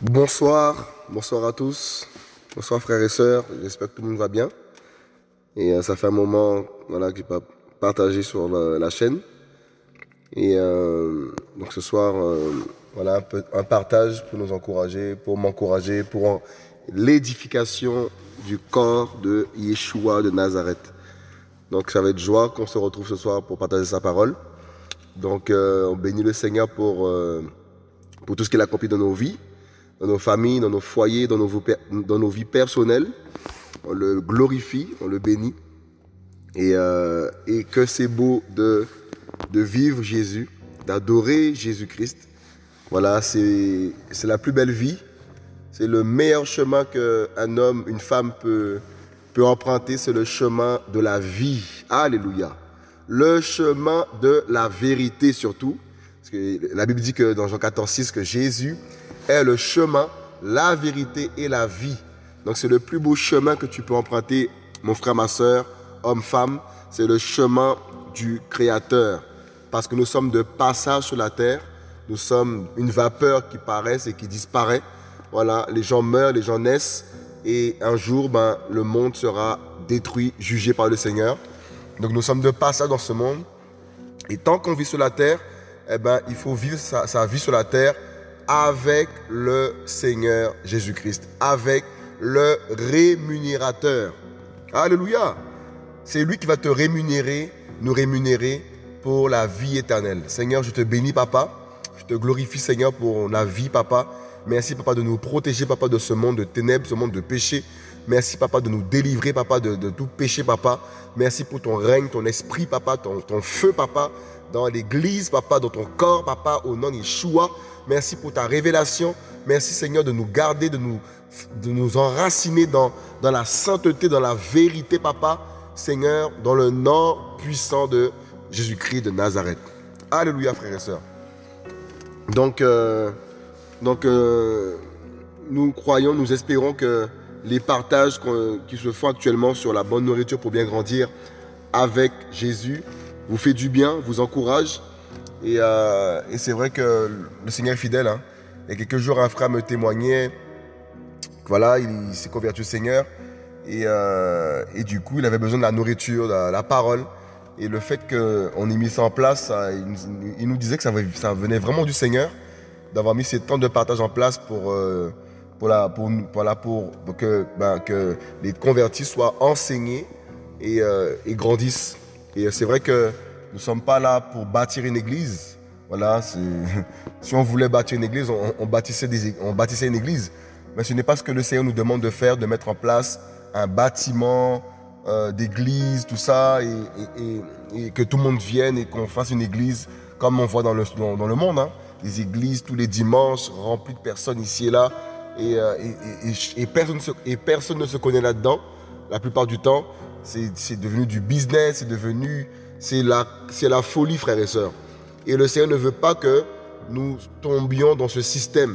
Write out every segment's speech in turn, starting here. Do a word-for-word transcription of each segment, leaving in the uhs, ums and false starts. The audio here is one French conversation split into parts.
Bonsoir, bonsoir à tous, bonsoir frères et sœurs, j'espère que tout le monde va bien. Et euh, ça fait un moment voilà, que j'ai pas partagé sur la, la chaîne. Et euh, donc ce soir, euh, voilà un, peu, un partage pour nous encourager, pour m'encourager, pour en, l'édification du corps de Yeshua de Nazareth. Donc ça va être joie qu'on se retrouve ce soir pour partager sa parole. Donc euh, on bénit le Seigneur pour, euh, pour tout ce qu'il a accompli dans nos vies, dans nos familles, dans nos foyers, dans nos, dans nos vies personnelles. On le glorifie, on le bénit. Et, euh, et que c'est beau de, de vivre Jésus, d'adorer Jésus-Christ. Voilà, c'est la plus belle vie. C'est le meilleur chemin qu'un homme, une femme peut, peut emprunter, c'est le chemin de la vie. Alléluia. Le chemin de la vérité surtout. Parce que la Bible dit que dans Jean quatorze, six, que Jésus est le chemin, la vérité et la vie. Donc c'est le plus beau chemin que tu peux emprunter, mon frère, ma soeur, homme, femme. C'est le chemin du Créateur. Parce que nous sommes de passage sur la terre. Nous sommes une vapeur qui paraît et qui disparaît. Voilà, les gens meurent, les gens naissent. Et un jour, ben, le monde sera détruit, jugé par le Seigneur. Donc nous sommes de passage dans ce monde. Et tant qu'on vit sur la terre, eh ben, il faut vivre sa, sa vie sur la terre avec le Seigneur Jésus-Christ, avec le rémunérateur. Alléluia. C'est lui qui va te rémunérer, nous rémunérer pour la vie éternelle. Seigneur, je te bénis, papa. Je te glorifie, Seigneur, pour la vie, papa. Merci, papa, de nous protéger, papa, de ce monde de ténèbres, ce monde de péché. Merci, papa, de nous délivrer, papa, de, de tout péché, papa. Merci pour ton règne, ton esprit, papa, ton, ton feu, papa, dans l'église, papa, dans ton corps, papa, au nom de Yeshua. Merci pour ta révélation. Merci, Seigneur, de nous garder, de nous, de nous enraciner dans, dans la sainteté, dans la vérité, papa. Seigneur, dans le nom puissant de Jésus-Christ de Nazareth. Alléluia, frères et sœurs. Donc, euh, donc euh, nous croyons, nous espérons que les partages qui se font actuellement sur la bonne nourriture pour bien grandir avec Jésus vous fait du bien, vous encourage. Et, euh, et c'est vrai que le Seigneur est fidèle. Hein. Il y a quelques jours, un frère me témoignait. Voilà, il, il s'est converti au Seigneur. Et, euh, et du coup, il avait besoin de la nourriture, de la, la parole. Et le fait qu'on ait mis ça en place, ça, il, il nous disait que ça, ça venait vraiment du Seigneur, d'avoir mis ces temps de partage en place pour, euh, pour, la, pour, pour, la, pour, pour que, ben, que les convertis soient enseignés et, euh, et grandissent. Et c'est vrai que nous ne sommes pas là pour bâtir une église. Voilà, si on voulait bâtir une église, on, on, bâtissait des, on bâtissait une église. Mais ce n'est pas ce que le Seigneur nous demande de faire, de mettre en place un bâtiment euh, d'église, tout ça, et, et, et, et que tout le monde vienne et qu'on fasse une église comme on voit dans le, dans, dans le monde. Hein. Des églises tous les dimanches, remplies de personnes ici et là, et, euh, et, et, et, personne, et personne ne se connaît là-dedans. La plupart du temps, c'est devenu du business, c'est devenu... C'est la, la folie, frères et sœurs. Et le Seigneur ne veut pas que nous tombions dans ce système.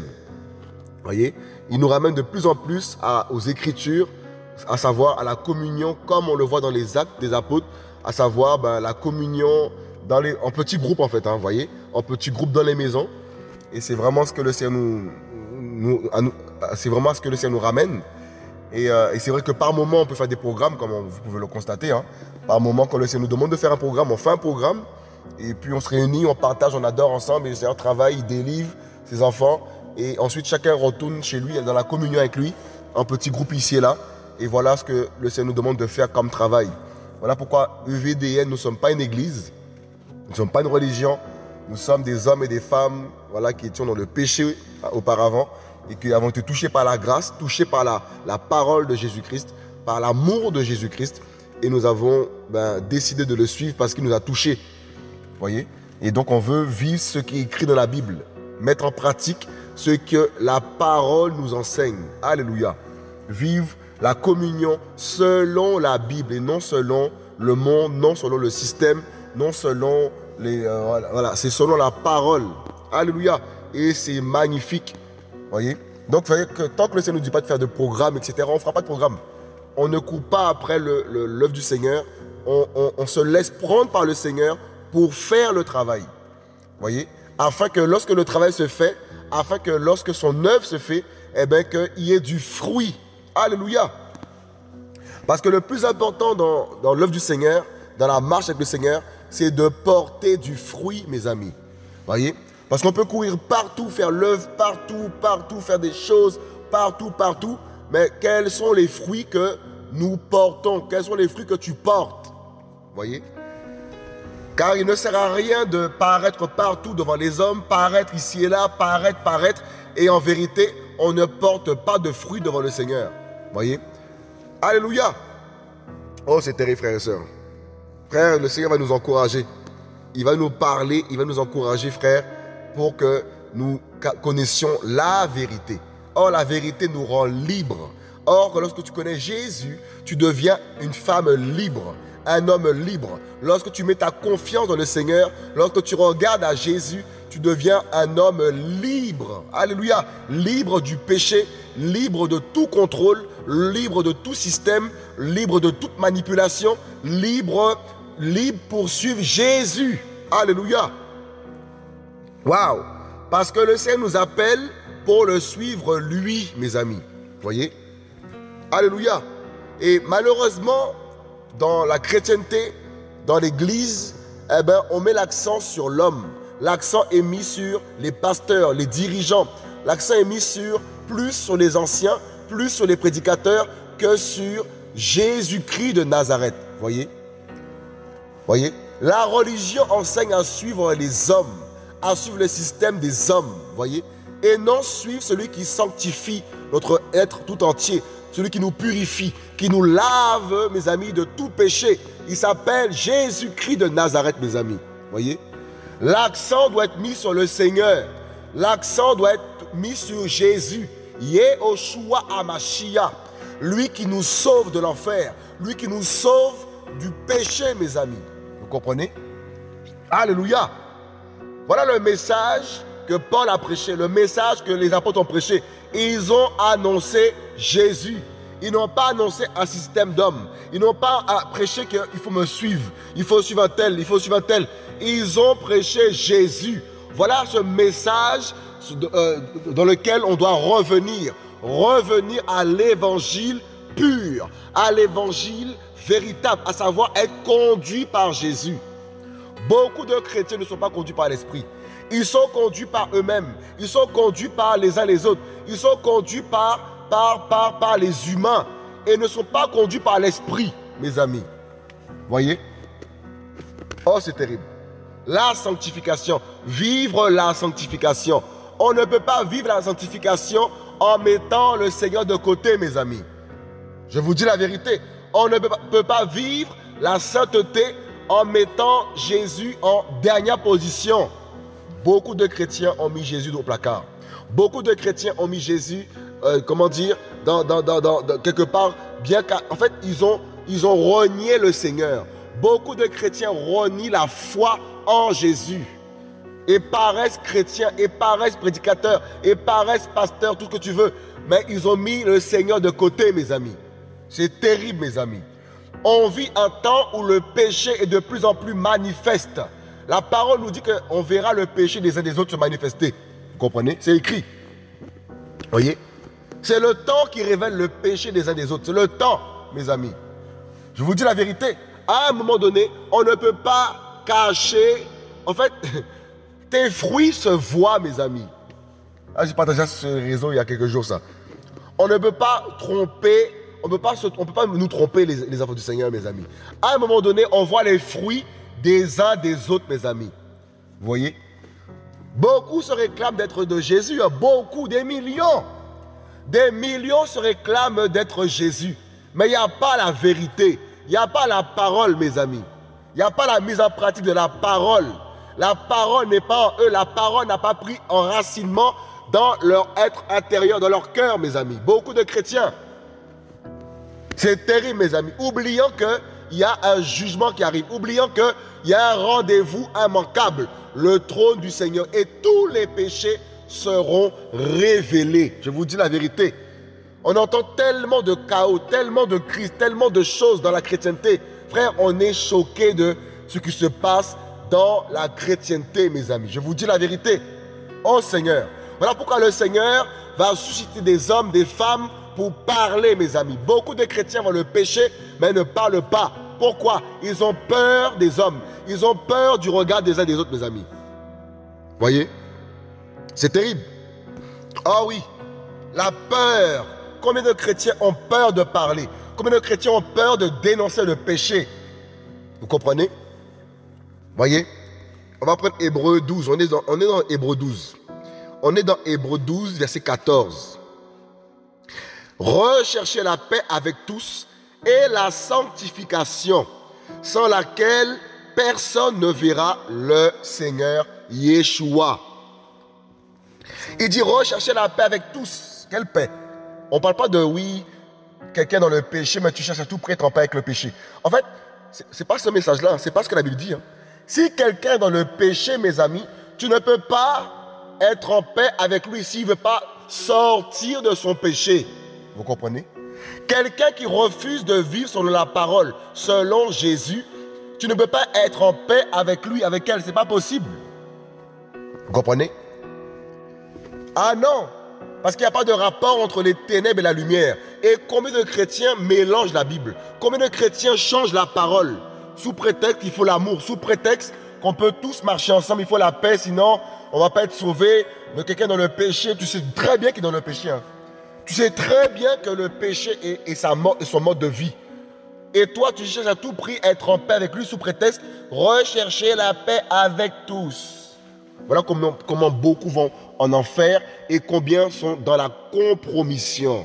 Voyez, il nous ramène de plus en plus à, aux Écritures, à savoir à la communion, comme on le voit dans les actes des apôtres, à savoir ben, la communion dans les, en petits groupes, en fait, hein, voyez, en petits groupes dans les maisons. Et c'est vraiment ce que le Seigneur nous, nous, nous c'est vraiment ce que le Seigneur nous ramène. Et, euh, et c'est vrai que par moment, on peut faire des programmes, comme on, vous pouvez le constater. Hein. Par moment, quand le Seigneur nous demande de faire un programme, on fait un programme. Et puis on se réunit, on partage, on adore ensemble. Et le Seigneur travaille, il délivre ses enfants. Et ensuite, chacun retourne chez lui, dans la communion avec lui, en petit groupe ici et là. Et voilà ce que le Seigneur nous demande de faire comme travail. Voilà pourquoi E V D N, nous ne sommes pas une église. Nous ne sommes pas une religion. Nous sommes des hommes et des femmes voilà, qui étions dans le péché auparavant. Et qui avons été touchés par la grâce, touchés par la, la parole de Jésus-Christ, par l'amour de Jésus-Christ. Et nous avons ben, décidé de le suivre parce qu'il nous a touchés. Voyez? Et donc on veut vivre ce qui est écrit dans la Bible. Mettre en pratique ce que la parole nous enseigne. Alléluia. Vivre la communion selon la Bible et non selon le monde, non selon le système, non selon les... Euh, voilà, voilà. C'est selon la parole. Alléluia. Et c'est magnifique. Voyez? Donc, vous voyez que tant que le Seigneur ne nous dit pas de faire de programme, et cetera, on ne fera pas de programme. On ne court pas après l'œuvre du Seigneur. On, on, on se laisse prendre par le Seigneur pour faire le travail. Voyez? Afin que lorsque le travail se fait, afin que lorsque son œuvre se fait, eh bien, qu'il y ait du fruit. Alléluia. Parce que le plus important dans, dans l'œuvre du Seigneur, dans la marche avec le Seigneur, c'est de porter du fruit, mes amis. Voyez? Parce qu'on peut courir partout, faire l'œuvre partout, partout, faire des choses partout, partout. Mais quels sont les fruits que nous portons? Quels sont les fruits que tu portes? Voyez? Car il ne sert à rien de paraître partout devant les hommes, paraître ici et là, paraître, paraître. Et en vérité, on ne porte pas de fruits devant le Seigneur. Voyez? Alléluia! Oh, c'est terrible, frères et sœurs. Frère, le Seigneur va nous encourager. Il va nous parler, il va nous encourager, frère, pour que nous connaissions la vérité. Or, la vérité nous rend libres. Or, lorsque tu connais Jésus, tu deviens une femme libre, un homme libre. Lorsque tu mets ta confiance dans le Seigneur, lorsque tu regardes à Jésus, tu deviens un homme libre. Alléluia. Libre du péché, libre de tout contrôle, libre de tout système, libre de toute manipulation, libre, libre pour suivre Jésus. Alléluia. Waouh. Parce que le Seigneur nous appelle pour le suivre lui, mes amis. Voyez? Alléluia. Et malheureusement, dans la chrétienté, dans l'église, eh ben, on met l'accent sur l'homme. L'accent est mis sur les pasteurs, les dirigeants. L'accent est mis sur plus sur les anciens, plus sur les prédicateurs que sur Jésus-Christ de Nazareth. Voyez? Voyez? La religion enseigne à suivre les hommes, à suivre le système des hommes. Voyez? Et non suivre celui qui sanctifie notre être tout entier, celui qui nous purifie, qui nous lave, mes amis, de tout péché. Il s'appelle Jésus-Christ de Nazareth, mes amis. Voyez? L'accent doit être mis sur le Seigneur. L'accent doit être mis sur Jésus. Yehoshua Hamashiach. Lui qui nous sauve de l'enfer. Lui qui nous sauve du péché, mes amis. Vous comprenez? Alléluia. Voilà le message que Paul a prêché, le message que les apôtres ont prêché. Ils ont annoncé Jésus. Ils n'ont pas annoncé un système d'hommes. Ils n'ont pas prêché qu'il faut me suivre. Il faut suivre un tel, il faut suivre un tel. Ils ont prêché Jésus. Voilà ce message dans lequel on doit revenir. Revenir à l'évangile pur, à l'évangile véritable, à savoir être conduit par Jésus. Beaucoup de chrétiens ne sont pas conduits par l'esprit. Ils sont conduits par eux-mêmes. Ils sont conduits par les uns les autres. Ils sont conduits par, par, par, par les humains. Et ne sont pas conduits par l'esprit, mes amis. Voyez? Oh, c'est terrible. La sanctification. Vivre la sanctification. On ne peut pas vivre la sanctification en mettant le Seigneur de côté, mes amis. Je vous dis la vérité. On ne peut pas vivre la sainteté en mettant Jésus en dernière position. Beaucoup de chrétiens ont mis Jésus au placard. Beaucoup de chrétiens ont mis Jésus, euh, comment dire, dans, dans, dans, dans, dans, quelque part, bien qu'en fait, ils ont, ils ont renié le Seigneur. Beaucoup de chrétiens renient la foi en Jésus. Et paraissent chrétiens, et paraissent prédicateurs, et paraissent pasteurs, tout ce que tu veux. Mais ils ont mis le Seigneur de côté, mes amis. C'est terrible, mes amis. On vit un temps où le péché est de plus en plus manifeste. La parole nous dit qu'on verra le péché des uns des autres se manifester. Vous comprenez? C'est écrit. Voyez? C'est le temps qui révèle le péché des uns des autres. C'est le temps, mes amis. Je vous dis la vérité. À un moment donné, on ne peut pas cacher. En fait, tes fruits se voient, mes amis. Ah, j'ai partagé sur les réseaux il y a quelques jours, ça. On ne peut pas tromper, on ne peut pas, on peut pas nous tromper, les, les enfants du Seigneur, mes amis. À un moment donné, on voit les fruits des uns des autres, mes amis. Vous voyez? Beaucoup se réclament d'être de Jésus. Beaucoup, des millions. Des millions se réclament d'être Jésus. Mais il n'y a pas la vérité. Il n'y a pas la parole, mes amis. Il n'y a pas la mise en pratique de la parole. La parole n'est pas en eux. La parole n'a pas pris enracinement dans leur être intérieur, dans leur cœur, mes amis. Beaucoup de chrétiens. C'est terrible, mes amis. Oubliant qu'il y a un jugement qui arrive. Oubliant qu'il y a un rendez-vous immanquable. Le trône du Seigneur. Et tous les péchés seront révélés. Je vous dis la vérité. On entend tellement de chaos, tellement de crises, tellement de choses dans la chrétienté. Frère, on est choqué de ce qui se passe dans la chrétienté, mes amis. Je vous dis la vérité. Oh Seigneur, Voilà pourquoi le Seigneur va susciter des hommes, des femmes pour parler, mes amis. Beaucoup de chrétiens vont le péché, mais ne parlent pas. Pourquoi? Ils ont peur des hommes. Ils ont peur du regard des uns des autres, mes amis. Voyez? C'est terrible. Oh oui, la peur. Combien de chrétiens ont peur de parler? Combien de chrétiens ont peur de dénoncer le péché? Vous comprenez? Voyez? On va prendre Hébreux douze. On est dans, on est dans Hébreux douze. On est dans Hébreux douze, verset quatorze. Recherchez la paix avec tous et la sanctification, sans laquelle personne ne verra le Seigneur Yeshua. Il dit recherchez la paix avec tous. Quelle paix? On ne parle pas de oui, quelqu'un dans le péché, mais tu cherches à tout prix être en paix avec le péché. En fait, ce n'est pas ce message-là, c'est pas ce que la Bible dit. Hein. Si quelqu'un est dans le péché, mes amis, tu ne peux pas être en paix avec lui s'il ne veut pas sortir de son péché. Vous comprenez? Quelqu'un qui refuse de vivre selon la parole, selon Jésus, tu ne peux pas être en paix avec lui, avec elle. Ce n'est pas possible. Vous comprenez? Ah non, parce qu'il n'y a pas de rapport entre les ténèbres et la lumière. Et combien de chrétiens mélangent la Bible? Combien de chrétiens changent la parole? Sous prétexte qu'il faut l'amour, sous prétexte qu'on peut tous marcher ensemble, il faut la paix, sinon on ne va pas être sauvé. Mais quelqu'un dans le péché, tu sais très bien qu'il est dans le péché. Hein. Tu sais très bien que le péché est, est, sa mode, est son mode de vie. Et toi, tu cherches à tout prix à être en paix avec lui sous prétexte rechercher la paix avec tous. Voilà comment, comment beaucoup vont en enfer et combien sont dans la compromission.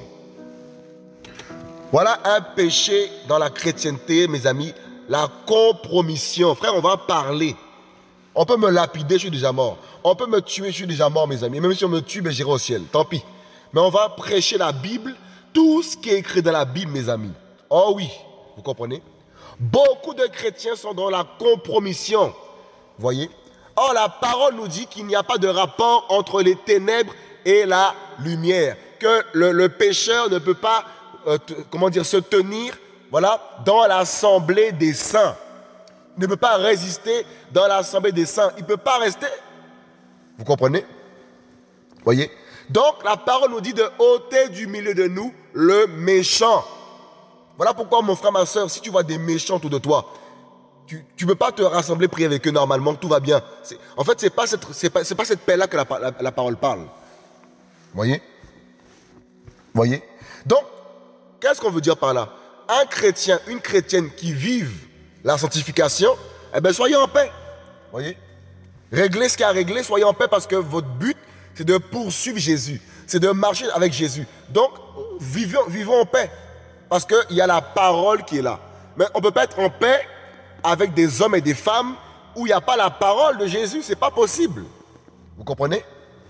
Voilà un péché dans la chrétienté, mes amis, la compromission. Frère, on va parler. On peut me lapider, je suis déjà mort. On peut me tuer, je suis déjà mort, mes amis. Même si on me tue, ben, j'irai au ciel. Tant pis. Mais on va prêcher la Bible, tout ce qui est écrit dans la Bible, mes amis. Oh oui, vous comprenez? Beaucoup de chrétiens sont dans la compromission. Voyez? Or, la parole nous dit qu'il n'y a pas de rapport entre les ténèbres et la lumière. Que le, le pécheur ne peut pas, euh, te, comment dire, se tenir, voilà, dans l'assemblée des saints. Il ne peut pas résister dans l'assemblée des saints. Il ne peut pas rester. Vous comprenez? Voyez? Donc, la parole nous dit de ôter du milieu de nous le méchant. Voilà pourquoi, mon frère, ma soeur, si tu vois des méchants autour de toi, tu ne peux pas te rassembler, prier avec eux normalement, tout va bien. En fait, ce n'est pas cette, c'est pas, c'est pas cette paix-là que la, la, la parole parle. Voyez? Voyez? Donc, qu'est-ce qu'on veut dire par là? Un chrétien, une chrétienne qui vivent la sanctification, eh bien, soyez en paix. Voyez? Réglez ce qu'il y a à régler, soyez en paix parce que votre but, c'est de poursuivre Jésus. C'est de marcher avec Jésus. Donc, vivons, vivons en paix. Parce qu'il y a la parole qui est là. Mais on ne peut pas être en paix avec des hommes et des femmes où il n'y a pas la parole de Jésus. Ce n'est pas possible. Vous comprenez?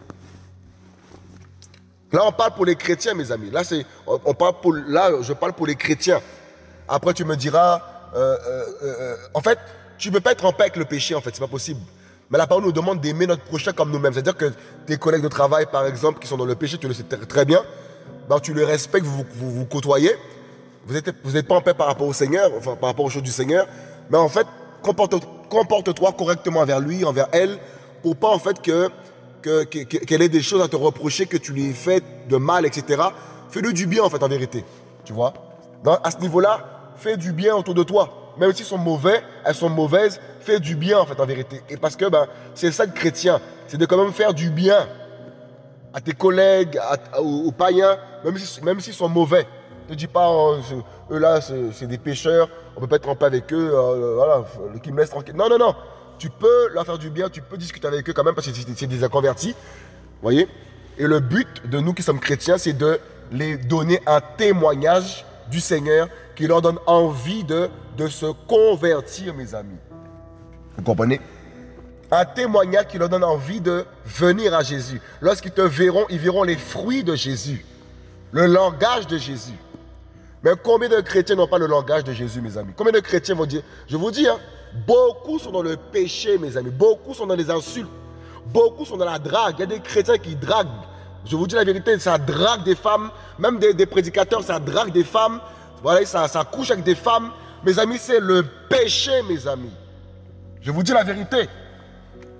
Là, on parle pour les chrétiens, mes amis. Là, c'est, on parle pour, là je parle pour les chrétiens. Après, tu me diras... Euh, euh, euh, en fait, tu ne peux pas être en paix avec le péché, en fait. Ce n'est pas possible. Mais la parole nous demande d'aimer notre prochain comme nous-mêmes. C'est-à-dire que tes collègues de travail, par exemple, qui sont dans le péché, tu le sais très bien, ben, tu les respectes, vous vous, vous, vous côtoyez. Vous n'êtes vous êtes pas en paix par rapport au Seigneur, enfin par rapport aux choses du Seigneur. Mais en fait, comporte, comporte-toi correctement envers lui, envers elle, pour pas en fait que, que, que, qu'elle ait des choses à te reprocher, que tu lui aies fait de mal, et cetera. Fais-le du bien, en fait, en vérité. Tu vois? Donc, à ce niveau-là, fais du bien autour de toi. Même s'ils sont mauvais, elles sont mauvaises, fais du bien en fait en vérité. Et parce que ben, c'est ça le chrétien, c'est de quand même faire du bien à tes collègues, à, à, aux, aux païens, même s'ils même s'ils sont mauvais. Ne dis pas, oh, eux là c'est des pécheurs, on ne peut pas être en paix avec eux, euh, voilà, qu'ils me laissent tranquille. Non, non, non, tu peux leur faire du bien, tu peux discuter avec eux quand même parce que c'est des inconvertis. Voyez? Et le but de nous qui sommes chrétiens, c'est de les donner un témoignage du Seigneur qui leur donne envie de, de se convertir, mes amis. Vous comprenez? Un témoignage qui leur donne envie de venir à Jésus. Lorsqu'ils te verront, ils verront les fruits de Jésus. Le langage de Jésus. Mais combien de chrétiens n'ont pas le langage de Jésus, mes amis? Combien de chrétiens vont dire, je vous dis, hein, beaucoup sont dans le péché, mes amis. Beaucoup sont dans les insultes. Beaucoup sont dans la drague. Il y a des chrétiens qui draguent. Je vous dis la vérité, ça drague des femmes. Même des, des prédicateurs, ça drague des femmes. Voilà, ça, ça couche avec des femmes. Mes amis, c'est le péché, mes amis. Je vous dis la vérité.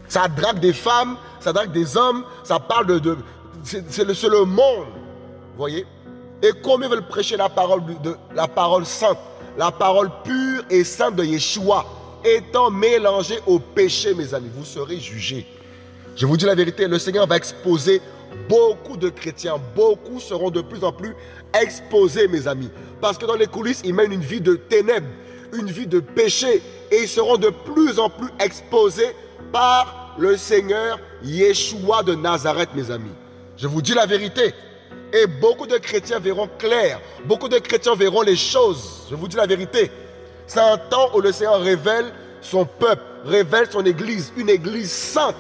Ça drague des femmes, ça drague des hommes, ça parle de... de c'est le, le monde, vous voyez. Et combien veulent prêcher la parole, de, la parole sainte, la parole pure et sainte de Yeshua, étant mélangée au péché, mes amis, vous serez jugés. Je vous dis la vérité, le Seigneur va exposer beaucoup de chrétiens, beaucoup seront de plus en plus exposés, mes amis. Parce que dans les coulisses, ils mènent une vie de ténèbres, une vie de péché, et ils seront de plus en plus exposés par le Seigneur Yeshua de Nazareth, mes amis. Je vous dis la vérité. Et beaucoup de chrétiens verront clair, beaucoup de chrétiens verront les choses. Je vous dis la vérité. C'est un temps où le Seigneur révèle son peuple, révèle son église, une église sainte.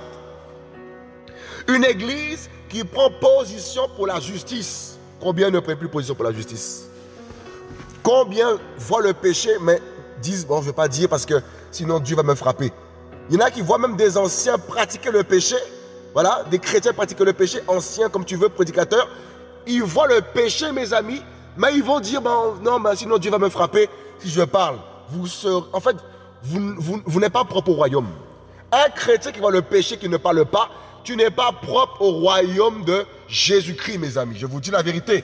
Une église qui prend position pour la justice. Combien ne prennent plus position pour la justice? Combien voient le péché, mais disent, bon, je ne vais pas dire parce que sinon Dieu va me frapper. Il y en a qui voient même des anciens pratiquer le péché. Voilà, des chrétiens pratiquer le péché, anciens comme tu veux, prédicateurs. Ils voient le péché, mes amis, mais ils vont dire, bon, non, mais sinon Dieu va me frapper si je parle. Vous serez, en fait, vous, vous, vous n'êtes pas propre au royaume. Un chrétien qui voit le péché, qui ne parle pas, tu n'es pas propre au royaume de Jésus-Christ, mes amis. Je vous dis la vérité.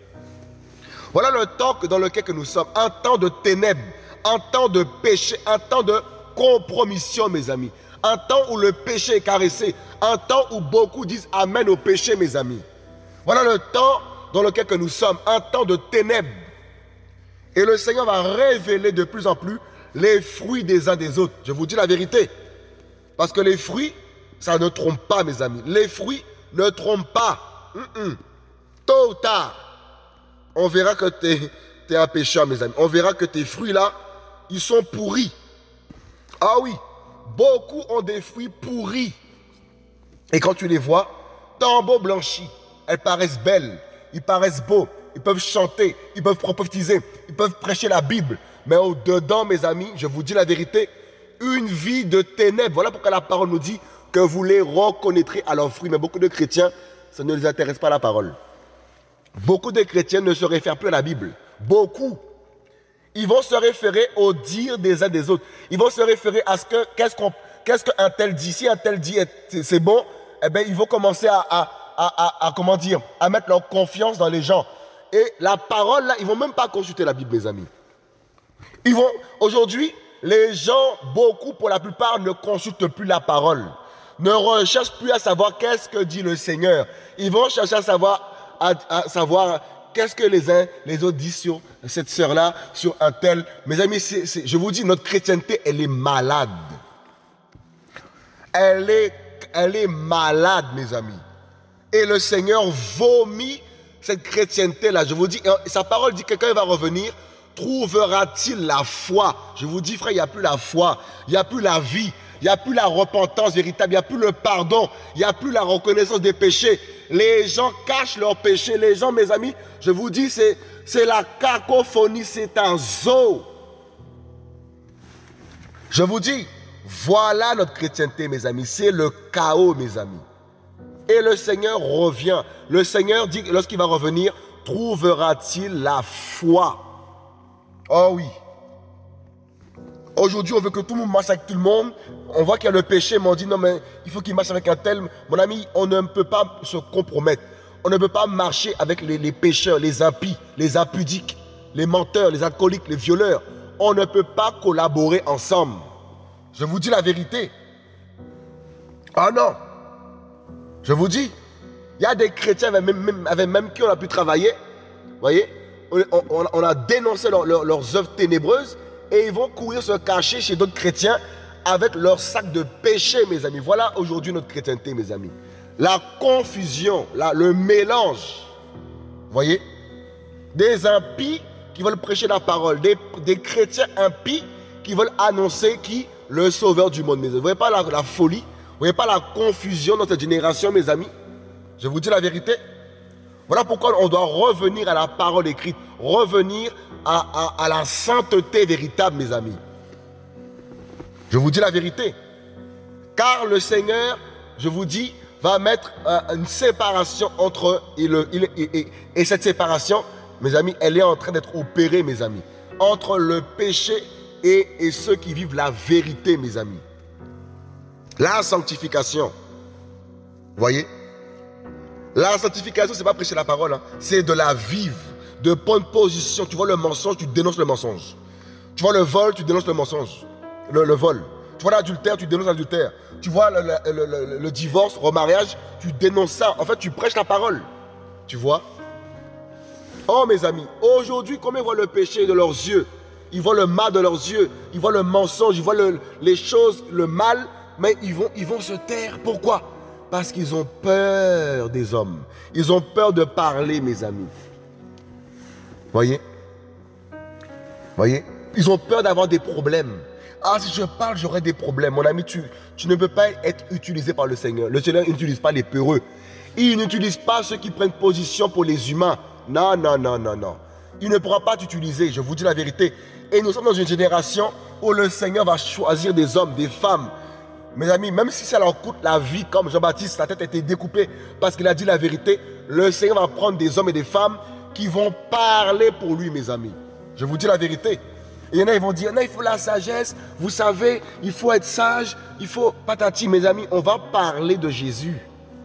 Voilà le temps dans lequel que nous sommes. Un temps de ténèbres, un temps de péché, un temps de compromission, mes amis. Un temps où le péché est caressé. Un temps où beaucoup disent amen au péché, mes amis. Voilà le temps dans lequel que nous sommes. Un temps de ténèbres. Et le Seigneur va révéler de plus en plus les fruits des uns des autres. Je vous dis la vérité. Parce que les fruits, ça ne trompe pas, mes amis. Les fruits ne trompent pas. Mm-mm. Tôt ou tard, on verra que tu es, es un pécheur, mes amis. On verra que tes fruits là, ils sont pourris. Ah oui, beaucoup ont des fruits pourris. Et quand tu les vois, tambour blanchi, elles paraissent belles, ils paraissent beaux, ils peuvent chanter, ils peuvent prophétiser, ils peuvent prêcher la Bible. Mais au-dedans, mes amis, je vous dis la vérité, une vie de ténèbres. Voilà pourquoi la parole nous dit que vous les reconnaîtrez à leurs fruits. Mais beaucoup de chrétiens, ça ne les intéresse pas la parole. Beaucoup de chrétiens ne se réfèrent plus à la Bible. Beaucoup. Ils vont se référer au dire des uns des autres. Ils vont se référer à ce que, qu'est-ce qu'on, qu'est-ce qu'un tel dit. Si un tel dit c'est bon, eh bien, ils vont commencer à, à, à, à, à, comment dire, à mettre leur confiance dans les gens. Et la parole, là, ils ne vont même pas consulter la Bible, mes amis. Ils vont, aujourd'hui, les gens, beaucoup, pour la plupart, ne consultent plus la parole. Ne recherchent plus à savoir qu'est-ce que dit le Seigneur. Ils vont chercher à savoir, à, à savoir qu'est-ce que les uns, les autres disent sur cette sœur-là, sur un tel. Mes amis, c'est, c'est, je vous dis, notre chrétienté, elle est malade. Elle est, elle est malade, mes amis. Et le Seigneur vomit cette chrétienté-là. Je vous dis, sa parole dit que quelqu'un va revenir. Trouvera-t-il la foi? Je vous dis, frère, il n'y a plus la foi, il n'y a plus la vie, il n'y a plus la repentance véritable, il n'y a plus le pardon, il n'y a plus la reconnaissance des péchés. Les gens cachent leurs péchés. Les gens, mes amis, je vous dis, c'est la cacophonie, c'est un zoo. Je vous dis, voilà notre chrétienté, mes amis, c'est le chaos, mes amis. Et le Seigneur revient. Le Seigneur dit, lorsqu'il va revenir, trouvera-t-il la foi? Oh oui. Aujourd'hui, on veut que tout le monde marche avec tout le monde. On voit qu'il y a le péché, mais on dit non, mais il faut qu'il marche avec un tel. Mon ami, on ne peut pas se compromettre. On ne peut pas marcher avec les, les pécheurs, les impies, les impudiques, les menteurs, les alcooliques, les violeurs. On ne peut pas collaborer ensemble. Je vous dis la vérité. Ah non. Je vous dis, il y a des chrétiens avec même, avec même qui on a pu travailler. Vous voyez? On, on, on a dénoncé leur, leur, leurs œuvres ténébreuses et ils vont courir se cacher chez d'autres chrétiens avec leur sac de péché, mes amis. Voilà aujourd'hui notre chrétienté, mes amis. La confusion, la, le mélange. Vous voyez? Des impies qui veulent prêcher la parole, des, des chrétiens impies qui veulent annoncer qui? Le sauveur du monde, mes amis. Vous ne voyez pas la, la folie? Vous ne voyez pas la confusion dans cette génération, mes amis? Je vous dis la vérité. Voilà pourquoi on doit revenir à la parole écrite, revenir à, à, à la sainteté véritable, mes amis. Je vous dis la vérité. Car le Seigneur, je vous dis, va mettre euh, une séparation entre... Et, le, et, et, et cette séparation, mes amis, elle est en train d'être opérée, mes amis. Entre le péché et, et ceux qui vivent la vérité, mes amis. La sanctification. Vous voyez? La sanctification, ce n'est pas prêcher la parole, hein. C'est de la vivre, de prendre position. Tu vois le mensonge, tu dénonces le mensonge. Tu vois le vol, tu dénonces le mensonge, le, le vol. Tu vois l'adultère, tu dénonces l'adultère. Tu vois le, le, le, le, le divorce, le remariage, tu dénonces ça. En fait, tu prêches la parole. Tu vois? Oh mes amis, aujourd'hui, combien ils voient le péché de leurs yeux? Ils voient le mal de leurs yeux, ils voient le mensonge, ils voient le, les choses, le mal, mais ils vont, ils vont se taire. Pourquoi? Parce qu'ils ont peur des hommes. Ils ont peur de parler, mes amis. Voyez? Voyez? Ils ont peur d'avoir des problèmes. Ah, si je parle, j'aurai des problèmes. Mon ami, tu, tu ne peux pas être utilisé par le Seigneur. Le Seigneur n'utilise pas les peureux. Il n'utilise pas ceux qui prennent position pour les humains. Non, non, non, non, non. Il ne pourra pas t'utiliser, je vous dis la vérité. Et nous sommes dans une génération où le Seigneur va choisir des hommes, des femmes. Mes amis, même si ça leur coûte la vie, comme Jean-Baptiste, sa tête a été découpée parce qu'il a dit la vérité, le Seigneur va prendre des hommes et des femmes qui vont parler pour lui, mes amis. Je vous dis la vérité. Et il y en a, ils vont dire, non, il faut la sagesse, vous savez, il faut être sage, il faut patati. Mes amis, on va parler de Jésus.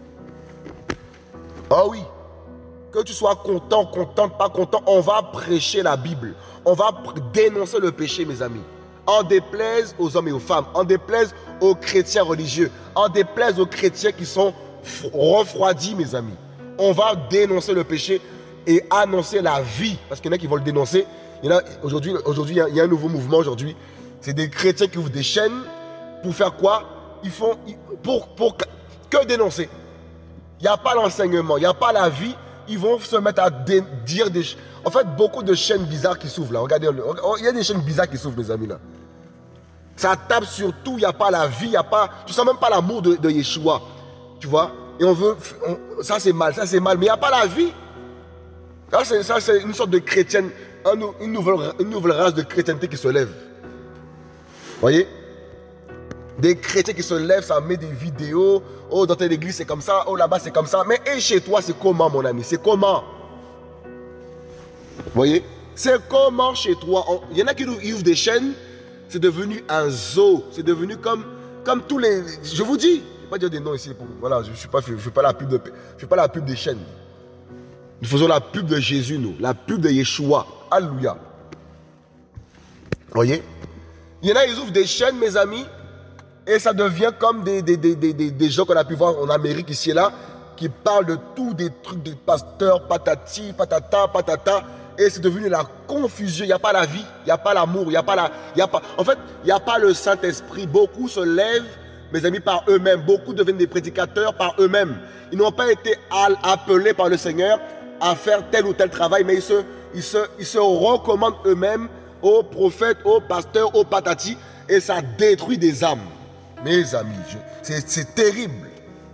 Oh oui. Que tu sois content, contente, pas content, on va prêcher la Bible. On va dénoncer le péché, mes amis. En déplaise aux hommes et aux femmes, en déplaise aux chrétiens religieux, en déplaise aux chrétiens qui sont refroidis, mes amis. On va dénoncer le péché et annoncer la vie. Parce qu'il y en a qui vont le dénoncer. Aujourd'hui, aujourd'hui, il y a un nouveau mouvement aujourd'hui. C'est des chrétiens qui ouvrent des chaînes. Pour faire quoi? Ils font pour, pour que dénoncer. Il n'y a pas l'enseignement, il n'y a pas la vie. Ils vont se mettre à dire des... En fait, beaucoup de chaînes bizarres qui s'ouvrent là. Regardez, il y a des chaînes bizarres qui s'ouvrent, mes amis, là. Ça tape sur tout, il n'y a pas la vie, il n'y a pas... Tu sens même pas l'amour de, de Yeshua. Tu vois? Et on veut... On, ça, c'est mal, ça, c'est mal. Mais il n'y a pas la vie. Ça, c'est une sorte de chrétienne, une nouvelle, une nouvelle race de chrétienté qui se lève. Vous voyez? Des chrétiens qui se lèvent, ça met des vidéos. Oh, dans telle église, c'est comme ça. Oh, là-bas, c'est comme ça. Mais et chez toi, c'est comment, mon ami? C'est comment? Vous voyez? C'est comment chez toi? Il y en a qui ouvrent des chaînes. C'est devenu un zoo. C'est devenu comme, comme tous les... Je vous dis. Je ne vais pas dire des noms ici. Pour, voilà, je ne fais pas, je fais pas la pub de, je fais pas la pub des chaînes. Nous faisons la pub de Jésus, nous. La pub de Yeshua. Alléluia. Vous voyez? Il y en a, ils ouvrent des chaînes, mes amis. Et ça devient comme des, des, des, des, des, des gens qu'on a pu voir en Amérique, ici et là, qui parlent de tout, des trucs des pasteurs, patati, patata, patata. Et c'est devenu la confusion. Il n'y a pas la vie, il n'y a pas l'amour, il n'y a pas la... Il y a pas, en fait, il n'y a pas le Saint-Esprit. Beaucoup se lèvent, mes amis, par eux-mêmes. Beaucoup deviennent des prédicateurs par eux-mêmes. Ils n'ont pas été appelés par le Seigneur à faire tel ou tel travail, mais ils se, ils se, ils se recommandent eux-mêmes aux prophètes, aux pasteurs, aux patati. Et ça détruit des âmes. Mes amis, c'est terrible.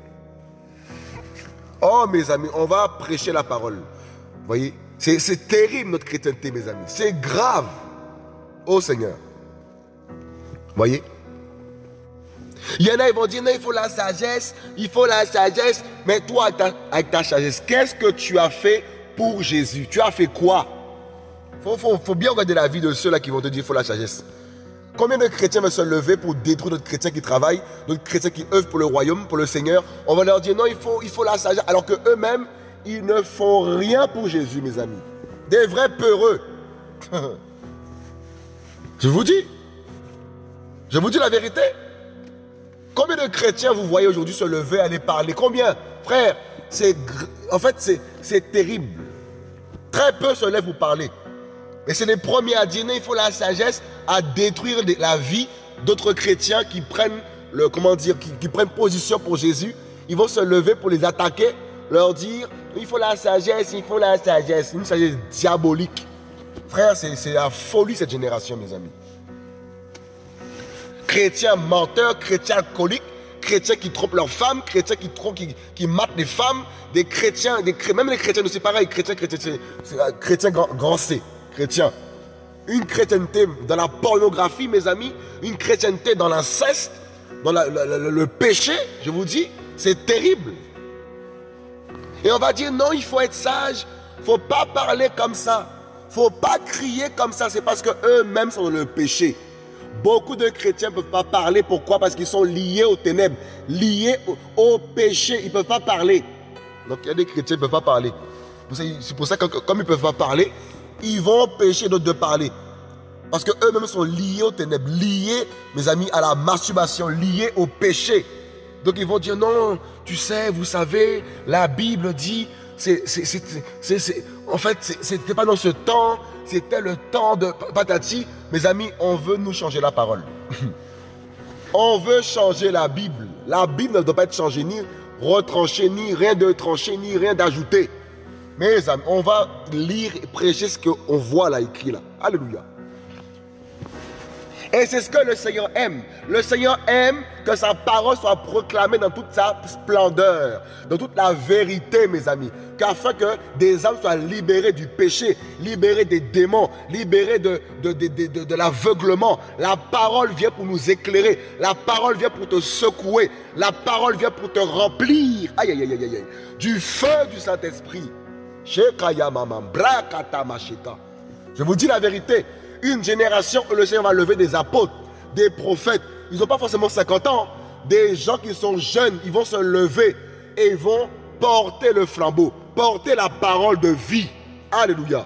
Oh, mes amis, on va prêcher la parole. Vous voyez, c'est terrible notre chrétienté, mes amis. C'est grave. Oh Seigneur. Vous voyez? Il y en a, ils vont dire, non, il faut la sagesse, il faut la sagesse. Mais toi, avec ta, avec ta sagesse, qu'est-ce que tu as fait pour Jésus? Tu as fait quoi? Il faut, faut, faut bien regarder la vie de ceux-là qui vont te dire, il faut la sagesse. Combien de chrétiens vont se lever pour détruire d'autres chrétiens qui travaillent, d'autres chrétiens qui œuvrent pour le royaume, pour le Seigneur? On va leur dire non, il faut, il faut la sagesse, alors qu'eux-mêmes, ils ne font rien pour Jésus, mes amis. Des vrais peureux. Je vous dis. Je vous dis la vérité. Combien de chrétiens vous voyez aujourd'hui se lever, aller parler? Combien? Frère, c'est, en fait, c'est terrible. Très peu se lèvent pour parler. Et c'est les premiers à dire, non, il faut la sagesse, à détruire la vie d'autres chrétiens qui prennent, le, comment dire, qui, qui prennent position pour Jésus. Ils vont se lever pour les attaquer, leur dire, il faut la sagesse, il faut la sagesse. Une sagesse diabolique. Frère, c'est la folie cette génération, mes amis. Chrétiens menteurs, chrétiens alcooliques, chrétiens qui trompent leurs femmes, chrétiens qui, trompent, qui, qui matent les femmes, des chrétiens, des, même les chrétiens, c'est pareil, chrétiens, chrétiens, c'est chrétiens grand, grand C. Chrétien. Une chrétienté dans la pornographie, mes amis, une chrétienté dans l'inceste, dans la, la, la, le péché, je vous dis, c'est terrible. Et on va dire non, il faut être sage, il ne faut pas parler comme ça, il ne faut pas crier comme ça, c'est parce qu'eux-mêmes sont dans le péché. Beaucoup de chrétiens ne peuvent pas parler. Pourquoi? Parce qu'ils sont liés aux ténèbres, liés au, au péché. Ils ne peuvent pas parler. Donc il y a des chrétiens qui ne peuvent pas parler. C'est pour ça que comme ils ne peuvent pas parler, ils vont pécher d'autres de parler. Parce qu'eux-mêmes sont liés aux ténèbres, liés, mes amis, à la masturbation, liés au péché. Donc ils vont dire, non, tu sais, vous savez, la Bible dit, c'est, c'est, c'est, c'est, c'est, en fait, c'était pas dans ce temps, c'était le temps de patati. Mes amis, on veut nous changer la parole. On veut changer la Bible. La Bible ne doit pas être changée, ni retranchée, ni rien de tranché, ni rien d'ajouté. Mes amis, on va lire et prêcher ce qu'on voit là écrit là. Alléluia. Et c'est ce que le Seigneur aime. Le Seigneur aime que sa parole soit proclamée dans toute sa splendeur, dans toute la vérité, mes amis. Qu'afin que des âmes soient libérées du péché, libérées des démons, libérées de, de, de, de, de, de l'aveuglement. La parole vient pour nous éclairer. La parole vient pour te secouer. La parole vient pour te remplir. Aïe, aïe, aïe, aïe, aïe. Du feu du Saint-Esprit. Je vous dis la vérité. Une génération où le Seigneur va lever des apôtres, des prophètes. Ils n'ont pas forcément cinquante ans. Des gens qui sont jeunes, ils vont se lever et ils vont porter le flambeau, porter la parole de vie. Alléluia.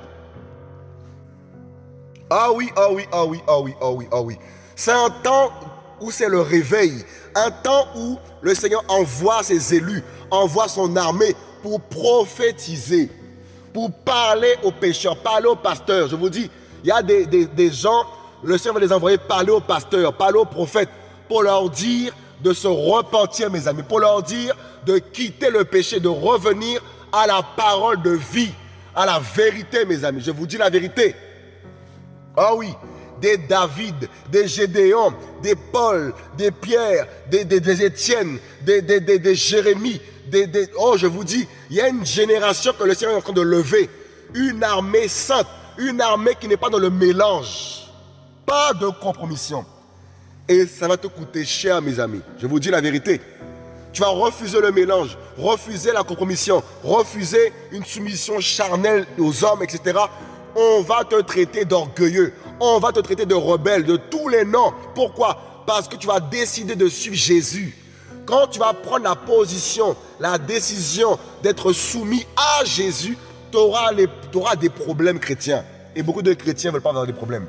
Ah oui, ah oui, ah oui, ah oui, ah oui, ah oui. C'est un temps où c'est le réveil. Un temps où le Seigneur envoie ses élus, envoie son armée pour prophétiser, pour parler aux pécheurs, parler aux pasteurs. Je vous dis, il y a des, des, des gens, le Seigneur va les envoyer parler aux pasteurs, parler aux prophètes, pour leur dire de se repentir, mes amis, pour leur dire de quitter le péché, de revenir à la parole de vie, à la vérité, mes amis. Je vous dis la vérité. Ah oui, des David, des Gédéon, des Paul, des Pierre, des, des, des Étienne, des, des, des, des Jérémie, des, des... Oh, je vous dis, il y a une génération que le Seigneur est en train de lever, une armée sainte, une armée qui n'est pas dans le mélange. Pas de compromission. Et ça va te coûter cher, mes amis. Je vous dis la vérité. Tu vas refuser le mélange, refuser la compromission, refuser une soumission charnelle aux hommes, et cetera. On va te traiter d'orgueilleux. On va te traiter de rebelle, de tous les noms. Pourquoi? Parce que tu vas décider de suivre Jésus. Quand tu vas prendre la position, la décision d'être soumis à Jésus, tu auras, les, tu auras des problèmes chrétiens. Et beaucoup de chrétiens ne veulent pas avoir des problèmes.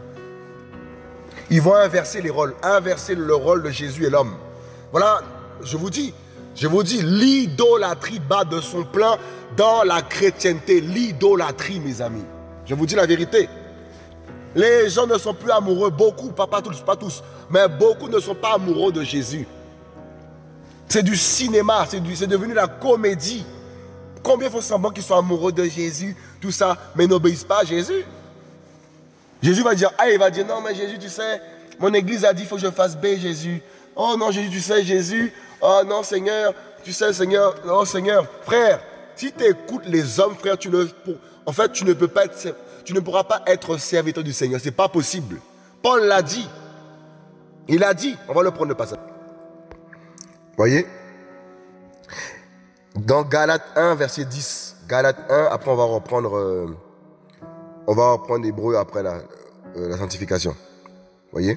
Ils vont inverser les rôles, inverser le rôle de Jésus et l'homme. Voilà, je vous dis, je vous dis, l'idolâtrie bat de son plein dans la chrétienté. L'idolâtrie, mes amis. Je vous dis la vérité. Les gens ne sont plus amoureux, beaucoup, pas, pas tous, pas tous, mais beaucoup ne sont pas amoureux de Jésus. C'est du cinéma, c'est devenu la comédie. Combien font semblant qu'ils sont amoureux de Jésus, tout ça, mais n'obéissent pas à Jésus? Jésus va dire, ah, il va dire, non, mais Jésus, tu sais, mon église a dit, il faut que je fasse B, Jésus. Oh non, Jésus, tu sais, Jésus. Oh non, Seigneur, tu sais, Seigneur, oh Seigneur. Frère, si tu écoutes les hommes, frère, tu ne, en fait, tu ne peux pas être, tu ne pourras pas être serviteur du Seigneur. Ce n'est pas possible. Paul l'a dit. Il a dit, on va le prendre le passage. Voyez? Dans Galates un, verset dix. Galates un, après on va reprendre, euh, on va reprendre l'hébreu après la, euh, la sanctification. Voyez?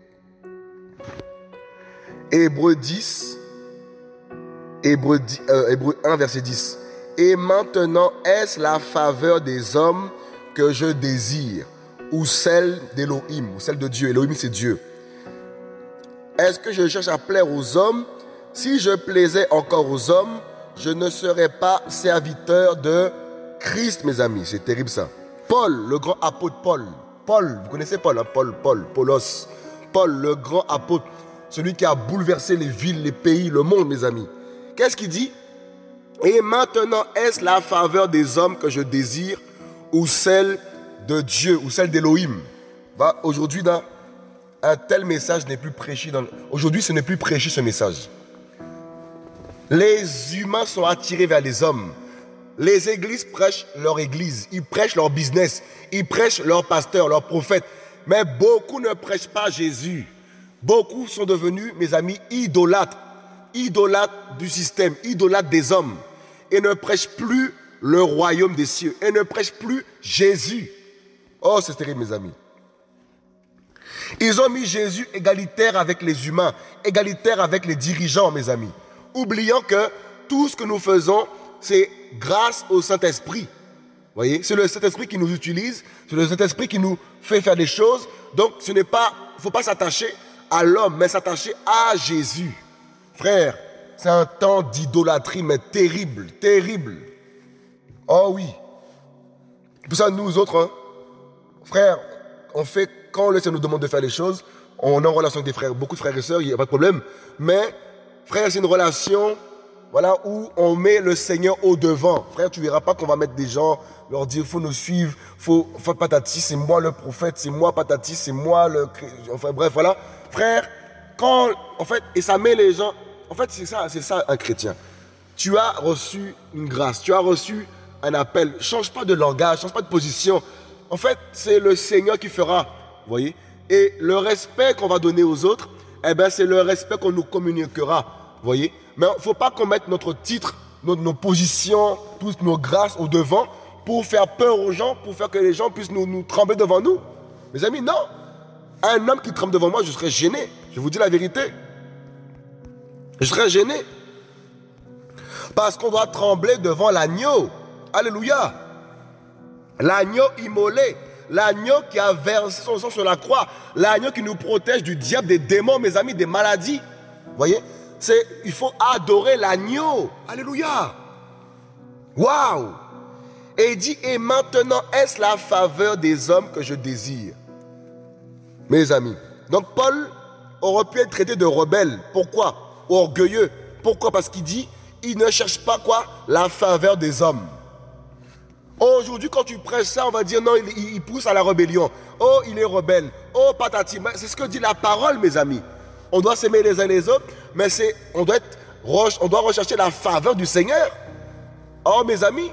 Hébreu dix, Hébreu, euh, Hébreu un, verset dix. Et maintenant, est-ce la faveur des hommes que je désire, ou celle d'Élohim, ou celle de Dieu? Élohim, c'est Dieu. Est-ce que je cherche à plaire aux hommes? Si je plaisais encore aux hommes, je ne serais pas serviteur de Christ, mes amis. C'est terrible ça. Paul, le grand apôtre Paul. Paul, vous connaissez Paul, hein? Paul, Paul, Paulos. Paul, le grand apôtre. Celui qui a bouleversé les villes, les pays, le monde, mes amis. Qu'est-ce qu'il dit? Et maintenant, est-ce la faveur des hommes que je désire ou celle de Dieu, ou celle d'Élohim? Aujourd'hui, un tel message n'est plus prêché. Dans... Aujourd'hui, ce n'est plus prêché ce message. Les humains sont attirés vers les hommes. Les églises prêchent leur église. Ils prêchent leur business. Ils prêchent leur pasteur, leur prophète. Mais beaucoup ne prêchent pas Jésus. Beaucoup sont devenus, mes amis, idolâtres. Idolâtres du système, idolâtres des hommes. Et ne prêchent plus le royaume des cieux. Et ne prêchent plus Jésus. Oh, c'est terrible, mes amis. Ils ont mis Jésus égalitaire avec les humains, égalitaire avec les dirigeants, mes amis. Oubliant que tout ce que nous faisons, c'est grâce au Saint-Esprit. Vous voyez, c'est le Saint-Esprit qui nous utilise, c'est le Saint-Esprit qui nous fait faire des choses. Donc, ce n'est pas, il ne faut pas s'attacher à l'homme, mais s'attacher à Jésus. Frère, c'est un temps d'idolâtrie, mais terrible, terrible. Oh oui. Pour ça, nous autres, hein, frères, on fait, quand le Seigneur nous demande de faire les choses, on est en relation avec des frères, beaucoup de frères et sœurs, il n'y a pas de problème. Mais, frère, c'est une relation, voilà, où on met le Seigneur au devant. Frère, tu ne verras pas qu'on va mettre des gens, leur dire, il faut nous suivre, il faut, faut patati, c'est moi le prophète, c'est moi patati, c'est moi le... Enfin bref, voilà. Frère, quand, en fait, et ça met les gens... En fait, c'est ça, c'est ça un chrétien. Tu as reçu une grâce, tu as reçu un appel. Change pas de langage, change pas de position. En fait, c'est le Seigneur qui fera, vous voyez. Et le respect qu'on va donner aux autres, eh ben, c'est le respect qu'on nous communiquera, vous voyez. Mais il ne faut pas qu'on mette notre titre, nos, nos positions, toutes nos grâces au devant pour faire peur aux gens, pour faire que les gens puissent nous, nous trembler devant nous. Mes amis, non. Un homme qui tremble devant moi, je serais gêné. Je vous dis la vérité. Je serais gêné. Parce qu'on doit trembler devant l'agneau. Alléluia. L'agneau immolé. L'agneau qui a versé son sang sur la croix. L'agneau qui nous protège du diable, des démons, mes amis, des maladies. Vous voyez? C'est, il faut adorer l'agneau. Alléluia. Waouh. Et il dit, et maintenant est-ce la faveur des hommes que je désire? Mes amis. Donc Paul aurait pu être traité de rebelle. Pourquoi? Orgueilleux. Pourquoi? Parce qu'il dit, il ne cherche pas quoi? La faveur des hommes. Aujourd'hui, quand tu prêches ça, on va dire non, il, il pousse à la rébellion. Oh, il est rebelle. Oh, patati. C'est ce que dit la parole, mes amis. On doit s'aimer les uns les autres, mais c'est, on doit être, on doit rechercher la faveur du Seigneur. Oh, mes amis.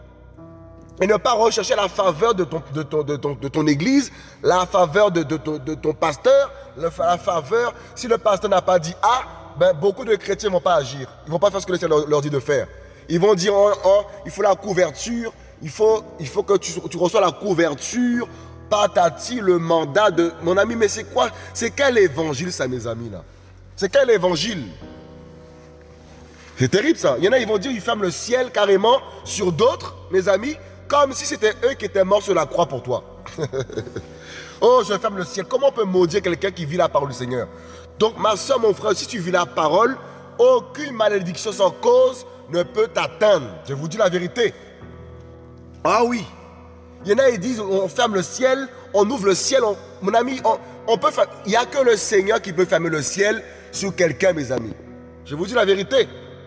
Et ne pas rechercher la faveur de ton, de ton, de ton, de ton église, la faveur de, de, de, de ton pasteur, la faveur, si le pasteur n'a pas dit A, ben, beaucoup de chrétiens ne vont pas agir. Ils ne vont pas faire ce que le Seigneur leur, leur dit de faire. Ils vont dire, oh, oh, il faut la couverture, il faut, il faut que tu, tu reçois la couverture, patati, le mandat de... Mon ami, mais c'est quoi? C'est quel évangile ça, mes amis, là? C'est quel évangile? C'est terrible, ça. Il y en a, ils vont dire, ils ferment le ciel carrément sur d'autres, mes amis, comme si c'était eux qui étaient morts sur la croix pour toi. Oh, je ferme le ciel. Comment on peut maudire quelqu'un qui vit la parole du Seigneur? Donc, ma soeur, mon frère, si tu vis la parole, aucune malédiction sans cause ne peut t'atteindre. Je vous dis la vérité. Ah oui. Il y en a, ils disent, on ferme le ciel, on ouvre le ciel. On, mon ami, on, on peut faire, il n'y a que le Seigneur qui peut fermer le ciel sur quelqu'un, mes amis. Je vous dis la vérité.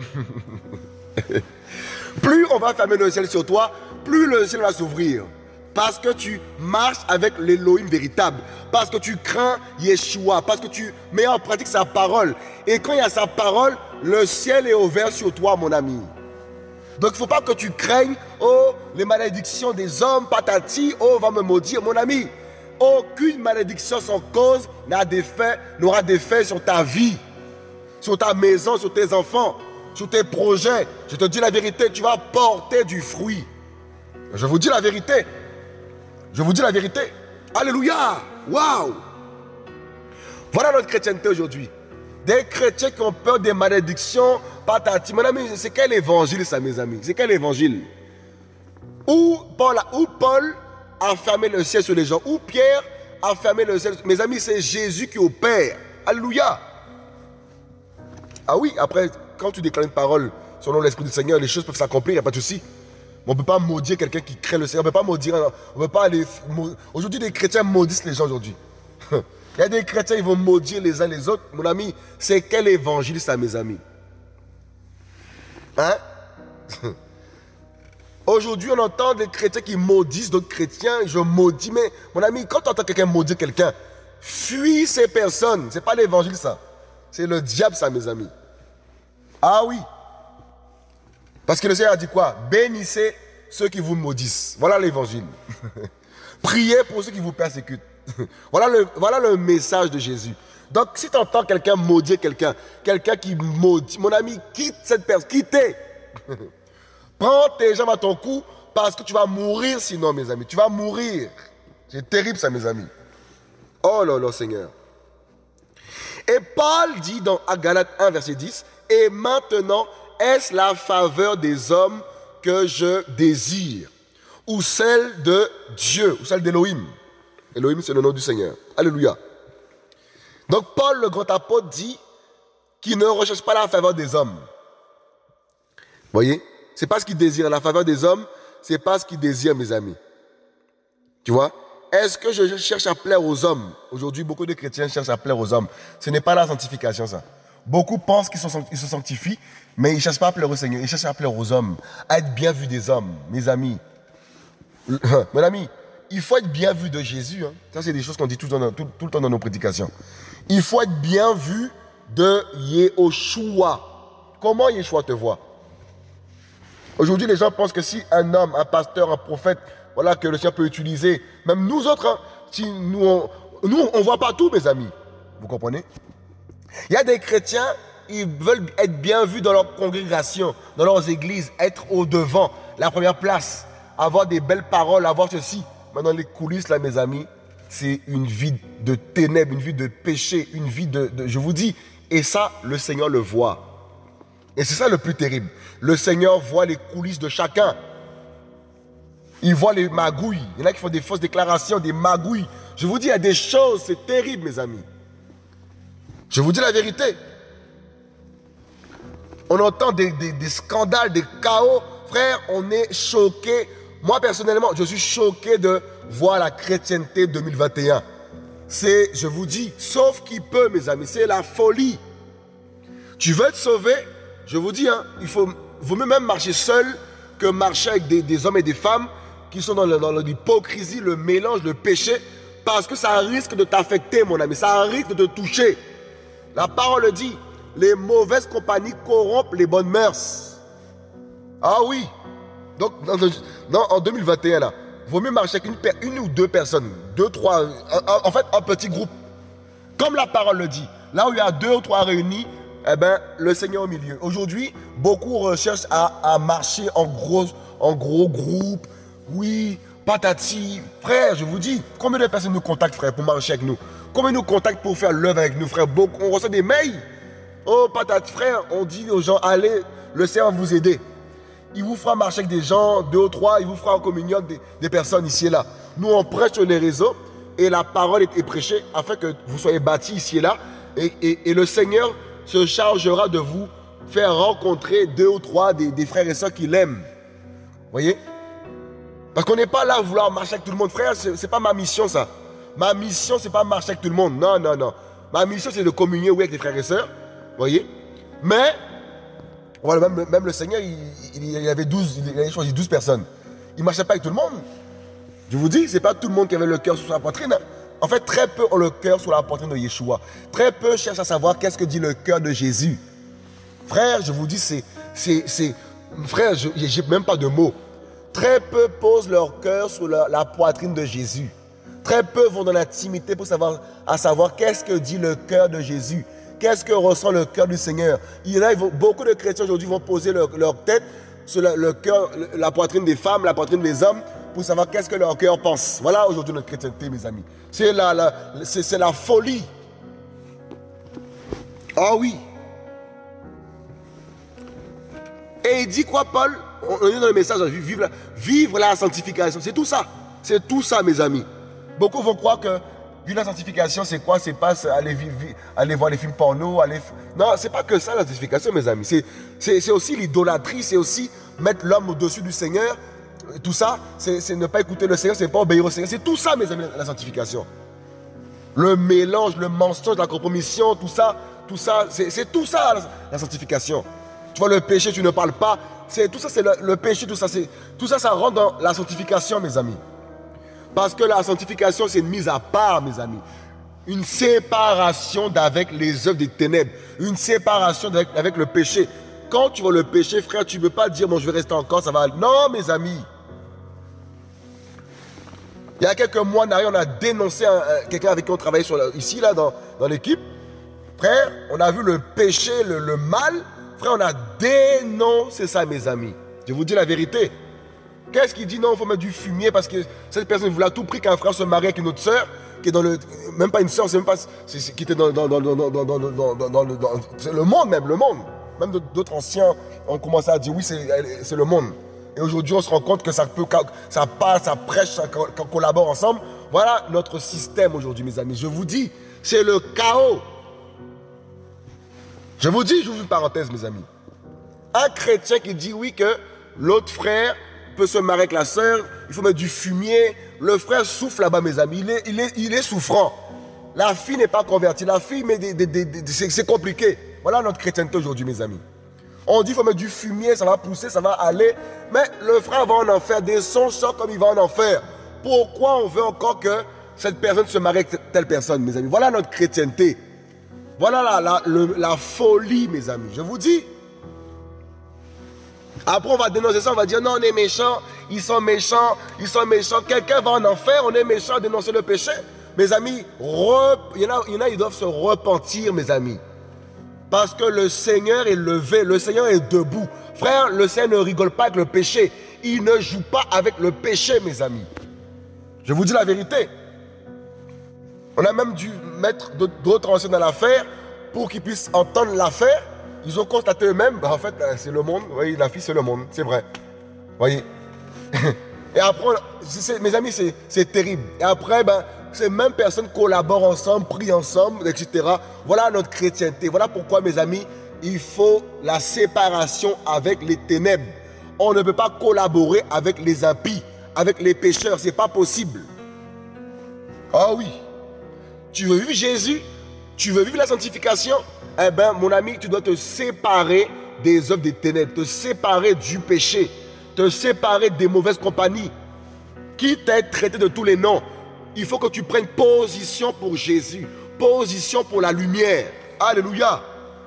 Plus on va fermer le ciel sur toi, plus le ciel va s'ouvrir. Parce que tu marches avec l'Élohim véritable. Parce que tu crains Yeshua. Parce que tu mets en pratique sa parole. Et quand il y a sa parole, le ciel est ouvert sur toi, mon ami. Donc il ne faut pas que tu craignes, oh, les malédictions des hommes, patati, oh, va me maudire, mon ami. Aucune malédiction sans cause n'a d'effet, n'aura d'effet sur ta vie, sur ta maison, sur tes enfants, sur tes projets. Je te dis la vérité, tu vas porter du fruit. Je vous dis la vérité. Je vous dis la vérité. Alléluia. Waouh. Voilà notre chrétienté aujourd'hui. Des chrétiens qui ont peur des malédictions, patati. Mon ami, c'est quel évangile ça, mes amis? C'est quel évangile? Où Paul, où Paul a fermé le ciel sur les gens? Où Pierre a fermé le ciel? Mes amis, c'est Jésus qui opère. Alléluia. Ah oui, après, quand tu déclares une parole selon l'Esprit du Seigneur, les choses peuvent s'accomplir, il n'y a pas de souci. On ne peut pas maudire quelqu'un qui craint le Seigneur. On ne peut pas maudire. On peut pas aller. Aujourd'hui, les chrétiens maudissent les gens aujourd'hui. Il y a des chrétiens, ils vont maudire les uns les autres. Mon ami, c'est quel évangile ça, mes amis? Hein? Aujourd'hui, on entend des chrétiens qui maudissent d'autres chrétiens. Je maudis, mais mon ami, quand tu entends quelqu'un maudire quelqu'un, fuis ces personnes. Ce n'est pas l'évangile, ça. C'est le diable, ça, mes amis. Ah oui. Parce que le Seigneur a dit quoi? Bénissez ceux qui vous maudissent. Voilà l'évangile. Priez pour ceux qui vous persécutent. Voilà le, voilà le message de Jésus. Donc, si tu entends quelqu'un maudire quelqu'un, quelqu'un qui maudit, mon ami, quitte cette personne, quittez. Prends tes jambes à ton cou parce que tu vas mourir sinon, mes amis. Tu vas mourir. C'est terrible ça, mes amis. Oh là là, Seigneur. Et Paul dit dans Galates un, verset dix, « Et maintenant, est-ce la faveur des hommes que je désire, ou celle de Dieu, ou celle d'Élohim ?» Élohim, c'est le nom du Seigneur. Alléluia. Donc Paul, le grand apôtre, dit qu'il ne recherche pas la faveur des hommes. Vous voyez? Ce n'est pas ce qu'il désire. La faveur des hommes, ce n'est pas ce qu'il désire, mes amis. Tu vois? Est-ce que je cherche à plaire aux hommes? Aujourd'hui, beaucoup de chrétiens cherchent à plaire aux hommes. Ce n'est pas la sanctification, ça. Beaucoup pensent qu'ils se sanctifient, mais ils ne cherchent pas à plaire au Seigneur. Ils cherchent à plaire aux hommes, à être bien vus des hommes, mes amis. Mon ami, il faut être bien vu de Jésus. Hein. Ça, c'est des choses qu'on dit tout le, temps, tout, tout le temps dans nos prédications. Il faut être bien vu de Yeshua. Comment Yeshua te voit? Aujourd'hui, les gens pensent que si un homme, un pasteur, un prophète, voilà, que le Seigneur peut utiliser, même nous autres, hein, si nous, on nous, on voit pas tout, mes amis. Vous comprenez? Il y a des chrétiens, ils veulent être bien vus dans leur congrégation, dans leurs églises, être au devant, la première place, avoir des belles paroles, avoir ceci. Mais dans les coulisses, là, mes amis, c'est une vie de ténèbres, une vie de péché, une vie de, de... Je vous dis, et ça, le Seigneur le voit. Et c'est ça le plus terrible. Le Seigneur voit les coulisses de chacun. Il voit les magouilles. Il y en a qui font des fausses déclarations, des magouilles. Je vous dis, il y a des choses, c'est terrible, mes amis. Je vous dis la vérité. On entend des, des, des scandales, des chaos. Frère, on est choqué. Moi, personnellement, je suis choqué de voir la chrétienté deux mille vingt et un. C'est, je vous dis, sauf qui peut, mes amis, c'est la folie. Tu veux être sauvé? Je vous dis, hein, il faut, vaut mieux même marcher seul que marcher avec des, des hommes et des femmes qui sont dans, le, dans l'hypocrisie, le mélange, le péché, parce que ça risque de t'affecter, mon ami, ça risque de te toucher. La parole dit, les mauvaises compagnies corrompent les bonnes mœurs. Ah oui. Donc, dans, dans, en deux mille vingt et un, là, vaut mieux marcher avec une, une ou deux personnes, deux, trois, un, un, en fait, un petit groupe. Comme la parole le dit, là où il y a deux ou trois réunis, eh ben, le Seigneur au milieu. Aujourd'hui, beaucoup recherchent à, à marcher en gros, en gros groupe. Oui, patati. Frère, je vous dis, combien de personnes nous contactent, frère, pour marcher avec nous? Combien nous contactent pour faire l'œuvre avec nous, frère? Beaucoup, on reçoit des mails. Oh, patati, frère, on dit aux gens, allez, le Seigneur va vous aider. Il vous fera marcher avec des gens, deux ou trois, il vous fera en communion avec des, des personnes ici et là. Nous, on prêche sur les réseaux et la parole est, est prêchée afin que vous soyez bâtis ici et là. Et, et, et le Seigneur se chargera de vous faire rencontrer deux ou trois des, des frères et sœurs qui l'aiment. Vous voyez? Parce qu'on n'est pas là à vouloir marcher avec tout le monde. Frère, ce n'est pas ma mission, ça. Ma mission, ce n'est pas marcher avec tout le monde. Non, non, non. Ma mission, c'est de communier, oui, avec les frères et sœurs. Vous voyez? Mais, voilà, même, même le Seigneur, il, il, il avait douze, il avait choisi douze personnes. Il ne marchait pas avec tout le monde. Je vous dis, ce n'est pas tout le monde qui avait le cœur sur la poitrine. En fait, très peu ont le cœur sur la poitrine de Yeshua. Très peu cherchent à savoir qu'est-ce que dit le cœur de Jésus. Frère, je vous dis, c'est... c'est, c'est frère, je n'ai même pas de mots. Très peu posent leur cœur sur la, la poitrine de Jésus. Très peu vont dans l'intimité pour savoir, à savoir qu'est-ce que dit le cœur de Jésus. Qu'est-ce que ressent le cœur du Seigneur. Il y en a, vont, beaucoup de chrétiens aujourd'hui vont poser leur, leur tête sur le, le cœur, la poitrine des femmes, la poitrine des hommes, pour savoir qu'est-ce que leur cœur pense. Voilà aujourd'hui notre chrétienté, mes amis. C'est la, la, c'est, c'est la folie. Ah oui. Et il dit quoi, Paul? On est dans le message, vivre la, vivre la sanctification. C'est tout ça. C'est tout ça, mes amis. Beaucoup vont croire que vivre la sanctification, c'est quoi? C'est pas aller, vivre, aller voir les films porno. Aller... Non, c'est pas que ça, la sanctification, mes amis. C'est, c'est, c'est aussi l'idolâtrie, c'est aussi mettre l'homme au-dessus du Seigneur. Tout ça, c'est, c'est ne pas écouter le Seigneur, c'est pas obéir au Seigneur. C'est tout ça, mes amis, la sanctification. Le mélange, le mensonge, la compromission, tout ça, tout ça, c'est, c'est tout ça, la, la sanctification. Tu vois, le péché, tu ne parles pas. C'est, tout ça, c'est le, le péché, tout ça, c'est, tout ça, ça rentre dans la sanctification, mes amis. Parce que la sanctification, c'est une mise à part, mes amis. Une séparation d'avec les œuvres des ténèbres. Une séparation avec, avec le péché. Quand tu vois le péché, frère, tu ne peux pas dire, bon, je vais rester encore, ça va aller. Non, mes amis. Il y a quelques mois en arrière, on a dénoncé un, un, quelqu'un avec qui on travaillait sur la, ici, là, dans, dans l'équipe. Frère, on a vu le péché, le, le mal. Frère, on a dénoncé ça, mes amis. Je vous dis la vérité. Qu'est-ce qu'il dit? Non, il faut mettre du fumier parce que cette personne voulait à tout prix qu'un frère se marie avec une autre sœur. qui est dans le... Même pas une sœur, c'est même pas... C'est, c'est, qui était dans, dans, dans, dans, dans, dans, dans, dans, dans le... Dans, c'est le monde même, le monde. Même d'autres anciens ont commencé à dire oui, c'est, c'est le monde. Et aujourd'hui, on se rend compte que ça peut... Ça passe, ça prêche, ça collabore ensemble. Voilà notre système aujourd'hui, mes amis. Je vous dis, c'est le chaos. Je vous dis, j'ouvre une parenthèse, mes amis. Un chrétien qui dit oui que l'autre frère peut se marier avec la sœur, il faut mettre du fumier. Le frère souffle là-bas, mes amis. Il est, il est, il est souffrant. La fille n'est pas convertie. La fille, mais des, des, des, des, c'est, c'est compliqué. Voilà notre chrétienté aujourd'hui, mes amis. On dit qu'il faut mettre du fumier, ça va pousser, ça va aller. Mais le frère va en enfer. Des sons sortent comme il va en enfer. Pourquoi on veut encore que cette personne se marie avec telle personne, mes amis? Voilà notre chrétienté. Voilà la, la, le, la folie, mes amis. Je vous dis. Après, on va dénoncer ça, on va dire non, on est méchants, ils sont méchants, ils sont méchants. Quelqu'un va en enfer, on est méchant, dénoncer le péché. Mes amis, rep... il, y en a, il y en a, ils doivent se repentir, mes amis. Parce que le Seigneur est levé, le Seigneur est debout. Frère, le Seigneur ne rigole pas avec le péché. Il ne joue pas avec le péché, mes amis. Je vous dis la vérité. On a même dû mettre d'autres anciens dans l'affaire pour qu'ils puissent entendre l'affaire. Ils ont constaté eux-mêmes, bah en fait, c'est le monde. Vous voyez, la fille, c'est le monde. C'est vrai. Vous voyez. Et après, c'est, mes amis, c'est, c'est terrible. Et après, ben, ces mêmes personnes collaborent ensemble, prient ensemble, et cetera. Voilà notre chrétienté. Voilà pourquoi, mes amis, il faut la séparation avec les ténèbres. On ne peut pas collaborer avec les impies, avec les pécheurs. Ce n'est pas possible. Ah oui. Tu veux vivre Jésus? Tu veux vivre la sanctification? Eh bien, mon ami, tu dois te séparer des œuvres des ténèbres, te séparer du péché, te séparer des mauvaises compagnies. Quitte à être traité de tous les noms, il faut que tu prennes position pour Jésus, position pour la lumière. Alléluia.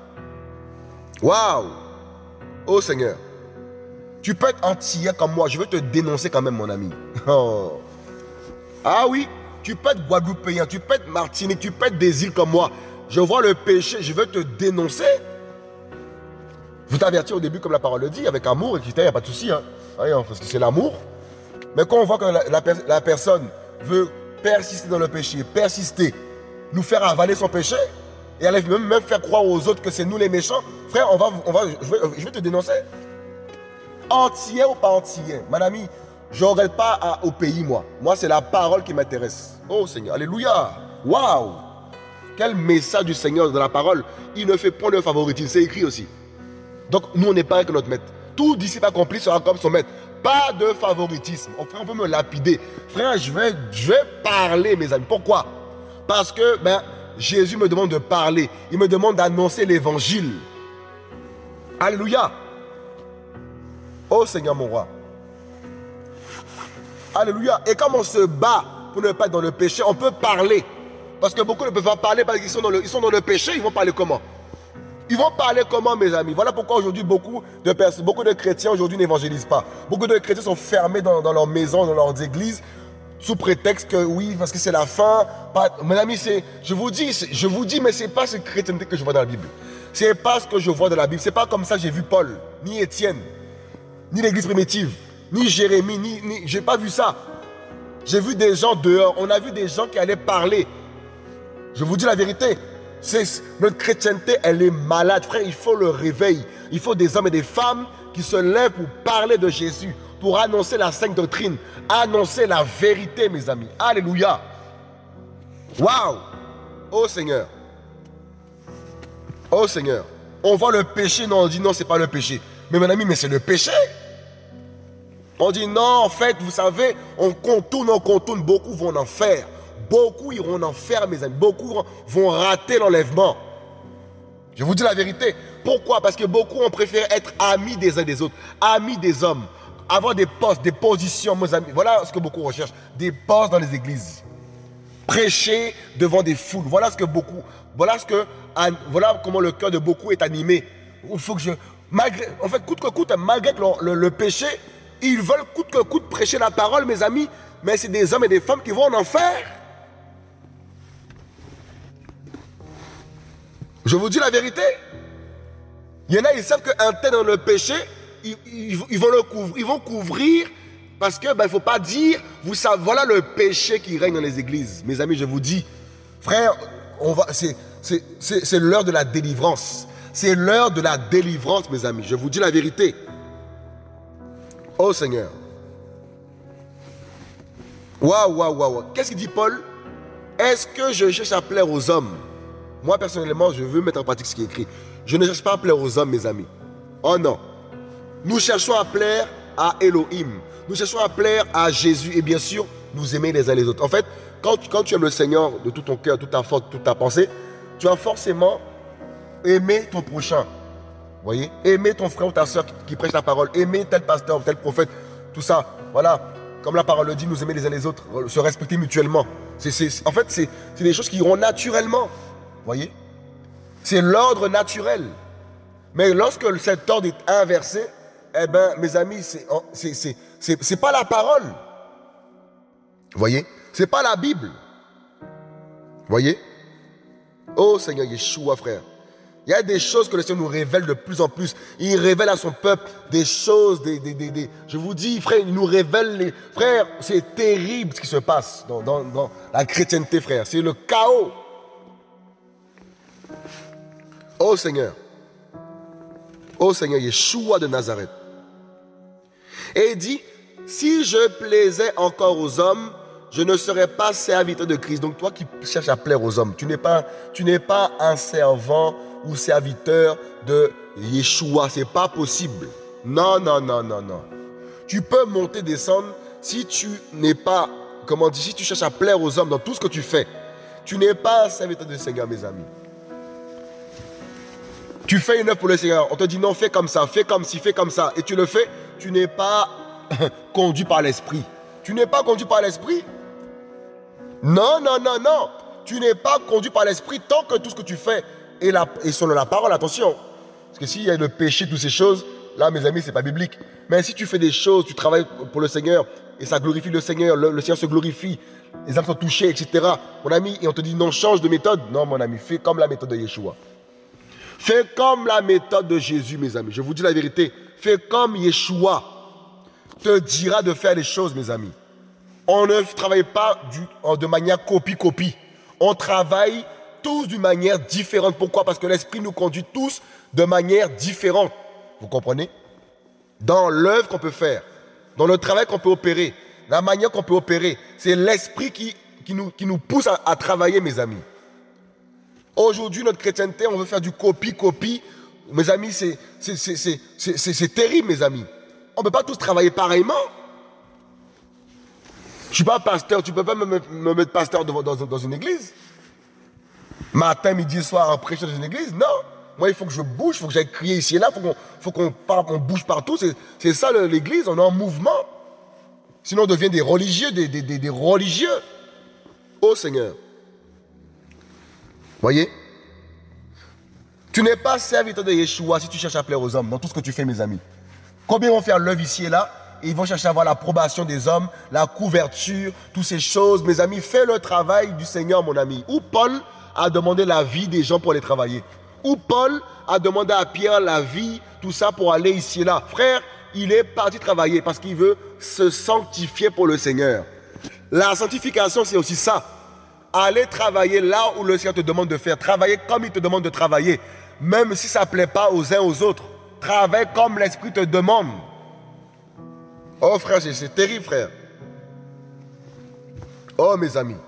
Waouh. Oh Seigneur. Tu peux être antillais comme moi, je veux te dénoncer quand même, mon ami. Oh. Ah oui, tu peux être guadeloupéen, tu peux être martinique, tu peux être des îles comme moi. Je vois le péché, je veux te dénoncer. Je veux t'avertir au début, comme la parole le dit, avec amour, et cetera. Il n'y a pas de souci, hein. Parce que c'est l'amour. Mais quand on voit que la, la, la personne veut persister dans le péché, persister, nous faire avaler son péché, et elle même, même faire croire aux autres que c'est nous les méchants, frère, on va, on va, je, vais, je vais te dénoncer. Antillais ou pas antillais, mon ami, je ne regrette pas à, au pays, moi. Moi, c'est la parole qui m'intéresse. Oh Seigneur, alléluia. Waouh. Quel message du Seigneur dans la parole. Il ne fait point de favoritisme. C'est écrit aussi. Donc, nous, on n'est pas avec notre maître. Tout disciple accompli sera comme son maître. Pas de favoritisme. Oh, frère, on peut me lapider. Frère, je vais, je vais parler, mes amis. Pourquoi? Parce que ben, Jésus me demande de parler. Il me demande d'annoncer l'évangile. Alléluia. Oh Seigneur, mon roi. Alléluia. Et comme on se bat pour ne pas être dans le péché, on peut parler. Parce que beaucoup ne peuvent pas parler parce qu'ils sont dans le, ils sont dans le péché, ils vont parler comment? Ils vont parler comment, mes amis? Voilà pourquoi aujourd'hui, beaucoup de personnes, beaucoup de chrétiens aujourd'hui n'évangélisent pas. Beaucoup de chrétiens sont fermés dans, dans leur maison, dans leurs églises, sous prétexte que oui, parce que c'est la fin. Pas, mes amis, c'est, je vous dis, je vous dis, mais ce n'est pas cette chrétienté que je vois dans la Bible. Ce n'est pas ce que je vois dans la Bible. Ce n'est pas comme ça que j'ai vu Paul, ni Étienne, ni l'église primitive, ni Jérémie, ni, ni je n'ai pas vu ça. J'ai vu des gens dehors. On a vu des gens qui allaient parler. Je vous dis la vérité, c'est, notre chrétienté, elle est malade. Frère, il faut le réveil. Il faut des hommes et des femmes qui se lèvent pour parler de Jésus, pour annoncer la sainte doctrine, annoncer la vérité, mes amis. Alléluia. Waouh. Oh Seigneur. Oh Seigneur. On voit le péché, non, on dit non, c'est pas le péché. Mais mon ami, mais c'est le péché. On dit non, en fait, vous savez, on contourne, on contourne, beaucoup vont en enfer. Beaucoup iront en enfer, mes amis. Beaucoup vont rater l'enlèvement. Je vous dis la vérité. Pourquoi? Parce que beaucoup ont préféré être amis des uns des autres, amis des hommes, avoir des postes, des positions, mes amis. Voilà ce que beaucoup recherchent, des postes dans les églises. Prêcher devant des foules. Voilà ce que beaucoup, voilà ce que, voilà comment le cœur de beaucoup est animé. Il faut que je, malgré, en fait, coûte que coûte, malgré le, le, le péché, ils veulent coûte que coûte prêcher la parole, mes amis, mais c'est des hommes et des femmes qui vont en enfer. Je vous dis la vérité. Il y en a, ils savent qu'un tel dans le péché, ils, ils, ils, vont le couvrir, ils vont couvrir Parce que, ben, il ne faut pas dire, vous savez, voilà le péché qui règne dans les églises. Mes amis, je vous dis, frère, on va, c'est, c'est, c'est, c'est l'heure de la délivrance. C'est l'heure de la délivrance, mes amis. Je vous dis la vérité. Oh Seigneur. Waouh, waouh, waouh. Qu'est-ce qu'il dit Paul? Est-ce que je cherche à plaire aux hommes? Moi, personnellement, je veux mettre en pratique ce qui est écrit. Je ne cherche pas à plaire aux hommes, mes amis. Oh non. Nous cherchons à plaire à Elohim. Nous cherchons à plaire à Jésus. Et bien sûr, nous aimer les uns les autres. En fait, quand, quand tu aimes le Seigneur de tout ton cœur, toute ta force, toute ta pensée, tu vas forcément aimer ton prochain. Vous voyez? Aimer ton frère ou ta soeur qui, qui prêche la parole. Aimer tel pasteur, tel prophète. Tout ça. Voilà. Comme la parole le dit, nous aimer les uns les autres. Se respecter mutuellement. C'est, c'est, en fait, c'est, c'est des choses qui iront naturellement. Vous voyez? C'est l'ordre naturel. Mais lorsque cet ordre est inversé, eh bien, mes amis, c'est, c'est, c'est, c'est, c'est pas la parole. Vous voyez? C'est pas la Bible. Vous voyez? Oh Seigneur Yeshua, frère. Il y a des choses que le Seigneur nous révèle de plus en plus. Il révèle à son peuple des choses, des, des, des, des... je vous dis, frère, il nous révèle les... Frère, c'est terrible ce qui se passe dans, dans, dans la chrétienté, frère. C'est le chaos. Oh Seigneur. Oh Seigneur Yeshua de Nazareth. Et il dit, si je plaisais encore aux hommes, je ne serais pas serviteur de Christ. Donc toi qui cherches à plaire aux hommes, tu n'es pas, tu n'es pas un servant ou serviteur de Yeshua. Ce n'est pas possible. Non, non, non, non, non. Tu peux monter, descendre si tu n'es pas, comment dire, si tu cherches à plaire aux hommes dans tout ce que tu fais. Tu n'es pas un serviteur du Seigneur, mes amis. Tu fais une œuvre pour le Seigneur. On te dit non, fais comme ça, fais comme ci, fais comme ça. Et tu le fais, tu n'es pas conduit par l'esprit. Tu n'es pas conduit par l'esprit. Non, non, non, non. Tu n'es pas conduit par l'esprit tant que tout ce que tu fais est, la, est selon la parole. Attention. Parce que s'il y a le péché, toutes ces choses, là, mes amis, ce n'est pas biblique. Mais si tu fais des choses, tu travailles pour le Seigneur et ça glorifie le Seigneur, le, le Seigneur se glorifie, les âmes sont touchées, et cetera. Mon ami, et on te dit non, change de méthode. Non, mon ami, fais comme la méthode de Yeshua. Fais comme la méthode de Jésus, mes amis. Je vous dis la vérité. Fais comme Yeshua te dira de faire les choses, mes amis. On ne travaille pas du, de manière copie-copie. On travaille tous d'une manière différente. Pourquoi? Parce que l'Esprit nous conduit tous de manière différente. Vous comprenez? Dans l'œuvre qu'on peut faire, dans le travail qu'on peut opérer, la manière qu'on peut opérer, c'est l'Esprit qui, qui, nous, qui nous pousse à, à travailler, mes amis. Aujourd'hui, notre chrétienté, on veut faire du copie-copie. Mes amis, c'est, c'est, c'est, c'est, c'est, c'est, c'est terrible, mes amis. On ne peut pas tous travailler pareillement. Je ne suis pas pasteur, tu ne peux pas me, me mettre pasteur dans, dans, dans une église. Matin, midi, soir, en prêchant dans une église, non. Moi, il faut que je bouge, il faut que j'aille crier ici et là, il faut qu'on, faut qu'on, parle, on bouge partout. C'est, c'est ça l'église, on est en mouvement. Sinon, on devient des religieux, des, des, des, des religieux. Oh Seigneur. Voyez? Tu n'es pas serviteur de Yeshua si tu cherches à plaire aux hommes dans tout ce que tu fais, mes amis. Combien vont faire l'œuvre ici et là et ils vont chercher à avoir l'approbation des hommes, la couverture, toutes ces choses. Mes amis, fais le travail du Seigneur, mon ami. Où Paul a demandé la vie des gens pour les travailler. Où Paul a demandé à Pierre la vie, tout ça pour aller ici et là. Frère, il est parti travailler parce qu'il veut se sanctifier pour le Seigneur. La sanctification, c'est aussi ça. Aller travailler là où le Seigneur te demande de faire. Travailler comme il te demande de travailler. Même si ça ne plaît pas aux uns aux autres. Travaille comme l'Esprit te demande. Oh frère, c'est, c'est terrible, frère. Oh mes amis.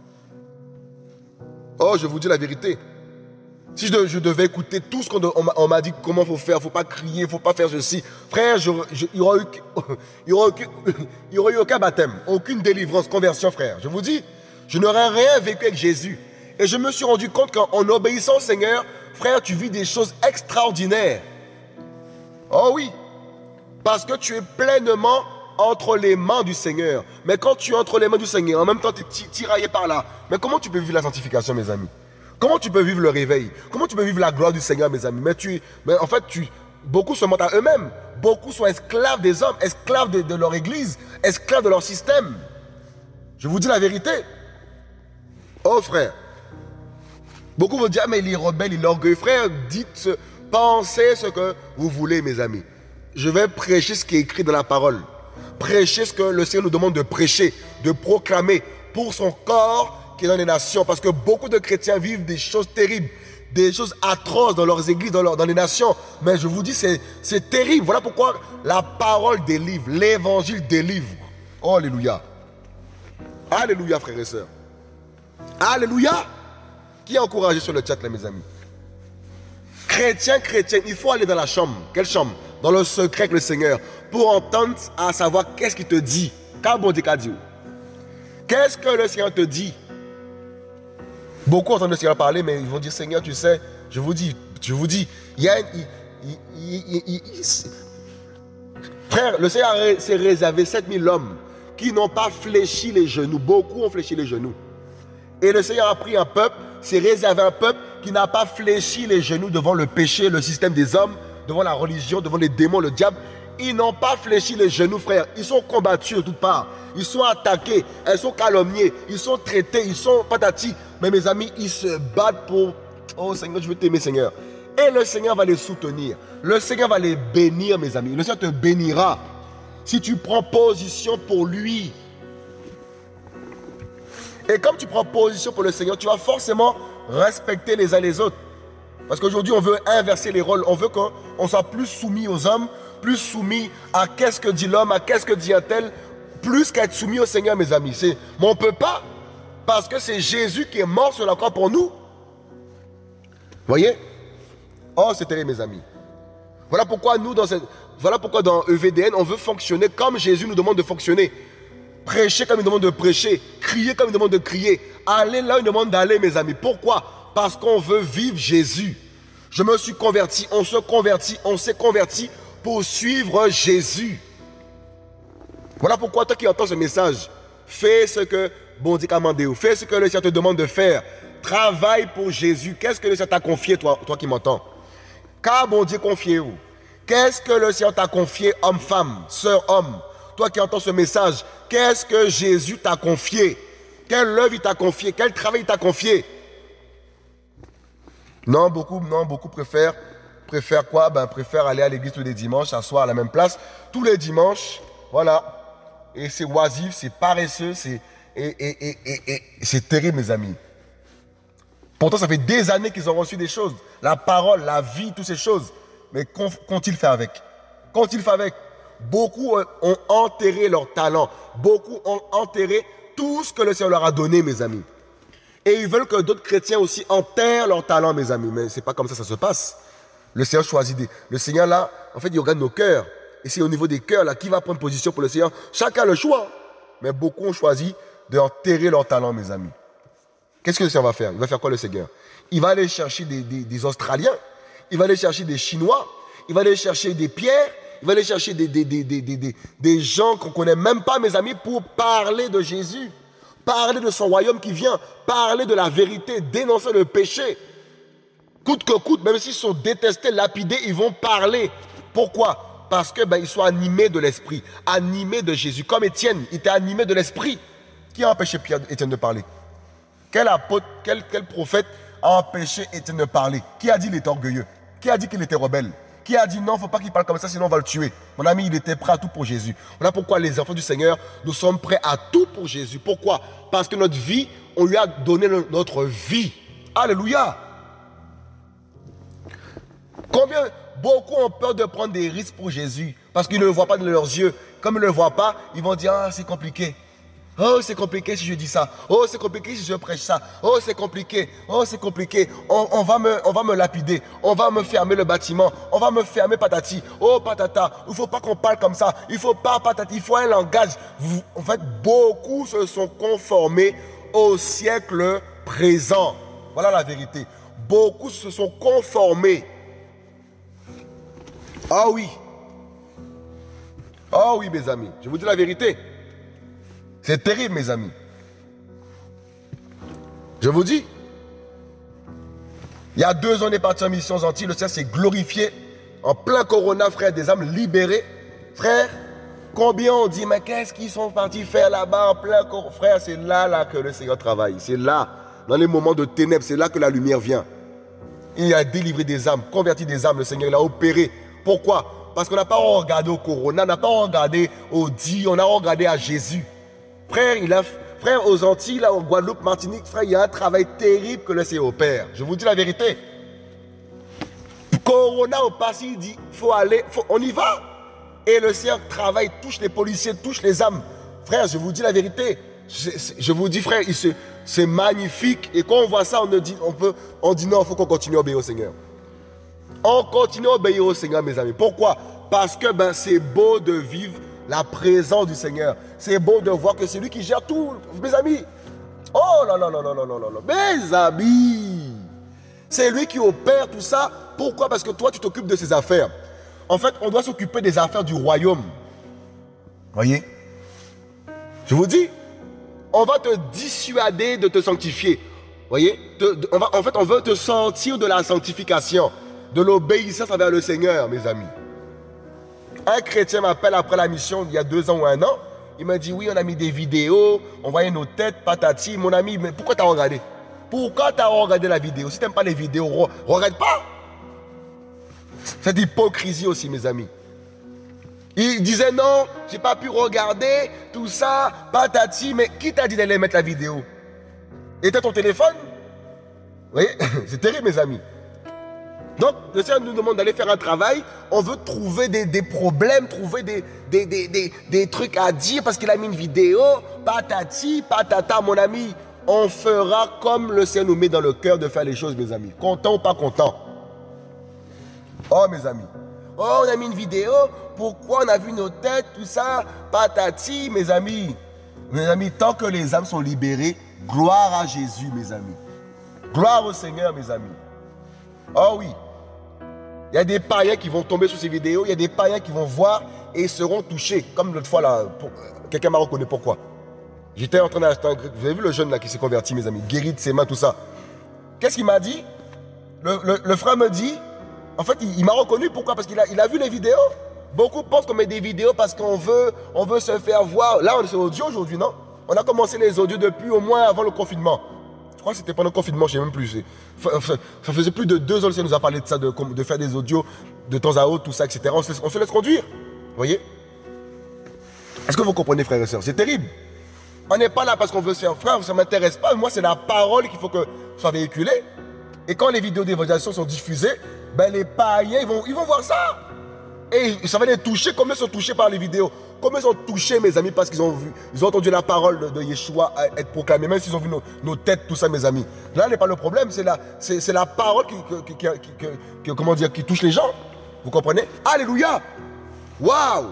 Oh, je vous dis la vérité. Si je, je devais écouter tout ce qu'on on, on m'a dit, comment il faut faire, il ne faut pas crier, il ne faut pas faire ceci. Frère, je, je, il n'y aura, aura, aura eu aucun baptême, aucune délivrance, conversion, frère. Je vous dis, je n'aurais rien vécu avec Jésus. Et je me suis rendu compte qu'en obéissant au Seigneur, frère, tu vis des choses extraordinaires. Oh oui, parce que tu es pleinement entre les mains du Seigneur. Mais quand tu es entre les mains du Seigneur, en même temps tu es tiraillé par là. Mais comment tu peux vivre la sanctification, mes amis? Comment tu peux vivre le réveil? Comment tu peux vivre la gloire du Seigneur, mes amis? Mais, tu, mais en fait, tu, beaucoup se mentent à eux-mêmes. Beaucoup sont esclaves des hommes, esclaves de, de leur église, esclaves de leur système. Je vous dis la vérité. Oh frère. Beaucoup vont dire, ah, mais il est rebelle, il est orgueilleux. Frère, dites, pensez ce que vous voulez, mes amis. Je vais prêcher ce qui est écrit dans la parole. prêcher ce que le Seigneur nous demande de prêcher, de proclamer pour son corps qui est dans les nations. Parce que beaucoup de chrétiens vivent des choses terribles, des choses atroces dans leurs églises, dans, leur, dans les nations. Mais je vous dis, c'est terrible. Voilà pourquoi la parole délivre, l'évangile délivre. Oh, alléluia. Alléluia, frères et sœurs. Alléluia. Qui est encouragé sur le chat, là, mes amis? Chrétien, chrétien, il faut aller dans la chambre. Quelle chambre? Dans le secret avec le Seigneur. Pour entendre, à savoir qu'est-ce qu'il te dit. Qu'est-ce que le Seigneur te dit? Beaucoup entendent le Seigneur parler, mais ils vont dire, Seigneur, tu sais, je vous dis, je vous dis, il y a... Il, il, il, il, il, frère, le Seigneur s'est réservé sept mille hommes qui n'ont pas fléchi les genoux. Beaucoup ont fléchi les genoux. Et le Seigneur a pris un peuple, s'est réservé un peuple qui n'a pas fléchi les genoux devant le péché, le système des hommes, devant la religion, devant les démons, le diable. Ils n'ont pas fléchi les genoux, frère. Ils sont combattus de toutes parts. Ils sont attaqués, ils sont calomniés, ils sont traités, ils sont patati. Mais mes amis, ils se battent pour... Oh Seigneur, je veux t'aimer, Seigneur. Et le Seigneur va les soutenir. Le Seigneur va les bénir, mes amis. Le Seigneur te bénira si tu prends position pour lui. Et comme tu prends position pour le Seigneur, tu vas forcément respecter les uns les autres. Parce qu'aujourd'hui, on veut inverser les rôles. On veut qu'on soit plus soumis aux hommes, plus soumis à qu'est-ce que dit l'homme, à qu'est-ce que dit un tel, plus qu'à être soumis au Seigneur, mes amis. Mais on ne peut pas, parce que c'est Jésus qui est mort sur la croix pour nous. Voyez? Oh, c'est terrible, mes amis. Voilà pourquoi nous, dans cette, voilà pourquoi dans E V D N, on veut fonctionner comme Jésus nous demande de fonctionner. Prêcher comme il demande de prêcher, crier comme il demande de crier, aller là où il demande d'aller, mes amis. Pourquoi? Parce qu'on veut vivre Jésus. Je me suis converti, on se convertit, on s'est converti pour suivre Jésus. Voilà pourquoi toi qui entends ce message, fais ce que bon Dieu t'a demandé, fais ce que le Seigneur te demande de faire. Travaille pour Jésus. Qu'est-ce que le Seigneur t'a confié, toi, toi qui m'entends? Car bon Dieu confié où? Qu'est-ce que le Seigneur t'a confié, homme, femme, sœur, homme? Toi qui entends ce message, qu'est-ce que Jésus t'a confié? Quelle œuvre il t'a confié? Quel travail il t'a confié? Non, beaucoup, non, beaucoup préfèrent, préfèrent quoi? Ben, préfèrent aller à l'église tous les dimanches, s'asseoir à la même place, tous les dimanches, voilà. Et c'est oisif, c'est paresseux, c'est et, et, et, et, et, c'est terrible, mes amis. Pourtant, ça fait des années qu'ils ont reçu des choses. La parole, la vie, toutes ces choses. Mais qu'ont-ils fait avec? Qu'ont-ils fait avec? Beaucoup ont enterré leur talent. Beaucoup ont enterré tout ce que le Seigneur leur a donné, mes amis. Et ils veulent que d'autres chrétiens aussi enterrent leur talent, mes amis. Mais ce n'est pas comme ça que ça se passe. Le Seigneur choisit des... Le Seigneur, là, en fait, il regarde nos cœurs. Et c'est au niveau des cœurs, là, qui va prendre position pour le Seigneur. Chacun a le choix. Mais beaucoup ont choisi d'enterrer leur talent, mes amis. Qu'est-ce que le Seigneur va faire? Il va faire quoi, le Seigneur? Il va aller chercher des, des, des Australiens. Il va aller chercher des Chinois. Il va aller chercher des pierres. Il va aller chercher des, des, des, des, des, des, des gens qu'on ne connaît même pas, mes amis, pour parler de Jésus. Parler de son royaume qui vient. Parler de la vérité. Dénoncer le péché. Coûte que coûte, même s'ils sont détestés, lapidés, ils vont parler. Pourquoi? Parce qu'ils ben, sont animés de l'esprit. Animés de Jésus. Comme Étienne, il était animé de l'esprit. Qui a empêché Pierre, Étienne de parler? Quel apôtre, quel, quel prophète a empêché Étienne de parler? Qui a dit qu'il était orgueilleux? Qui a dit qu'il était rebelle? Qui a dit non, il ne faut pas qu'il parle comme ça, sinon on va le tuer? Mon ami, il était prêt à tout pour Jésus. Voilà pourquoi les enfants du Seigneur, nous sommes prêts à tout pour Jésus. Pourquoi? Parce que notre vie, on lui a donné notre vie. Alléluia. Combien, beaucoup ont peur de prendre des risques pour Jésus parce qu'ils ne le voient pas dans leurs yeux. Comme ils ne le voient pas, ils vont dire, ah, c'est compliqué. Oh, c'est compliqué si je dis ça. Oh, c'est compliqué si je prêche ça. Oh, c'est compliqué. Oh, c'est compliqué. On, on, va me, on va me lapider. On va me fermer le bâtiment. On va me fermer patati. Oh, patata. Il ne faut pas qu'on parle comme ça. Il ne faut pas patati. Il faut un langage. Vous, en fait, beaucoup se sont conformés au siècle présent. Voilà la vérité. Beaucoup se sont conformés. Ah oui. Ah oui, mes amis. Je vous dis la vérité. C'est terrible, mes amis. Je vous dis, il y a deux ans, on est parti en mission Antilles. Le Seigneur s'est glorifié en plein corona, frère, des âmes libérées. Frère, combien on dit, mais qu'est-ce qu'ils sont partis faire là-bas en plein corona? Frère, c'est là, là que le Seigneur travaille. C'est là, dans les moments de ténèbres, c'est là que la lumière vient. Il a délivré des âmes, converti des âmes. Le Seigneur, il a opéré. Pourquoi? Parce qu'on n'a pas regardé au Corona, on n'a pas regardé au Di, on a regardé à Jésus. Frère, il a, frère, aux Antilles, là, au Guadeloupe, Martinique, frère, il y a un travail terrible que le Seigneur opère. Je vous dis la vérité. Corona au passé, il dit, faut aller, faut, on y va. Et le Seigneur travaille, touche les policiers, touche les âmes. Frère, je vous dis la vérité. Je, je vous dis, frère, c'est magnifique. Et quand on voit ça, on, dit, on, peut, on dit non, il faut qu'on continue à obéir au Seigneur. On continue à obéir au Seigneur, mes amis. Pourquoi? Parce que ben, c'est beau de vivre la présence du Seigneur. C'est beau de voir que c'est lui qui gère tout, mes amis. Oh là là là là là là là là. Mes amis. C'est lui qui opère tout ça. Pourquoi? Parce que toi, tu t'occupes de ses affaires. En fait, on doit s'occuper des affaires du royaume. Voyez? Je vous dis, on va te dissuader de te sanctifier. Voyez? Te, de, on va, en fait, on veut te sentir de la sanctification, de l'obéissance envers le Seigneur, mes amis. Un chrétien m'appelle après la mission, il y a deux ans ou un an. Il m'a dit, oui, on a mis des vidéos, on voyait nos têtes, patati. Mon ami, mais pourquoi tu as regardé? Pourquoi tu as regardé la vidéo? Si tu n'aimes pas les vidéos, re regarde pas. C'est hypocrisie aussi, mes amis. Il disait non, j'ai pas pu regarder, tout ça, patati. Mais qui t'a dit d'aller mettre la vidéo? Était ton téléphone? Vous voyez? C'est terrible, mes amis. Donc, le Seigneur nous demande d'aller faire un travail. On veut trouver des, des problèmes, trouver des, des, des, des, des trucs à dire parce qu'il a mis une vidéo, patati, patata, mon ami. On fera comme le Seigneur nous met dans le cœur de faire les choses, mes amis. Content ou pas content? Oh, mes amis. Oh, on a mis une vidéo. Pourquoi on a vu nos têtes, tout ça, patati, mes amis. Mes amis, tant que les âmes sont libérées, gloire à Jésus, mes amis. Gloire au Seigneur, mes amis. Oh oui. Il y a des païens qui vont tomber sur ces vidéos. Il y a des païens qui vont voir et ils seront touchés. Comme l'autre fois, là, quelqu'un m'a reconnu pourquoi. J'étais en train d'acheter un... Vous avez vu le jeune là qui s'est converti, mes amis, guéri de ses mains, tout ça. Qu'est-ce qu'il m'a dit? le, le, le frère me dit, en fait, il, il m'a reconnu. Pourquoi? Parce qu'il a, il a vu les vidéos. Beaucoup pensent qu'on met des vidéos parce qu'on veut, on veut se faire voir. Là, on est sur audio aujourd'hui, non? On a commencé les audios depuis au moins avant le confinement. Je crois que c'était pendant le confinement, je ne sais même plus. Ça faisait plus de deux ans que ça nous a parlé de ça, de, de faire des audios de temps à autre, tout ça, et cetera. On se laisse, on se laisse conduire. Vous voyez? Est-ce que vous comprenez, frères et sœurs? C'est terrible. On n'est pas là parce qu'on veut se faire frère, ça ne m'intéresse pas. Moi, c'est la parole qu'il faut que soit véhiculée. Et quand les vidéos d'évangélisation sont diffusées, ben les païens, ils vont, ils vont voir ça. Et ça va les toucher. Combien sont touchés par les vidéos? Combien sont touchés, mes amis, parce qu'ils ont vu, ils ont entendu la parole de, de Yeshua être proclamée, même s'ils ont vu nos, nos têtes, tout ça, mes amis. Là n'est pas le problème, c'est la, c'est la parole qui, qui, qui, qui, qui, comment dire, qui touche les gens. Vous comprenez? Alléluia! Waouh!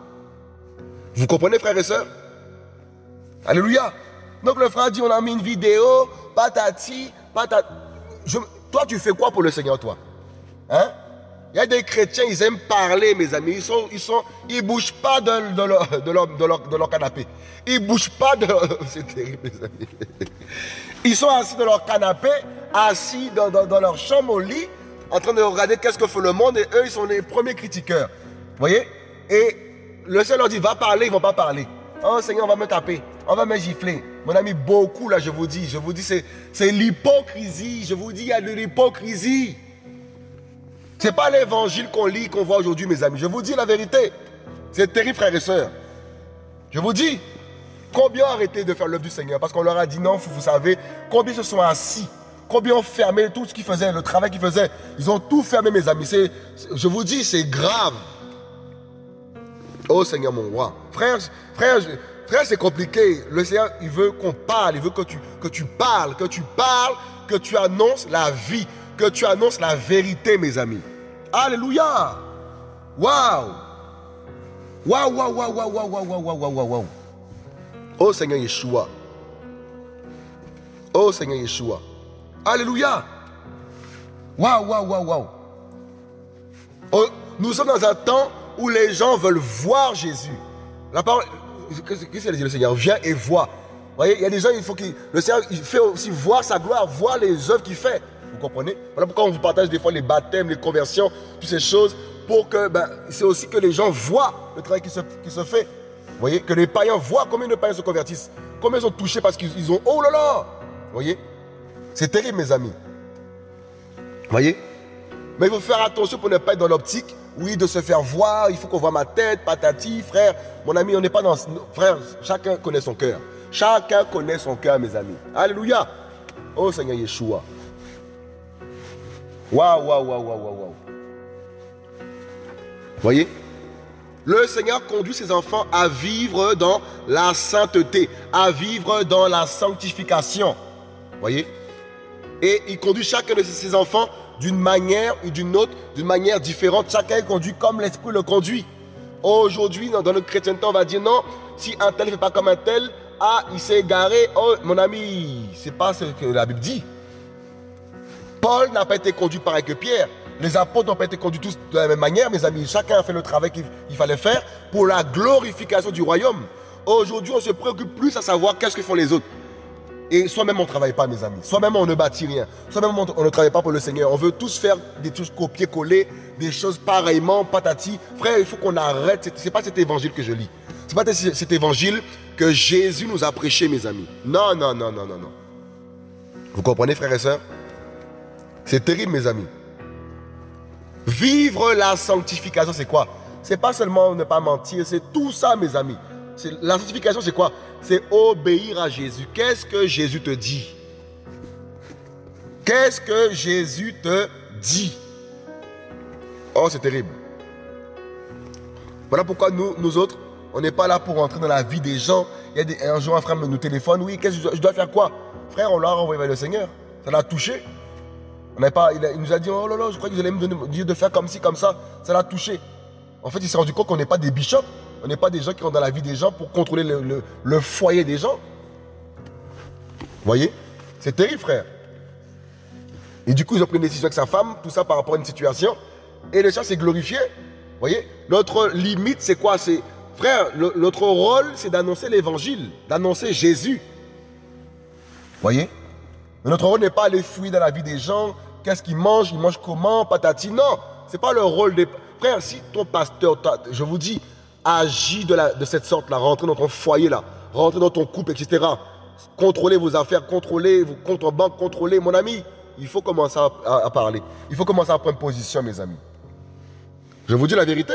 Vous comprenez, frères et sœurs? Alléluia! Donc le frère dit, on a mis une vidéo, patati, patati. Je, toi, tu fais quoi pour le Seigneur, toi? Hein? Il y a des chrétiens, ils aiment parler, mes amis. Ils sont, ils sont, ils bougent pas de, de, leur, de, leur, de, leur, de leur canapé. Ils bougent pas de... C'est terrible, mes amis. Ils sont assis dans leur canapé, assis dans, dans, dans leur chambre au lit, en train de regarder qu'est-ce que fait le monde. Et eux, ils sont les premiers critiqueurs. Vous voyez? Et le Seigneur leur dit, va parler, ils ne vont pas parler. Oh Seigneur, on va me taper, on va me gifler. Mon ami, beaucoup là, je vous dis, je vous dis, c'est l'hypocrisie. Je vous dis, il y a de l'hypocrisie. Ce n'est pas l'évangile qu'on lit, qu'on voit aujourd'hui, mes amis. Je vous dis la vérité. C'est terrible, frères et sœurs. Je vous dis, combien ont arrêté de faire l'œuvre du Seigneur? Parce qu'on leur a dit non, vous savez, combien se sont assis, combien ont fermé tout ce qu'ils faisaient, le travail qu'ils faisaient. Ils ont tout fermé, mes amis. Je vous dis, c'est grave. Oh Seigneur, mon roi. Frère, frère, frère, c'est compliqué. Le Seigneur, il veut qu'on parle. Il veut que tu, que tu parles, que tu parles, que tu annonces la vie, que tu annonces la vérité, mes amis. Alléluia. Waouh. Waouh, waouh, waouh, waouh, waouh, waouh, waouh, waouh, waouh. Oh Seigneur Yeshua. Oh Seigneur Yeshua. Alléluia. Waouh, waouh, waouh, waouh. Oh, nous sommes dans un temps où les gens veulent voir Jésus. La parole, qu'est-ce que dit le Seigneur? Viens et vois. Vous voyez, il y a des gens, il faut que le Seigneur il fait aussi voir sa gloire, voir les œuvres qu'il fait. Vous comprenez? Voilà pourquoi on vous partage des fois les baptêmes, les conversions, toutes ces choses, pour que, ben, c'est aussi que les gens voient le travail qui se, qui se fait. Vous voyez? Que les païens voient combien de païens se convertissent, combien ils sont touchés parce qu'ils ont, oh là là! Vous voyez? C'est terrible, mes amis. Vous voyez? Mais il faut faire attention pour ne pas être dans l'optique, oui, de se faire voir, il faut qu'on voit ma tête, patati, frère. Mon ami, on n'est pas dans... Frère, chacun connaît son cœur. Chacun connaît son cœur, mes amis. Alléluia. Oh Seigneur Yeshua. Waouh, waouh, waouh, waouh, waouh. Voyez? Le Seigneur conduit ses enfants à vivre dans la sainteté, à vivre dans la sanctification. Voyez? Et il conduit chacun de ses enfants d'une manière ou d'une autre, d'une manière différente. Chacun est conduit comme l'Esprit le conduit. Aujourd'hui, dans notre chrétienté, on va dire non, si un tel ne fait pas comme un tel, ah, il s'est égaré. Oh, mon ami, c'est pas ce que la Bible dit. Paul n'a pas été conduit pareil que Pierre. Les apôtres n'ont pas été conduits tous de la même manière, mes amis. Chacun a fait le travail qu'il fallait faire pour la glorification du royaume. Aujourd'hui, on se préoccupe plus à savoir qu'est-ce que font les autres. Et soi-même, on ne travaille pas, mes amis. Soi-même, on ne bâtit rien. Soi-même, on ne travaille pas pour le Seigneur. On veut tous faire des choses copier-coller, des choses pareillement, patati. Frère, il faut qu'on arrête. Ce n'est pas cet évangile que je lis. Ce n'est pas cet évangile que Jésus nous a prêché, mes amis. Non, non, non, non, non, non. Vous comprenez, frères et sœurs? C'est terrible, mes amis. Vivre la sanctification, c'est quoi? C'est pas seulement ne pas mentir, c'est tout ça, mes amis. La sanctification, c'est quoi? C'est obéir à Jésus. Qu'est-ce que Jésus te dit? Qu'est-ce que Jésus te dit? Oh, c'est terrible. Voilà pourquoi nous, nous autres, on n'est pas là pour entrer dans la vie des gens. Il y a des, un jour, un frère nous téléphone. Oui, qu'est-ce que je dois, je dois faire quoi? Frère, on l'a renvoyé vers le Seigneur. Ça l'a touché. On n'a pas, il, a, il nous a dit, oh là là, je crois que vous allez me donner, dire de faire comme ci, comme ça. Ça l'a touché. En fait, il s'est rendu compte qu'on n'est pas des bishops. On n'est pas des gens qui rentrent dans la vie des gens pour contrôler le, le, le foyer des gens. Vous voyez? C'est terrible, frère. Et du coup, ils ont pris une décision avec sa femme, tout ça par rapport à une situation. Et le chat s'est glorifié. Vous voyez? Notre limite, c'est quoi? C'est, frère, le, notre rôle, c'est d'annoncer l'évangile, d'annoncer Jésus. Vous voyez? Mais notre rôle n'est pas aller fouiller dans la vie des gens. Qu'est-ce qu'ils mangent? Ils mangent comment? Patati. Non, ce n'est pas le rôle des... Frère, si ton pasteur, je vous dis, agit de, la, de cette sorte-là, rentrez dans ton foyer-là, rentrez dans ton couple, et cetera. Contrôlez vos affaires, contrôlez vos comptes en banque, contrôlez, mon ami. Il faut commencer à, à, à parler. Il faut commencer à prendre position, mes amis. Je vous dis la vérité.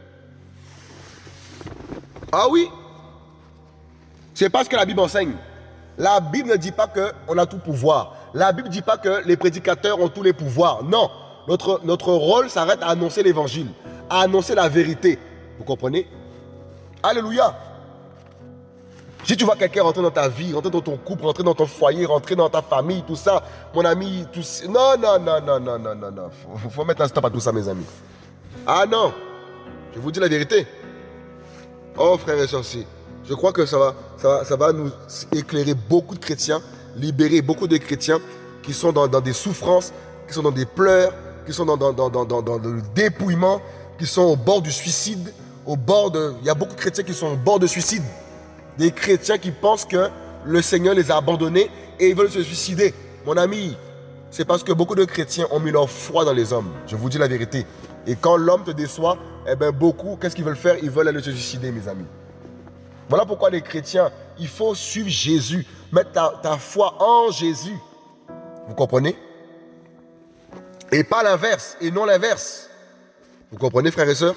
Ah oui. C'est pas ce que la Bible enseigne. La Bible ne dit pas qu'on a tout pouvoir. La Bible ne dit pas que les prédicateurs ont tous les pouvoirs. Non. Notre, notre rôle s'arrête à annoncer l'évangile, à annoncer la vérité. Vous comprenez? Alléluia. Si tu vois quelqu'un rentrer dans ta vie, rentrer dans ton couple, rentrer dans ton foyer, rentrer dans ta famille, tout ça, mon ami, tout ça. Non, non, non, non, non, non, non, non. Faut, faut mettre un stop à tout ça, mes amis. Ah non. Je vous dis la vérité. Oh, frères et sœurs, je crois que ça va, ça, va, ça va nous éclairer beaucoup de chrétiens, libérer beaucoup de chrétiens qui sont dans, dans des souffrances, qui sont dans des pleurs, qui sont dans, dans, dans, dans, dans, dans le dépouillement, qui sont au bord du suicide, au bord de... Il y a beaucoup de chrétiens qui sont au bord de suicide. Des chrétiens qui pensent que le Seigneur les a abandonnés et ils veulent se suicider. Mon ami, c'est parce que beaucoup de chrétiens ont mis leur foi dans les hommes. Je vous dis la vérité. Et quand l'homme te déçoit, eh bien beaucoup, qu'est-ce qu'ils veulent faire? Ils veulent aller se suicider, mes amis. Voilà pourquoi les chrétiens, il faut suivre Jésus. Mettre ta, ta foi en Jésus. Vous comprenez? Et pas l'inverse, et non l'inverse. Vous comprenez, frères et sœurs?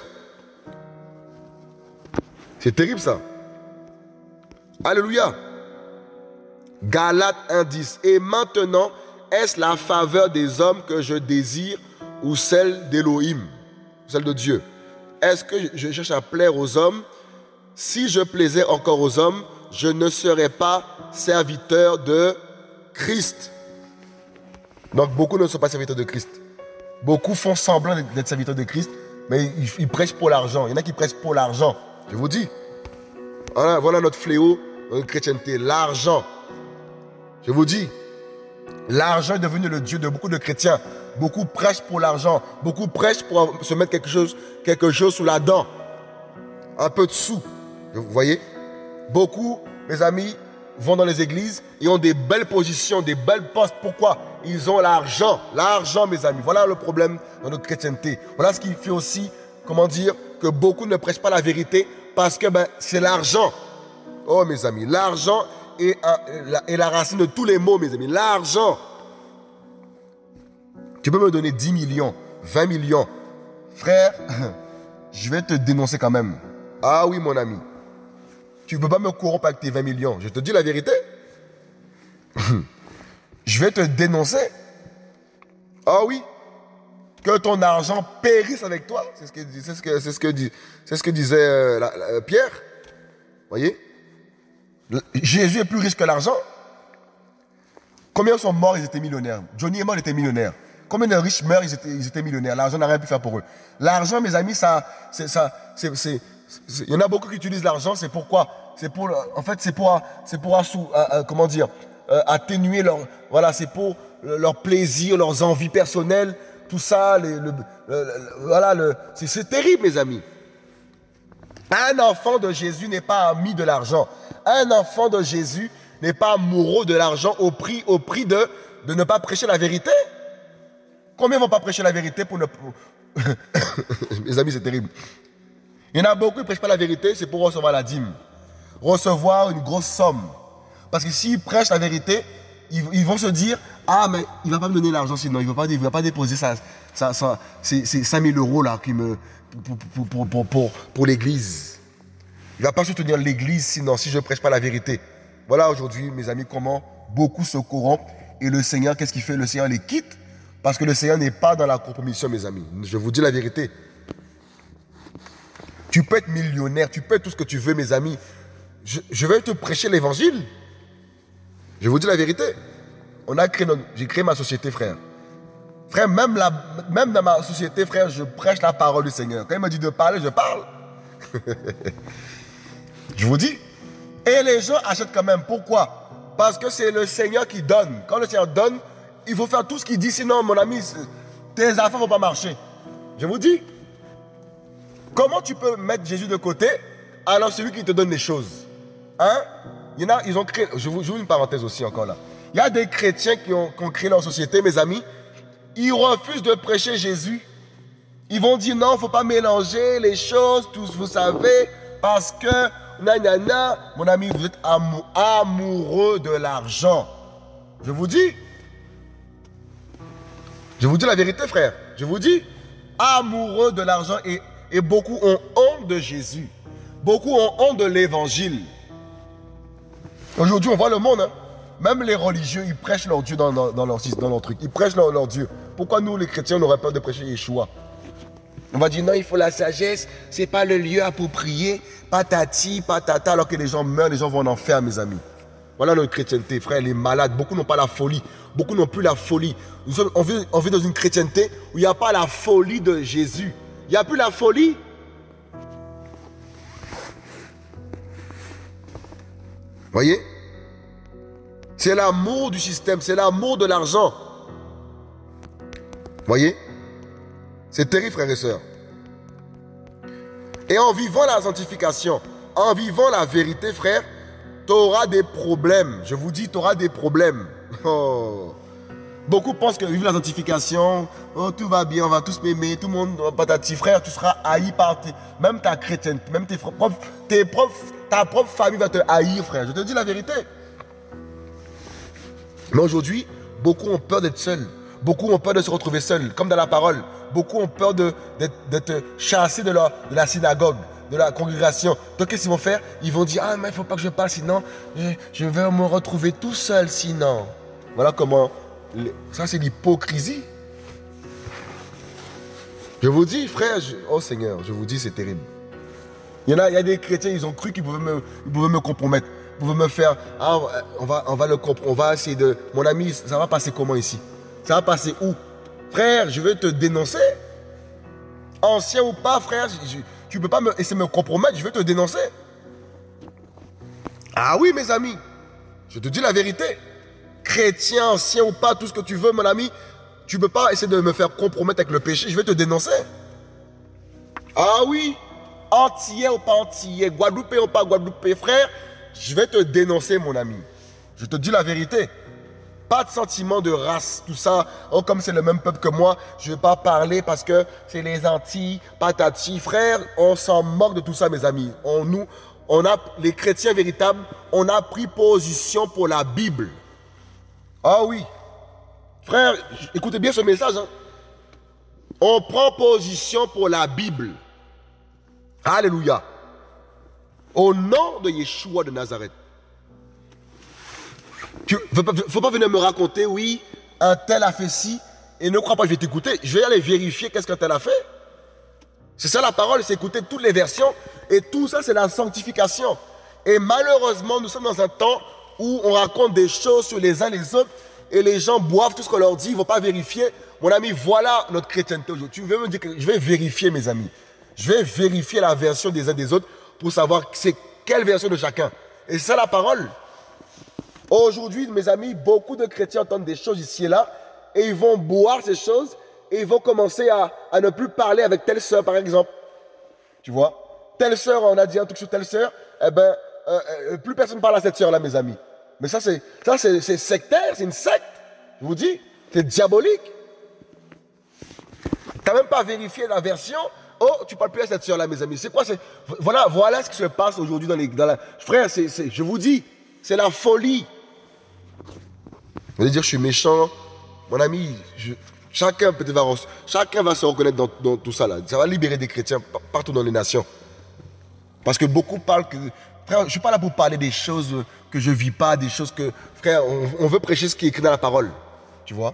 C'est terrible, ça. Alléluia. Galates un dix. Et maintenant, est-ce la faveur des hommes que je désire ou celle d'Élohim, celle de Dieu? Est-ce que je cherche à plaire aux hommes? Si je plaisais encore aux hommes, je ne serais pas serviteur de Christ. Donc, beaucoup ne sont pas serviteurs de Christ. Beaucoup font semblant d'être serviteurs de Christ, mais ils, ils prêchent pour l'argent. Il y en a qui prêchent pour l'argent. Je vous dis. Voilà, voilà notre fléau, notre chrétienté, l'argent. Je vous dis, l'argent est devenu le Dieu de beaucoup de chrétiens. Beaucoup prêchent pour l'argent. Beaucoup prêchent pour se mettre quelque chose, quelque chose sous la dent. Un peu de sous. Vous voyez? Beaucoup, mes amis, vont dans les églises et ont des belles positions, des belles postes. Pourquoi? Ils ont l'argent. L'argent, mes amis. Voilà le problème dans notre chrétienté. Voilà ce qui fait aussi, comment dire, que beaucoup ne prêchent pas la vérité parce que ben, c'est l'argent. Oh, mes amis, l'argent est, est la racine de tous les maux, mes amis. L'argent. Tu peux me donner dix millions. vingt millions. Frère, je vais te dénoncer quand même. Ah oui, mon ami. Tu ne peux pas me corrompre avec tes vingt millions. Je te dis la vérité. Je vais te dénoncer. Ah oui. Que ton argent périsse avec toi. C'est ce que, c'est ce que, c'est ce que, c'est ce que disait euh, la, la, Pierre. Voyez? Jésus est plus riche que l'argent. Combien sont morts, ils étaient millionnaires. Johnny est mort, il était millionnaire. Combien de riches meurent, ils étaient, ils étaient millionnaires. L'argent n'a rien pu faire pour eux. L'argent, mes amis, ça, c'est, ça, c'est, c'est, c'est, il y en a beaucoup qui utilisent l'argent. C'est pourquoi? C'est pour, en fait, c'est pour, c'est pour, assou, euh, euh, comment dire, euh, atténuer leur, voilà, c'est pour leur plaisir, leurs envies personnelles, tout ça, les, le, le, le, voilà, le, c'est, c'est terrible, mes amis. Un enfant de Jésus n'est pas ami de l'argent. Un enfant de Jésus n'est pas amoureux de l'argent au prix, au prix de, de ne pas prêcher la vérité. Combien ne vont pas prêcher la vérité pour ne... Mes amis, c'est terrible. Il y en a beaucoup qui ne prêchent pas la vérité, c'est pour recevoir la dîme. Recevoir une grosse somme. Parce que s'ils prêchent la vérité, ils, ils vont se dire, ah, mais il ne va pas me donner l'argent sinon, il ne va, va pas déposer ça, ça, ça, ces, ces cinq mille euros là qui me, pour, pour, pour, pour, pour, pour l'église. Il ne va pas soutenir l'église sinon, si je ne prêche pas la vérité. Voilà aujourd'hui, mes amis, comment beaucoup se corrompent. Et le Seigneur, qu'est-ce qu'il fait? Le Seigneur les quitte. Parce que le Seigneur n'est pas dans la compromission, mes amis. Je vous dis la vérité. Tu peux être millionnaire, tu peux être tout ce que tu veux, mes amis. Je, je vais te prêcher l'évangile. Je vous dis la vérité. On a créé notre, j'ai créé ma société, frère. Frère, même, la, même dans ma société, frère, je prêche la parole du Seigneur. Quand il me dit de parler, je parle. Je vous dis. Et les gens achètent quand même. Pourquoi? Parce que c'est le Seigneur qui donne. Quand le Seigneur donne, il faut faire tout ce qu'il dit. Sinon, mon ami, tes affaires ne vont pas marcher. Je vous dis. Comment tu peux mettre Jésus de côté alors celui qui te donne les choses? Hein? Il y en a, ils ont créé... Je vous joue une parenthèse aussi encore là. Il y a des chrétiens qui ont, qui ont créé leur société, mes amis. Ils refusent de prêcher Jésus. Ils vont dire non, il ne faut pas mélanger les choses, tous vous savez, parce que... Nanana, mon ami, vous êtes amou amoureux de l'argent. Je vous dis. Je vous dis la vérité, frère. Je vous dis. Amoureux de l'argent et, et beaucoup ont honte de Jésus. Beaucoup ont honte de l'évangile. Aujourd'hui, on voit le monde. Hein. Même les religieux, ils prêchent leur Dieu dans, dans, dans, leur, dans leur truc. Ils prêchent leur, leur Dieu. Pourquoi nous, les chrétiens, on aurait peur de prêcher Yeshua? On va dire non, il faut la sagesse, c'est pas le lieu approprié, patati, patata, alors que les gens meurent, les gens vont en enfer, mes amis. Voilà notre chrétienté, frère, les malades, beaucoup n'ont pas la folie, beaucoup n'ont plus la folie. Nous sommes, on, vit, on vit dans une chrétienté où il n'y a pas la folie de Jésus. Il n'y a plus la folie. Voyez? C'est l'amour du système, c'est l'amour de l'argent. Voyez? C'est terrible, frères et sœurs. Et en vivant la sanctification, en vivant la vérité, frère, tu auras des problèmes. Je vous dis, tu auras des problèmes. Oh. Beaucoup pensent que vivre la sanctification, oh, tout va bien, on va tous m'aimer, tout le monde, patati, frère, tu seras haï par tes, même ta chrétienne, même tes propres, tes propres, ta propre famille va te haïr, frère. Je te dis la vérité. Mais aujourd'hui, beaucoup ont peur d'être seuls. Beaucoup ont peur de se retrouver seuls, comme dans la parole. Beaucoup ont peur d'être chassés de, leur, de la synagogue, de la congrégation. Donc, qu'est-ce qu'ils vont faire? Ils vont dire, ah, mais il ne faut pas que je parle, sinon, je vais me retrouver tout seul, sinon. Voilà comment... Ça, c'est l'hypocrisie. Je vous dis, frère, je, oh Seigneur, je vous dis, c'est terrible. Il y en a, il y a des chrétiens, ils ont cru qu'ils pouvaient me, ils pouvaient me compromettre. Ils pouvaient me faire, ah, on va, on va le on va essayer de... Mon ami, ça va passer comment ici? Ça va passer où? Frère, je vais te dénoncer. Ancien ou pas, frère, je, tu ne peux pas me, essayer de me compromettre, je vais te dénoncer. Ah oui, mes amis, je te dis la vérité. Chrétien, ancien ou pas, tout ce que tu veux, mon ami, tu ne peux pas essayer de me faire compromettre avec le péché, je vais te dénoncer. Ah oui, antillais ou pas antillais, guadeloupé ou pas guadeloupé, frère, je vais te dénoncer, mon ami. Je te dis la vérité. Pas de sentiment de race, tout ça. Oh, comme c'est le même peuple que moi, je ne vais pas parler parce que c'est les Antilles, patati. Frère, on s'en moque de tout ça, mes amis. On, nous, on a, les chrétiens véritables, on a pris position pour la Bible. Ah oui. Frère, écoutez bien ce message. Hein. On prend position pour la Bible. Alléluia. Au nom de Yeshua de Nazareth. Il ne faut pas venir me raconter, oui, un tel a fait ci, et ne crois pas que je vais t'écouter. Je vais aller vérifier qu'est-ce qu'un tel a fait. C'est ça la parole, c'est écouter toutes les versions. Et tout ça, c'est la sanctification. Et malheureusement, nous sommes dans un temps où on raconte des choses sur les uns les autres, et les gens boivent tout ce qu'on leur dit, ils ne vont pas vérifier. Mon ami, voilà notre chrétienté aujourd'hui. Tu veux me dire que je vais vérifier, mes amis. Je vais vérifier la version des uns des autres pour savoir c'est quelle version de chacun. Et c'est ça la parole. Aujourd'hui, mes amis, beaucoup de chrétiens entendent des choses ici et là, et ils vont boire ces choses, et ils vont commencer à, à ne plus parler avec telle sœur, par exemple. Tu vois? Telle sœur, on a dit un truc sur telle sœur, eh ben, euh, euh, plus personne ne parle à cette sœur-là, mes amis. Mais ça, c'est ça, c'est sectaire, c'est une secte. Je vous dis, c'est diabolique. Tu n'as même pas vérifié la version. Oh, tu ne parles plus à cette sœur-là, mes amis. C'est quoi? Voilà, voilà ce qui se passe aujourd'hui dans les... Dans la... Frère, c'est, c'est, je vous dis, c'est la folie. Vous allez dire, je suis méchant. Mon ami, je, chacun, peut-être va, chacun va se reconnaître dans, dans tout ça. Là. Ça va libérer des chrétiens partout dans les nations. Parce que beaucoup parlent que... Frère, je ne suis pas là pour parler des choses que je ne vis pas, des choses que... Frère, on, on veut prêcher ce qui est écrit dans la parole. Tu vois?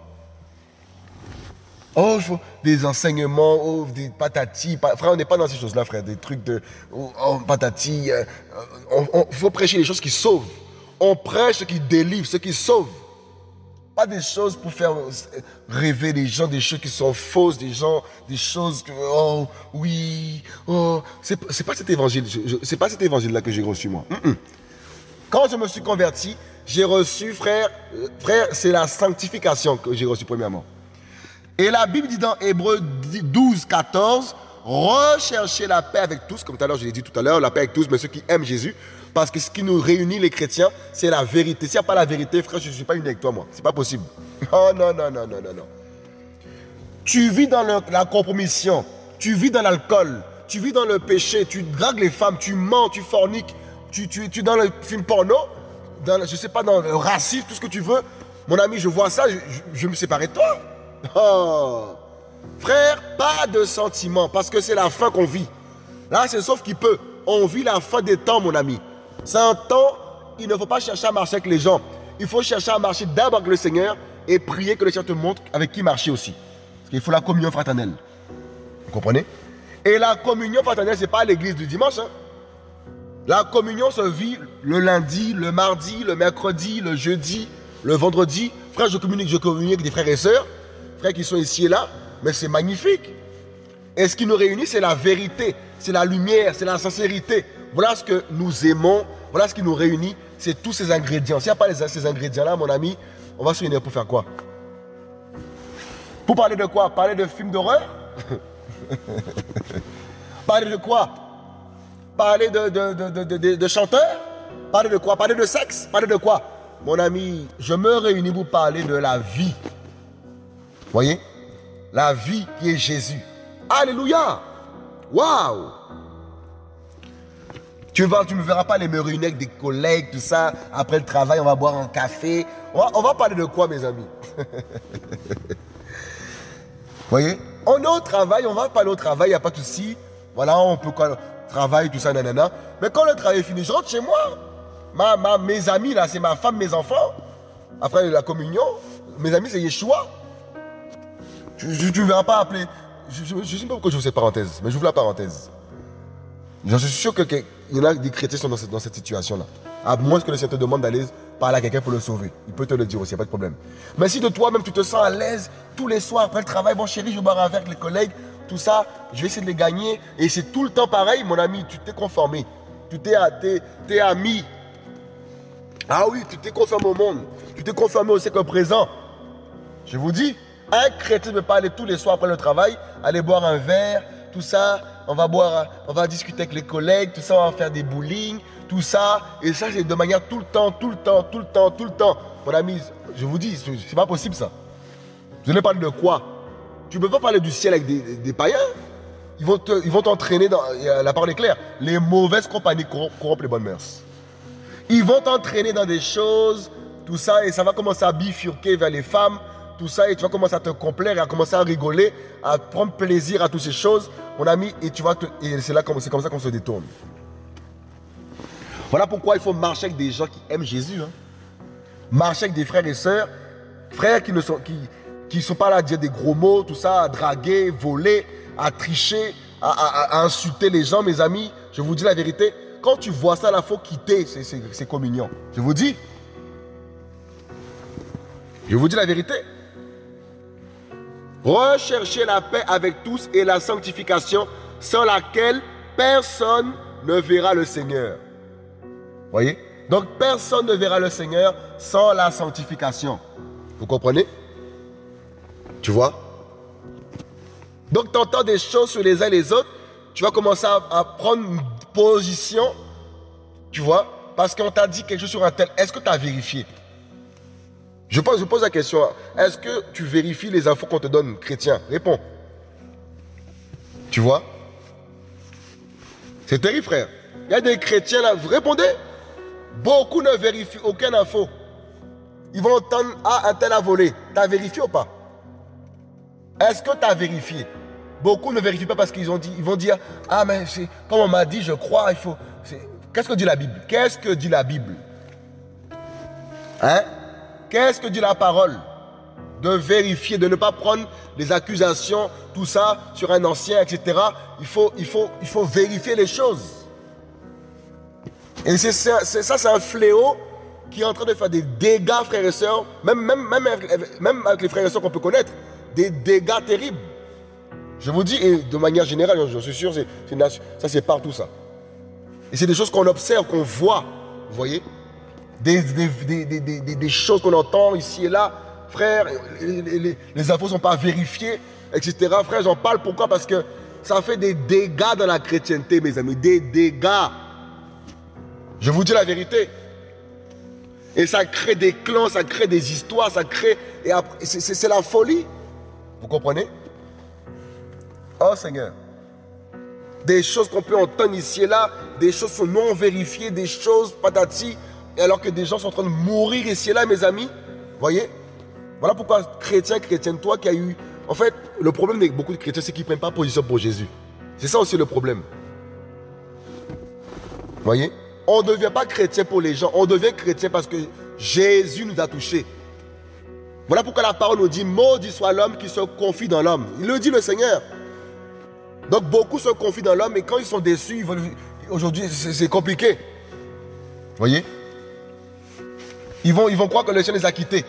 Oh, faut des enseignements, oh, des patati. Pa... Frère, on n'est pas dans ces choses-là, frère. Des trucs de... Oh, oh patati. Euh, il faut prêcher les choses qui sauvent. On prêche ce qui délivre, ce qui sauve. Pas des choses pour faire rêver les gens, des choses qui sont fausses, des gens, des choses que, oh, oui, oh. C'est, c'est pas cet évangile, je, c'est pas cet évangile-là que j'ai reçu, moi. Mm-mm. Quand je me suis converti, j'ai reçu, frère, frère, c'est la sanctification que j'ai reçue premièrement. Et la Bible dit dans Hébreux douze, quatorze, recherchez la paix avec tous, comme tout à l'heure, je l'ai dit tout à l'heure, la paix avec tous, mais ceux qui aiment Jésus. Parce que ce qui nous réunit, les chrétiens, c'est la vérité. S'il n'y a pas la vérité, frère, je ne suis pas uni avec toi, moi. C'est pas possible. Oh non, non, non, non, non, non. Tu vis dans le, la compromission. Tu vis dans l'alcool. Tu vis dans le péché. Tu dragues les femmes. Tu mens, tu forniques. Tu, tu, tu es dans le film porno. Dans, je ne sais pas, dans le racisme, tout ce que tu veux. Mon ami, je vois ça, je, je, je vais me séparer de toi. Oh. Frère, pas de sentiments. Parce que c'est la fin qu'on vit. Là, c'est sauf qu'il peut. On vit la fin des temps, mon ami. C'est un temps, il ne faut pas chercher à marcher avec les gens. Il faut chercher à marcher d'abord avec le Seigneur et prier que le Seigneur te montre avec qui marcher aussi. Parce qu'il faut la communion fraternelle. Vous comprenez? Et la communion fraternelle, ce n'est pas à l'église du dimanche. Hein. La communion se vit le lundi, le mardi, le mercredi, le jeudi, le vendredi. Frère, je communique, je communique avec des frères et sœurs, frères qui sont ici et là, mais c'est magnifique. Et ce qui nous réunit, c'est la vérité, c'est la lumière, c'est la sincérité. Voilà ce que nous aimons, voilà ce qui nous réunit, c'est tous ces ingrédients. S'il n'y a pas les, ces ingrédients-là, mon ami, on va se réunir pour faire quoi? Pour parler de quoi? Parler de films d'horreur? Parler de quoi? Parler de, de, de, de, de, de chanteurs? Parler de quoi? Parler de sexe? Parler de quoi? Mon ami, je me réunis pour parler de la vie. Vous voyez? La vie qui est Jésus. Alléluia! Waouh! Tu ne tu me verras pas les me réunir avec des collègues, tout ça. Après le travail, on va boire un café. On va, on va parler de quoi, mes amis? Vous voyez? On est au travail, on va parler au travail, il n'y a pas de souci. Voilà, on peut quoi, travail, tout ça, nanana. Mais quand le travail est fini, je rentre chez moi. Ma, ma, mes amis, là, c'est ma femme, mes enfants. Après la communion, mes amis, c'est Yeshua. Tu ne me verras pas appeler. Je ne sais pas pourquoi je vous cette parenthèse, mais j'ouvre la parenthèse. J'en suis sûr qu'il y en a des chrétiens qui sont dans cette, dans cette situation-là. À moins que le Seigneur te demande d'aller parler à quelqu'un pour le sauver. Il peut te le dire aussi, il n'y a pas de problème. Mais si de toi-même tu te sens à l'aise, tous les soirs après le travail, bon chérie, je vais boire un verre avec les collègues, tout ça, je vais essayer de les gagner. Et c'est tout le temps pareil, mon ami, tu t'es conformé. Tu t'es, t'es, t'es ami. Ah oui, tu t'es conformé au monde. Tu t'es conformé au siècle présent. Je vous dis, un chrétien ne peut pas aller tous les soirs après le travail, aller boire un verre, tout ça, on va boire, on va discuter avec les collègues, tout ça, on va faire des bowling, tout ça, et ça c'est de manière tout le temps, tout le temps, tout le temps, tout le temps. Mon ami, je vous dis, c'est pas possible ça. Je ne parle de quoi? Tu ne peux pas parler du ciel avec des, des, des païens. Ils vont te, ils vont t'entraîner dans, la parole est claire, les mauvaises compagnies corrompent les bonnes mœurs. Ils vont t'entraîner dans des choses, tout ça, et ça va commencer à bifurquer vers les femmes. tout ça, et tu vas commencer à te complaire, et à commencer à rigoler, à prendre plaisir à toutes ces choses, mon ami, et tu vas te, et c'est là comme c'est comme ça qu'on se détourne. Voilà pourquoi il faut marcher avec des gens qui aiment Jésus, hein. Marcher avec des frères et sœurs, frères qui ne sont qui qui sont pas là à dire des gros mots, tout ça, à draguer, voler, à tricher, à, à, à insulter les gens, mes amis. Je vous dis la vérité, quand tu vois ça, il faut quitter ces, ces, ces communions. Je vous dis. Je vous dis la vérité. Recherchez la paix avec tous et la sanctification sans laquelle personne ne verra le Seigneur. Voyez? Donc personne ne verra le Seigneur sans la sanctification. Vous comprenez? Tu vois? Donc tu entends des choses sur les uns et les autres, tu vas commencer à, à prendre une position, tu vois, parce qu'on t'a dit quelque chose sur un tel. Est-ce que tu as vérifié? Je pose, je pose la question, est-ce que tu vérifies les infos qu'on te donne, chrétien? Réponds. Tu vois? C'est terrible, frère. Il y a des chrétiens là, vous répondez? Beaucoup ne vérifient aucune info. Ils vont entendre, ah, un tel a volé. Tu as vérifié ou pas? Est-ce que tu as vérifié? Beaucoup ne vérifient pas parce qu'ils ont dit, ils vont dire, ah, mais c'est, comme on m'a dit, je crois, il faut. Qu'est-ce que dit la Bible? Qu'est-ce que dit la Bible? Hein? Qu'est-ce que dit la parole? De vérifier, de ne pas prendre les accusations, tout ça, sur un ancien, et cetera. Il faut, il faut, il faut vérifier les choses. Et c'est, c'est, ça, c'est un fléau qui est en train de faire des dégâts, frères et sœurs, même, même, même, avec, même avec les frères et sœurs qu'on peut connaître, des dégâts terribles. Je vous dis, et de manière générale, je suis sûr, c'est, c'est, ça c'est partout ça. Et c'est des choses qu'on observe, qu'on voit, vous voyez, des, des, des, des, des, des choses qu'on entend ici et là. Frère, les, les, les infos ne sont pas vérifiées, et cetera. Frère, j'en parle pourquoi? Parce que ça fait des dégâts dans la chrétienté, mes amis, des dégâts. Je vous dis la vérité. Et ça crée des clans, ça crée des histoires, ça crée... Et après, c'est, c'est, c'est la folie. Vous comprenez? Oh Seigneur. Des choses qu'on peut entendre ici et là, des choses sont non vérifiées, des choses patati, alors que des gens sont en train de mourir ici et là, mes amis. Voyez? Voilà pourquoi chrétien, chrétienne, toi qui as eu... En fait, le problème avec beaucoup de chrétiens, c'est qu'ils ne prennent pas position pour Jésus. C'est ça aussi le problème. Voyez? On ne devient pas chrétien pour les gens, on devient chrétien parce que Jésus nous a touchés. Voilà pourquoi la parole nous dit, maudit soit l'homme qui se confie dans l'homme. Il le dit le Seigneur. Donc beaucoup se confient dans l'homme et quand ils sont déçus, ils vont... aujourd'hui c'est, c'est compliqué. Vous voyez? Ils vont, ils vont croire que le Seigneur les a quittés.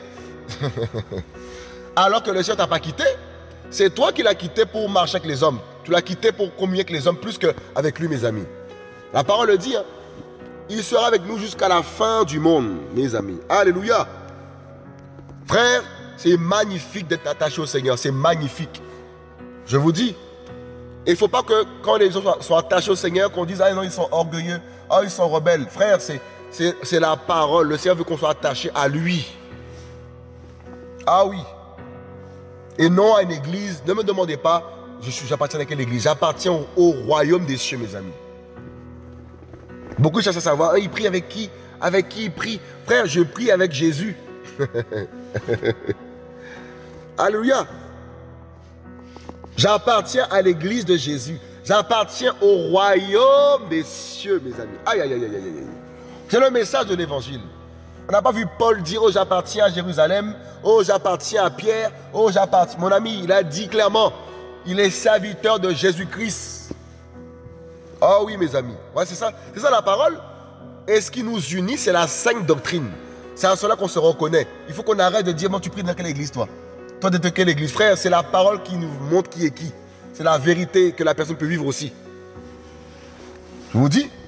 Alors que le Seigneur ne t'a pas quitté. C'est toi qui l'as quitté pour marcher avec les hommes. Tu l'as quitté pour communier avec les hommes plus qu'avec lui, mes amis. La parole le dit, hein. Il sera avec nous jusqu'à la fin du monde, mes amis. Alléluia. Frère, c'est magnifique d'être attaché au Seigneur. C'est magnifique. Je vous dis. Il ne faut pas que quand les gens sont attachés au Seigneur, qu'on dise, ah non, ils sont orgueilleux. Ah, ils sont rebelles. Frère, c'est, c'est, c'est la parole. Le Seigneur veut qu'on soit attaché à lui. Ah oui. Et non à une église. Ne me demandez pas, je suis, j'appartiens à quelle église. J'appartiens au, au royaume des cieux, mes amis. Beaucoup cherchent à savoir, hein, il prie avec qui? Avec qui il prie? Frère, je prie avec Jésus. Alléluia. J'appartiens à l'église de Jésus. J'appartiens au royaume des cieux, mes amis. Aïe, aïe, aïe, aïe, aïe. C'est le message de l'évangile. On n'a pas vu Paul dire, oh, j'appartiens à Jérusalem. Oh, j'appartiens à Pierre. Oh, j'appartiens. Mon ami, il a dit clairement, il est serviteur de Jésus-Christ. Oh oui, mes amis. Ouais, c'est ça. C'est ça la parole. Et ce qui nous unit, c'est la sainte doctrine. C'est à cela qu'on se reconnaît. Il faut qu'on arrête de dire, moi, tu pries dans quelle église, toi? Toi, de quelle église? Frère, c'est la parole qui nous montre qui est qui. C'est la vérité que la personne peut vivre aussi. Je vous dis.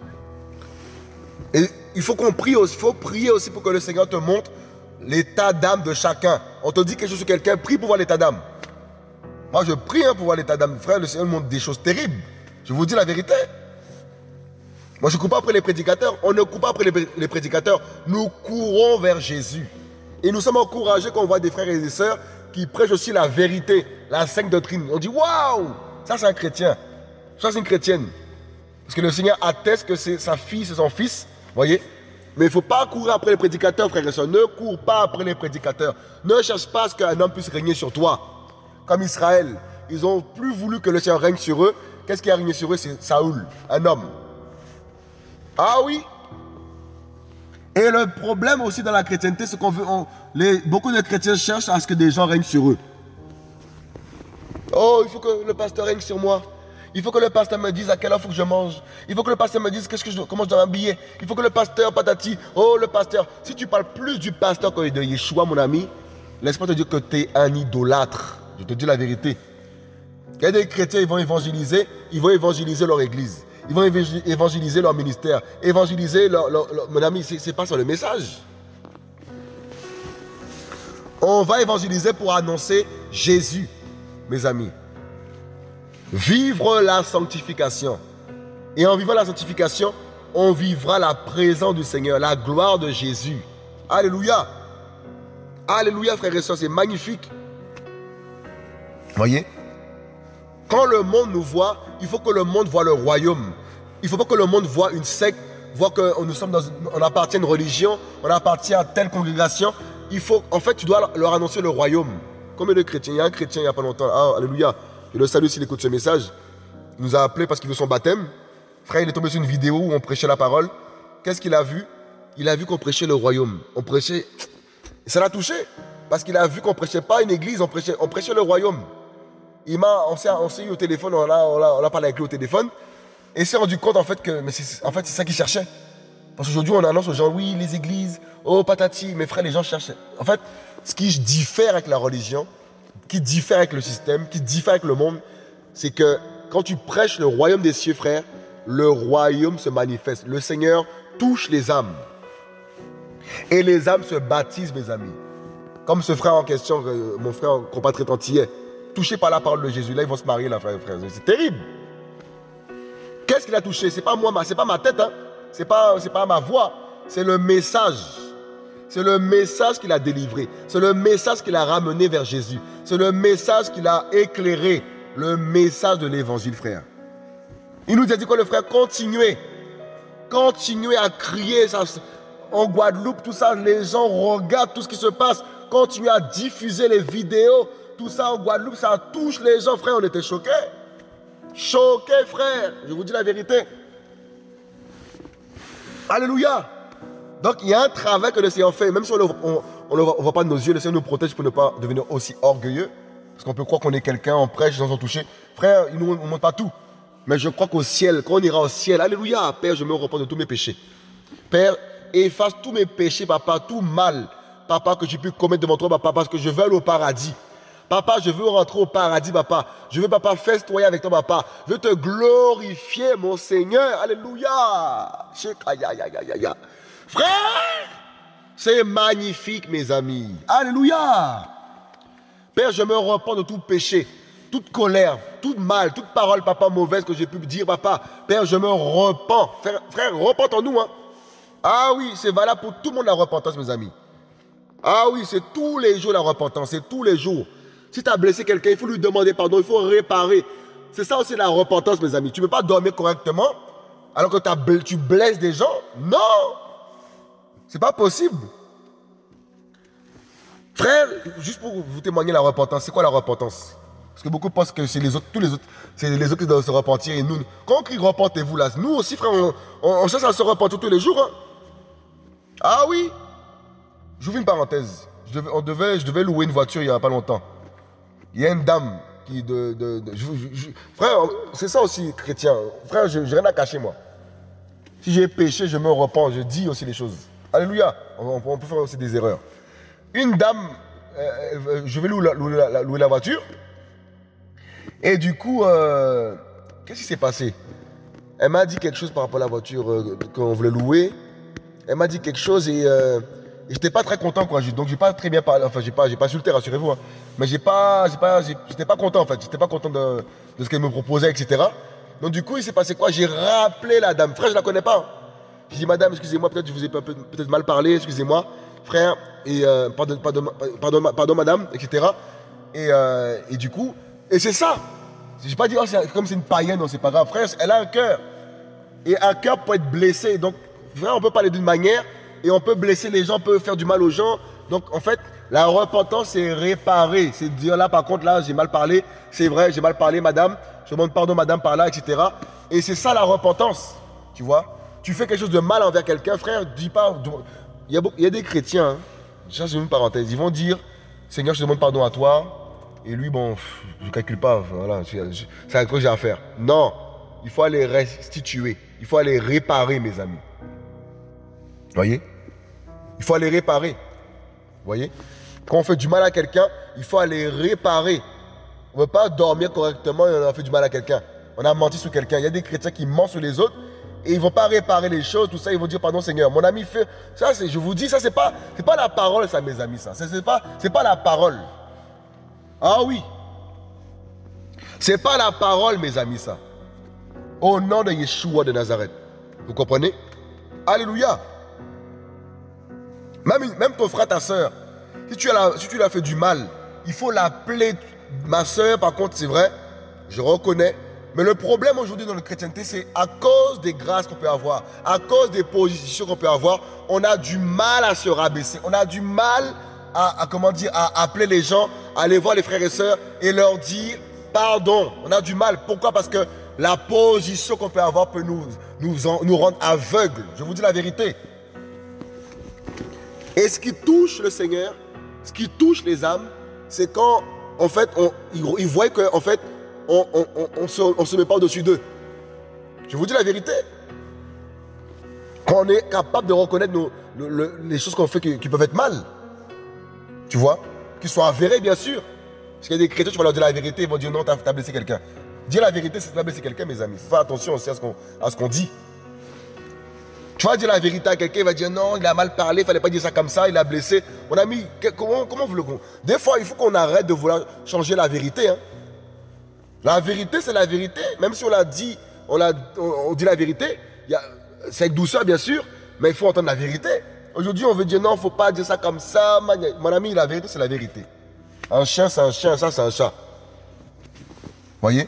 Et il faut qu'on prie aussi. Il faut prier aussi pour que le Seigneur te montre l'état d'âme de chacun. On te dit quelque chose sur quelqu'un, prie pour voir l'état d'âme. Moi, je prie hein, pour voir l'état d'âme. Frère, le Seigneur me montre des choses terribles. Je vous dis la vérité. Moi, je ne cours pas après les prédicateurs. On ne court pas après les, les prédicateurs. Nous courons vers Jésus. Et nous sommes encouragés quand on voit des frères et des sœurs qui prêchent aussi la vérité, la sainte doctrine. On dit, waouh, ça c'est un chrétien. Ça c'est une chrétienne. Parce que le Seigneur atteste que c'est sa fille, c'est son fils. Vous voyez? Mais il ne faut pas courir après les prédicateurs, frères et sœurs. Ne cours pas après les prédicateurs. Ne cherche pas à ce qu'un homme puisse régner sur toi. Comme Israël. Ils n'ont plus voulu que le Seigneur règne sur eux. Qu'est-ce qui a régné sur eux? C'est Saoul, un homme. Ah oui. Et le problème aussi dans la chrétienté, c'est qu'on veut... On, les, beaucoup de chrétiens cherchent à ce que des gens règnent sur eux. Oh, il faut que le pasteur règne sur moi. Il faut que le pasteur me dise à quelle heure il faut que je mange. Il faut que le pasteur me dise qu'est-ce que je, comment je dois m'habiller. Il faut que le pasteur, patati, oh le pasteur. Si tu parles plus du pasteur que de Yeshua, mon ami, laisse-moi te dire que tu es un idolâtre. Je te dis la vérité. Il y a des chrétiens, ils vont évangéliser, ils vont évangéliser leur église. Ils vont évangéliser leur ministère. Évangéliser leur... leur, leur mon ami, c'est pas ça le message. On va évangéliser pour annoncer Jésus, mes amis. Vivre la sanctification. Et en vivant la sanctification, on vivra la présence du Seigneur, la gloire de Jésus. Alléluia. Alléluia, frères et sœurs, c'est magnifique. Voyez? Quand le monde nous voit, il faut que le monde voit le royaume. Il ne faut pas que le monde voit une secte, voit que nous sommes dans, on appartient à une religion, on appartient à telle congrégation. Il faut, en fait, tu dois leur annoncer le royaume. Combien de chrétiens? Il y a un chrétien il n'y a pas longtemps. Ah, alléluia. Je le salue s'il écoute ce message. Il nous a appelé parce qu'il veut son baptême. Frère, il est tombé sur une vidéo où on prêchait la parole. Qu'est-ce qu'il a vu? Il a vu qu'on prêchait le royaume. On prêchait... Et ça l'a touché. Parce qu'il a vu qu'on ne prêchait pas une église, on prêchait, on prêchait le royaume. Il m'a, on s'est eu au téléphone, on a, on, a, on a parlé avec lui au téléphone. Et il s'est rendu compte en fait que c'est en fait, ça qu'il cherchait. Parce qu'aujourd'hui, on annonce aux gens, oui, les églises, oh patati, mes frères, les gens cherchent. En fait, ce qui diffère avec la religion, qui diffère avec le système, qui diffère avec le monde, c'est que quand tu prêches le royaume des cieux, frère, le royaume se manifeste. Le Seigneur touche les âmes. Et les âmes se baptisent, mes amis. Comme ce frère en question, mon frère compatriote antillais, touché par la parole de Jésus. Là, ils vont se marier, là, frère, frère. C'est terrible. Qu'est-ce qu'il a touché? C'est pas moi, c'est pas ma tête, hein. C'est pas, c'est pas ma voix. C'est le message. C'est le message qu'il a délivré. C'est le message qu'il a ramené vers Jésus. C'est le message qu'il a éclairé. Le message de l'évangile, frère. Il nous a dit quoi, le frère? Continuez. Continuez à crier. Ça, en Guadeloupe, tout ça, les gens regardent tout ce qui se passe. Continuez à diffuser les vidéos. Tout ça en Guadeloupe, ça touche les gens, frère. On était choqués. Choqués, frère. Je vous dis la vérité. Alléluia. Donc, il y a un travail que le Seigneur fait. Même si on ne le voit pas de nos yeux, le Seigneur nous protège pour ne pas devenir aussi orgueilleux. Parce qu'on peut croire qu'on est quelqu'un, on prêche, sans s'en toucher. Frère, il ne nous montre pas tout. Mais je crois qu'au ciel, quand on ira au ciel, alléluia, Père, je me repens de tous mes péchés. Père, efface tous mes péchés, papa, tout mal, papa, que j'ai pu commettre devant toi, papa, parce que je veux aller au paradis. Papa, je veux rentrer au paradis, papa. Je veux, papa, festoyer avec toi, papa. Je veux te glorifier, mon Seigneur. Alléluia. Frère, c'est magnifique, mes amis. Alléluia. Père, je me repens de tout péché, toute colère, toute mal, toute parole, papa, mauvaise que j'ai pu dire, papa. Père, je me repens. Frère, frère repentons-nous, hein. Ah oui, c'est valable pour tout le monde la repentance, mes amis. Ah oui, c'est tous les jours la repentance, c'est tous les jours. Si tu as blessé quelqu'un, il faut lui demander pardon, il faut réparer. C'est ça aussi la repentance, mes amis. Tu ne peux pas dormir correctement alors que tu blesses des gens. Non, c'est pas possible. Frère, juste pour vous témoigner la repentance, c'est quoi la repentance? Parce que beaucoup pensent que c'est les autres, tous les autres, c'est les autres qui doivent se repentir et nous. Quand on crie repentez-vous là, nous aussi, frère, on, on, on cherche à se repentir tous les jours. Hein. Ah oui. J'ouvre une parenthèse. Je devais, on devait, je devais louer une voiture il n'y a pas longtemps. Il y a une dame qui de... de, de je, je, je, frère, c'est ça aussi, chrétien. Frère, je n'ai rien à cacher, moi. Si j'ai péché, je me repens, je dis aussi les choses. Alléluia. On, on peut faire aussi des erreurs. Une dame, euh, je vais louer la, louer, la, louer la voiture. Et du coup, euh, qu'est-ce qui s'est passé? Elle m'a dit quelque chose par rapport à la voiture euh, qu'on voulait louer. Elle m'a dit quelque chose et... Euh, Et j'étais pas très content, quoi. Donc j'ai pas très bien parlé. Enfin, j'ai pas, j'ai pas insulté, rassurez-vous. Hein. Mais j'ai pas, j'ai pas, j'étais pas content, en fait. J'étais pas content de, de ce qu'elle me proposait, et cetera. Donc du coup, il s'est passé quoi? J'ai rappelé la dame. Frère, je la connais pas. J'ai dit, madame, excusez-moi, peut-être je vous ai peut-être mal parlé, excusez-moi, frère. Et euh, pardon, pardon, pardon, pardon, madame, et cetera. Et, euh, et du coup, et c'est ça. J'ai pas dit, oh, comme c'est une païenne, non, c'est pas grave. Frère, elle a un cœur. Et un cœur peut être blessé. Donc, frère, on peut parler d'une manière. et on peut blesser les gens, on peut faire du mal aux gens. Donc en fait, la repentance, c'est réparer. C'est dire là, par contre, là, j'ai mal parlé. C'est vrai, j'ai mal parlé, madame. Je demande pardon, madame, par là, et cetera. Et c'est ça la repentance. Tu vois? Tu fais quelque chose de mal envers quelqu'un, frère, dis pas. Il y a, beaucoup, il y a des chrétiens, hein, ça c'est une parenthèse, ils vont dire Seigneur, je demande pardon à toi. Et lui, bon, je ne calcule pas. Voilà, c'est un truc que j'ai à faire. Non, il faut aller restituer. Il faut aller réparer, mes amis. Voyez? Il faut aller réparer. Voyez? Quand on fait du mal à quelqu'un, il faut aller réparer. On ne peut pas dormir correctement et on a fait du mal à quelqu'un. On a menti sur quelqu'un. Il y a des chrétiens qui mentent sur les autres et ils ne vont pas réparer les choses, tout ça. Ils vont dire pardon Seigneur. Mon ami fait... Ça, je vous dis, ça, ce n'est pas, pas la parole, ça, mes amis. Ça. Ce n'est pas, pas la parole. Ah oui. Ce n'est pas la parole, mes amis, ça. Au nom de Yeshua de Nazareth. Vous comprenez? Alléluia. Même, même ton frère, ta soeur, si tu as si tu lui as fait du mal, il faut l'appeler. Ma soeur, par contre, c'est vrai, je reconnais. Mais le problème aujourd'hui dans la chrétienté, c'est à cause des grâces qu'on peut avoir, à cause des positions qu'on peut avoir, on a du mal à se rabaisser. On a du mal à, à, comment dire, à appeler les gens, à aller voir les frères et sœurs et leur dire pardon. On a du mal. Pourquoi? Parce que la position qu'on peut avoir peut nous, nous, en, nous rendre aveugles. Je vous dis la vérité. Et ce qui touche le Seigneur, ce qui touche les âmes, c'est quand, en fait, on, ils, ils voient qu'en fait, on ne on, on se, on se met pas au-dessus d'eux. Je vous dis la vérité. Quand on est capable de reconnaître nos, le, le, les choses qu'on fait qui, qui peuvent être mal, tu vois, qui sont avérées, bien sûr. Parce qu'il y a des chrétiens, tu vas leur dire la vérité, ils vont dire non, tu as blessé quelqu'un. Dire la vérité, c'est que tu as blessé quelqu'un, mes amis. Fais attention aussi à ce qu'on qu'on dit. Tu vas dire la vérité à quelqu'un, il va dire non, il a mal parlé, il ne fallait pas dire ça comme ça, il a blessé. Mon ami, comment, comment vous le comprenez? Des fois, il faut qu'on arrête de vouloir changer la vérité. Hein. La vérité, c'est la vérité. Même si on l'a dit, on, a, on, on dit la vérité, c'est avec douceur, bien sûr, mais il faut entendre la vérité. Aujourd'hui, on veut dire non, il ne faut pas dire ça comme ça. Mon ami, la vérité, c'est la vérité. Un chien, c'est un chien, ça, c'est un chat. Voyez?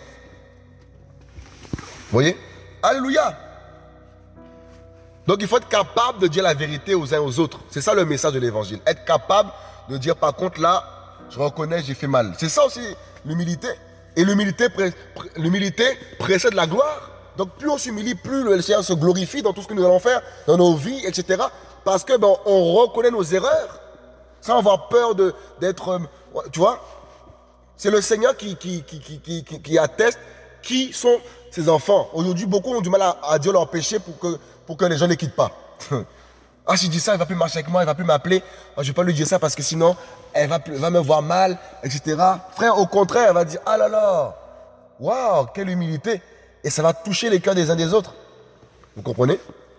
Voyez? Alléluia! Donc il faut être capable de dire la vérité aux uns aux autres. C'est ça le message de l'évangile. Être capable de dire par contre là, je reconnais, j'ai fait mal. C'est ça aussi l'humilité. Et l'humilité l'humilité précède la gloire. Donc plus on s'humilie, plus le Seigneur se glorifie dans tout ce que nous allons faire, dans nos vies, et cetera. Parce que ben, on reconnaît nos erreurs, sans avoir peur d'être... Euh, tu vois, c'est le Seigneur qui, qui, qui, qui, qui, qui, qui atteste qui sont ses enfants. Aujourd'hui, beaucoup ont du mal à, à dire leur péché pour que... pour que les gens ne quittent pas. Ah, si je dis ça, elle ne va plus marcher avec moi, elle ne va plus m'appeler. Ah, je ne vais pas lui dire ça parce que sinon, elle va, elle va me voir mal, et cetera. Frère, au contraire, elle va dire, ah là là, waouh, quelle humilité. Et ça va toucher les cœurs des uns des autres. Vous comprenez?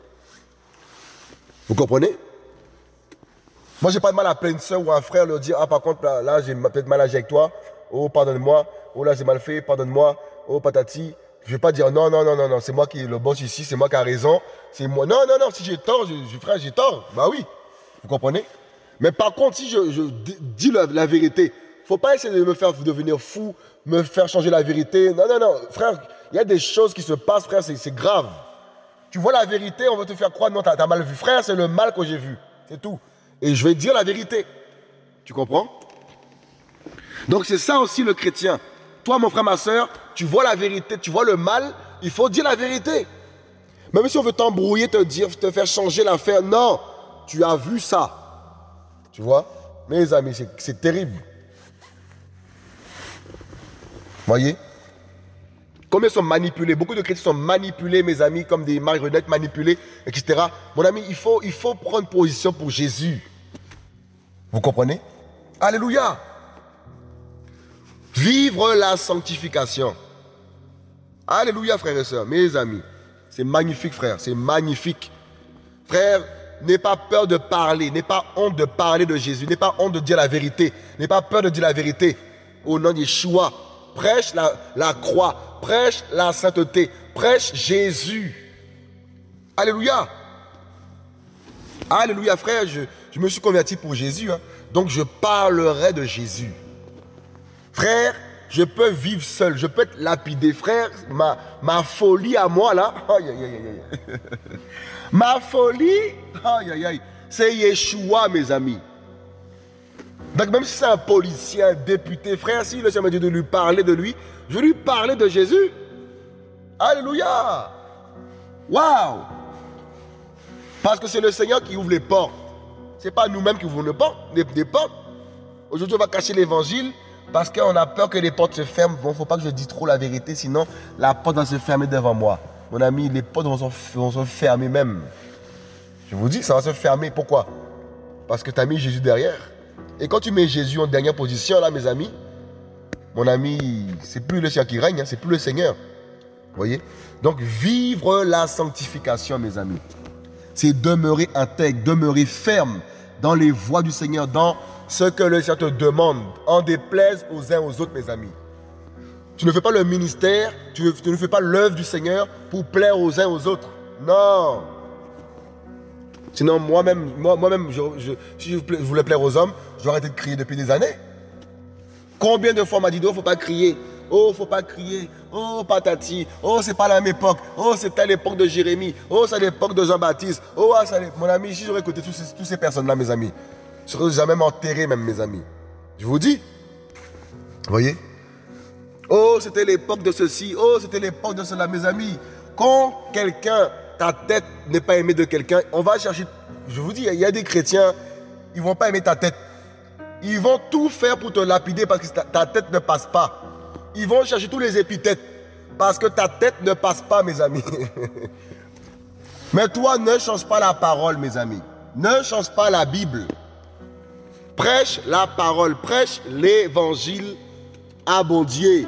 Vous comprenez? Moi, je n'ai pas de mal à appeler une soeur ou un frère, leur dire, ah, par contre, là, là j'ai peut-être mal agi avec toi. Oh, pardonne-moi. Oh, là, j'ai mal fait, pardonne-moi. Oh, patati. Je ne vais pas dire non, non, non, non, non, c'est moi qui est le boss ici, c'est moi qui a raison, c'est moi. Non, non, non, si j'ai tort, je, je, frère, j'ai tort. Bah oui, vous comprenez? Mais par contre, si je, je dis la, la vérité, il ne faut pas essayer de me faire devenir fou, me faire changer la vérité. Non, non, non, frère, il y a des choses qui se passent, frère, c'est grave. Tu vois la vérité, on va te faire croire, non, tu as, as mal vu. Frère, c'est le mal que j'ai vu, c'est tout. Et je vais dire la vérité. Tu comprends? Donc c'est ça aussi le chrétien. Toi, mon frère, ma soeur, tu vois la vérité, tu vois le mal, il faut dire la vérité. Même si on veut t'embrouiller, te dire, te faire changer l'affaire, non, tu as vu ça. Tu vois? Mes amis, c'est terrible. Voyez? Combien sont manipulés? Beaucoup de chrétiens sont manipulés, mes amis, comme des marionnettes manipulées, et cetera. Mon ami, il faut, il faut prendre position pour Jésus. Vous comprenez? Alléluia! Vivre la sanctification. Alléluia, frères et sœurs, mes amis. C'est magnifique, frère, c'est magnifique. Frère, n'aie pas peur de parler, n'aie pas honte de parler de Jésus, n'aie pas honte de dire la vérité, n'aie pas peur de dire la vérité. Au nom de Yeshua, prêche la, la croix, prêche la sainteté, prêche Jésus. Alléluia. Alléluia, frère, je, je me suis converti pour Jésus, hein, donc je parlerai de Jésus. Frère, je peux vivre seul, je peux être lapidé. Frère, ma, ma folie à moi là, aïe, aïe, aïe, aïe. Ma folie, aïe, aïe, aïe. C'est Yeshua, mes amis. Donc même si c'est un policier, un député, frère, si le Seigneur m'a dit de lui parler de lui, je lui parlais de Jésus. Alléluia. Waouh. Parce que c'est le Seigneur qui ouvre les portes. Ce n'est pas nous-mêmes qui ouvrons les portes. Les, les portes. Aujourd'hui, on va cacher l'évangile parce qu'on a peur que les portes se ferment. Bon, il ne faut pas que je dise trop la vérité, sinon la porte va se fermer devant moi. Mon ami, les portes vont se, vont se fermer même. Je vous dis, ça va se fermer. Pourquoi? Parce que tu as mis Jésus derrière. Et quand tu mets Jésus en dernière position, là, mes amis, mon ami, c'est plus le Seigneur qui règne, hein, c'est plus le Seigneur. Vous voyez? Donc, vivre la sanctification, mes amis, c'est demeurer intègre, demeurer ferme dans les voies du Seigneur, dans ce que le Seigneur te demande, en déplaise aux uns aux autres, mes amis. Tu ne fais pas le ministère, tu ne, tu ne fais pas l'œuvre du Seigneur pour plaire aux uns aux autres. Non. Sinon, moi-même, moi, moi-même, je, je, si je voulais plaire aux hommes, j'aurais arrêté de crier depuis des années. Combien de fois on m'a dit, oh, il ne faut pas crier. Oh, il ne faut pas crier. Oh, patati. Oh, c'est pas la même époque. Oh, c'était à l'époque de Jérémie. Oh, c'est à l'époque de Jean-Baptiste. Oh, ça, mon ami, si j'aurais écouté toutes ces, toutes ces personnes-là, mes amis, je serais jamais enterré, même, mes amis. Je vous dis. Vous voyez? Oh, c'était l'époque de ceci. Oh, c'était l'époque de cela, mes amis. Quand quelqu'un, ta tête n'est pas aimée de quelqu'un, on va chercher. Je vous dis, il y a des chrétiens, ils ne vont pas aimer ta tête. Ils vont tout faire pour te lapider parce que ta, ta tête ne passe pas. Ils vont chercher tous les épithètes parce que ta tête ne passe pas, mes amis. Mais toi, ne change pas la parole, mes amis. Ne change pas la Bible. Prêche la parole, prêche l'évangile à bon Dieu.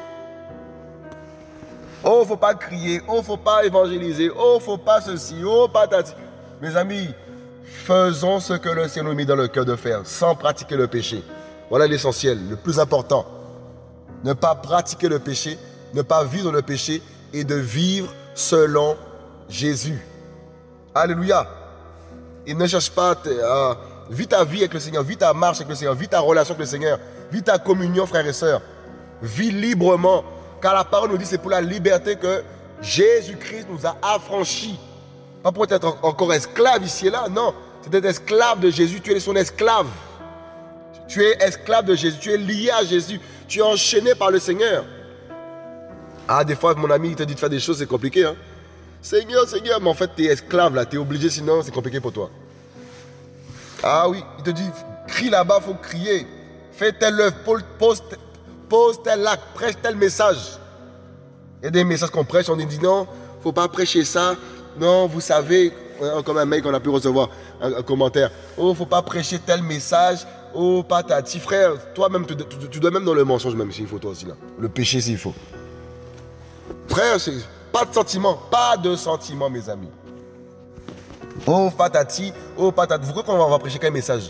Oh, faut pas crier, oh, faut pas évangéliser, oh, faut pas ceci, oh, patati. Mes amis, faisons ce que le Seigneur nous a mis dans le cœur de faire, sans pratiquer le péché. Voilà l'essentiel, le plus important. Ne pas pratiquer le péché, ne pas vivre le péché et de vivre selon Jésus. Alléluia. Et ne cherche pas à vis ta vie avec le Seigneur, vis ta marche avec le Seigneur, vis ta relation avec le Seigneur, vis ta communion, frères et sœurs. Vis librement, car la parole nous dit c'est pour la liberté que Jésus-Christ nous a affranchis. Pas pour être encore esclave ici et là, non. C'est d'être esclave de Jésus, tu es son esclave. Tu es esclave de Jésus, tu es lié à Jésus, tu es enchaîné par le Seigneur. Ah, des fois, mon ami, il te dit de faire des choses, c'est compliqué. Hein? Seigneur, Seigneur, mais en fait, tu es esclave là, tu es obligé, sinon c'est compliqué pour toi. Ah oui, il te dit, crie là-bas, il faut crier. Fais telle œuvre, pose, pose tel acte, prêche tel message. Il y a des messages qu'on prêche, on dit non, il ne faut pas prêcher ça. Non, vous savez, comme un mec, on a pu recevoir un, un commentaire. Oh, il ne faut pas prêcher tel message. Oh, patati, frère, toi-même, tu, tu, tu dois même dans le mensonge, même s'il faut, toi aussi, là. Le péché, s'il faut. Frère, c'est pas de sentiment, pas de sentiment, mes amis. Oh, patati, oh, patati. Vous croyez qu'on va prêcher quel message?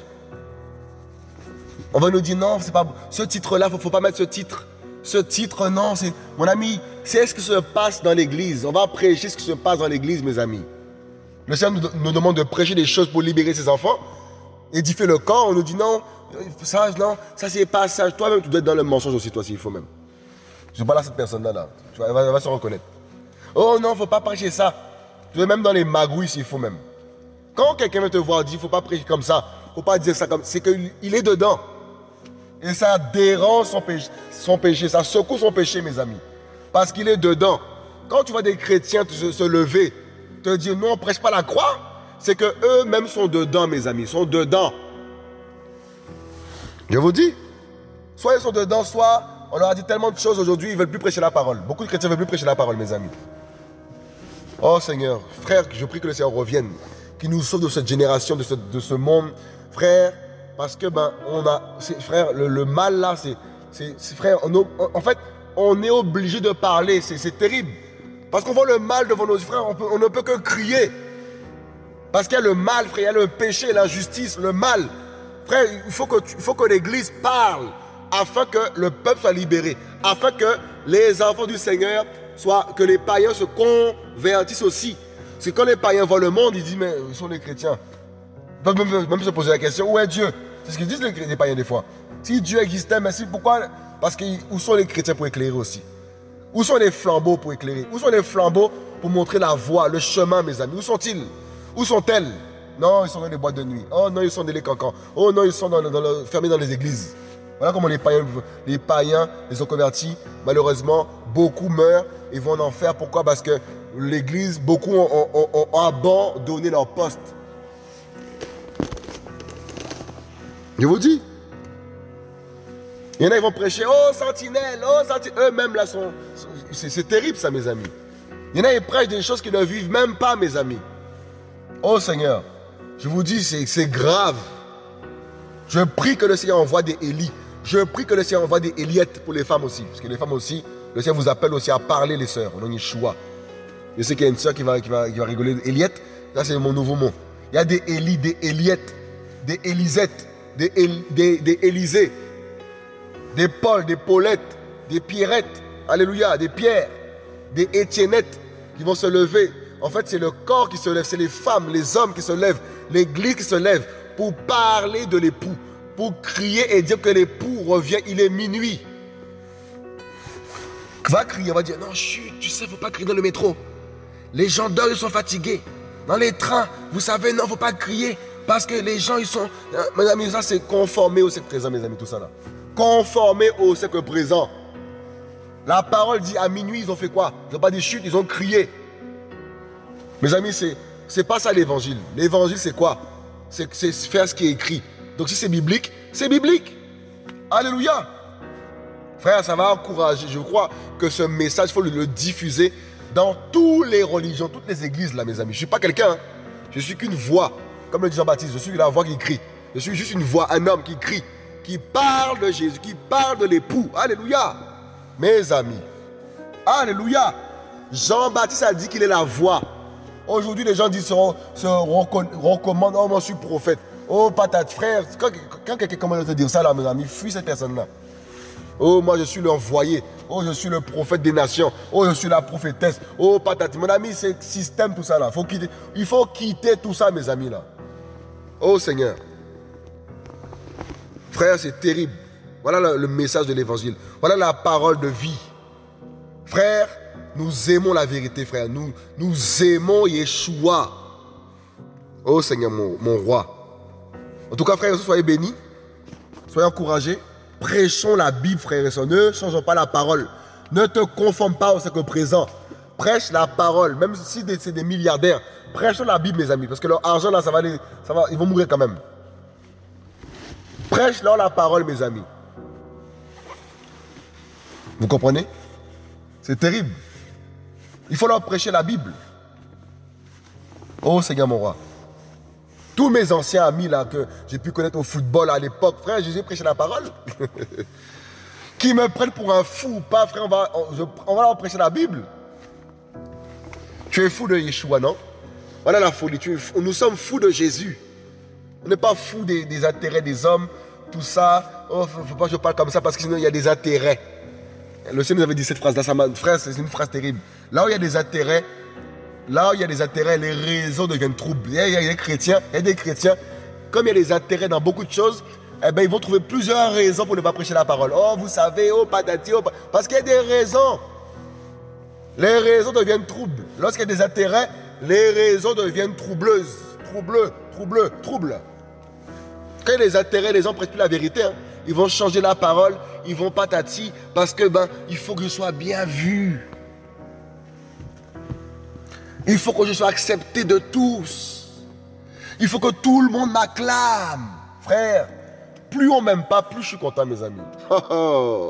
On va nous dire, non, c'est pas ce titre-là, il ne faut, faut pas mettre ce titre. Ce titre, non, c'est... Mon ami, c'est ce qui se passe dans l'église. On va prêcher ce qui se passe dans l'église, mes amis. Le Seigneur nous, nous demande de prêcher des choses pour libérer ses enfants. Édifier le corps, on nous dit non, ça, non, ça c'est pas ça. Toi-même, tu dois être dans le mensonge aussi, toi, s'il faut même. Je parle à cette personne-là, là. Tu vas, elle, va, elle va se reconnaître. Oh non, il ne faut pas prêcher ça. Tu es même dans les magouilles, s'il faut même. Quand quelqu'un vient te voir, dit, il ne faut pas prêcher comme ça, il ne faut pas dire ça comme ça, c'est qu'il est dedans. Et ça dérange son péché, son péché, ça secoue son péché, mes amis. Parce qu'il est dedans. Quand tu vois des chrétiens se, se lever, te dire non, on ne prêche pas la croix, c'est qu'eux-mêmes sont dedans, mes amis, sont dedans. Je vous dis, soit ils sont dedans, soit on leur a dit tellement de choses aujourd'hui, ils ne veulent plus prêcher la parole. Beaucoup de chrétiens ne veulent plus prêcher la parole, mes amis. Oh Seigneur, frère, je prie que le Seigneur revienne, qu'il nous sauve de cette génération, de ce, de ce monde, frère, parce que, ben, on a, frère, le, le mal là, c'est, frère, on, en fait, on est obligé de parler, c'est terrible. Parce qu'on voit le mal devant nos yeux, frère, on, peut, on ne peut que crier. Parce qu'il y a le mal, frère, il y a le péché, l'injustice, le mal. Frère, il faut que, il faut que l'Église parle afin que le peuple soit libéré, afin que les enfants du Seigneur soient, que les païens se convertissent aussi. C'est quand les païens voient le monde, ils disent, mais ils sont les chrétiens. Ils peuvent même, même se poser la question, où est Dieu? C'est ce qu'ils disent les, les païens des fois. Si Dieu existait, mais si, pourquoi? Parce que où sont les chrétiens pour éclairer aussi? Où sont les flambeaux pour éclairer? Où sont les flambeaux pour montrer la voie, le chemin, mes amis? Où sont-ils? Où sont-elles? Non, ils sont dans les boîtes de nuit. Oh non, ils sont dans les cancans. Oh non, ils sont dans, dans le, fermés dans les églises. Voilà comment les païens, les païens les ont convertis. Malheureusement, beaucoup meurent et vont en enfer. Pourquoi? Parce que l'église, beaucoup ont, ont, ont, ont abandonné leur poste. Je vous dis. Il y en a, ils vont prêcher, oh sentinelle, oh sentinelle. Eux-mêmes là sont... C'est terrible ça, mes amis. Il y en a, ils prêchent des choses qu'ils ne vivent même pas, mes amis. Oh Seigneur, je vous dis, c'est grave. Je prie que le Seigneur envoie des Élis. Je prie que le Seigneur envoie des Éliettes pour les femmes aussi. Parce que les femmes aussi, le Seigneur vous appelle aussi à parler, les sœurs. On a une choix. Je sais qu'il y a une sœur qui va, qui va, qui va rigoler. Éliette, ça c'est mon nouveau mot. Il y a des Élis, des Éliettes, des Élisettes, des, des, des Élisées, des Paul, des Paulettes, des Pierrettes, alléluia, des Pierres, des Étiennettes qui vont se lever. En fait, c'est le corps qui se lève, c'est les femmes, les hommes qui se lèvent, l'église qui se lève pour parler de l'époux, pour crier et dire que l'époux revient, il est minuit. Va crier, on va dire, non, chut, tu sais, il ne faut pas crier dans le métro. Les gens dorment, ils sont fatigués. Dans les trains, vous savez, non, il ne faut pas crier, parce que les gens, ils sont... Mes amis, ça, c'est conformé au siècle présent, mes amis, tout ça là. Conformé au siècle présent. La parole dit, à minuit, ils ont fait quoi? Ils n'ont pas dit chut, ils ont crié. Mes amis, c'est c'est pas ça l'évangile. L'évangile, c'est quoi? C'est faire ce qui est écrit. Donc si c'est biblique, c'est biblique. Alléluia. Frère, ça va encourager. Je crois que ce message, il faut le, le diffuser dans toutes les religions, toutes les églises, là, mes amis. Je ne suis pas quelqu'un. Hein. Je suis qu'une voix. Comme le dit Jean-Baptiste, je suis la voix qui crie. Je suis juste une voix, un homme qui crie, qui parle de Jésus, qui parle de l'époux. Alléluia. Mes amis. Alléluia. Jean-Baptiste a dit qu'il est la voix. Aujourd'hui, les gens disent, se, se recommandent, oh, moi je suis prophète. Oh, patate, frère. Quand, quand quelqu'un commence à te dire ça, là, mes amis, fuis cette personne-là. Oh, moi je suis l'envoyé. Oh, je suis le prophète des nations. Oh, je suis la prophétesse. Oh, patate. Mon ami, c'est système, tout ça, là. Faut quitter. Il faut quitter tout ça, mes amis, là. Oh, Seigneur. Frère, c'est terrible. Voilà le, le message de l'évangile. Voilà la parole de vie. Frère, nous aimons la vérité, frère. Nous, nous aimons Yeshua. Oh Seigneur, mon, mon roi. En tout cas, frère, soyez bénis. Soyez encouragés. Prêchons la Bible, frère et sœurs. Ne changeons pas la parole. Ne te conforme pas au siècle présent. Prêche la parole. Même si c'est des milliardaires. Prêchons la Bible, mes amis. Parce que leur argent, là, ça va aller, ça va, ils vont mourir quand même. Prêche-leur la parole, mes amis. Vous comprenez? C'est terrible. Il faut leur prêcher la Bible. Oh Seigneur mon roi. Tous mes anciens amis là que j'ai pu connaître au football à l'époque, frère, Jésus prêchait la parole. Qui me prennent pour un fou ou pas, frère, on va, on, je, on va leur prêcher la Bible. Tu es fou de Yeshua, non? Voilà la folie. Tu es fou. Nous sommes fous de Jésus. On n'est pas fous des, des intérêts des hommes, tout ça. Oh, faut, faut pas que je parle comme ça parce que sinon il y a des intérêts. Le Seigneur nous avait dit cette phrase-là, frère, c'est une phrase terrible. Là où il y a des intérêts, là où il y a des intérêts, les raisons deviennent troubles. Il y a, il y a des chrétiens, il y a des chrétiens, comme il y a des intérêts dans beaucoup de choses, eh ben, ils vont trouver plusieurs raisons pour ne pas prêcher la parole. Oh, vous savez, oh, patati, oh, parce qu'il y a des raisons. Les raisons deviennent troubles. Lorsqu'il y a des intérêts, les raisons deviennent troubleuses. Troubleux, troubleux, troubles. Quand il y a des intérêts, les gens ne prêchent plus la vérité. Hein. Ils vont changer la parole, ils vont patati, parce que ben, il faut que je sois bien vu. Il faut que je sois accepté de tous. Il faut que tout le monde m'acclame. Frère, plus on m'aime pas, plus je suis content, mes amis. Oh, oh.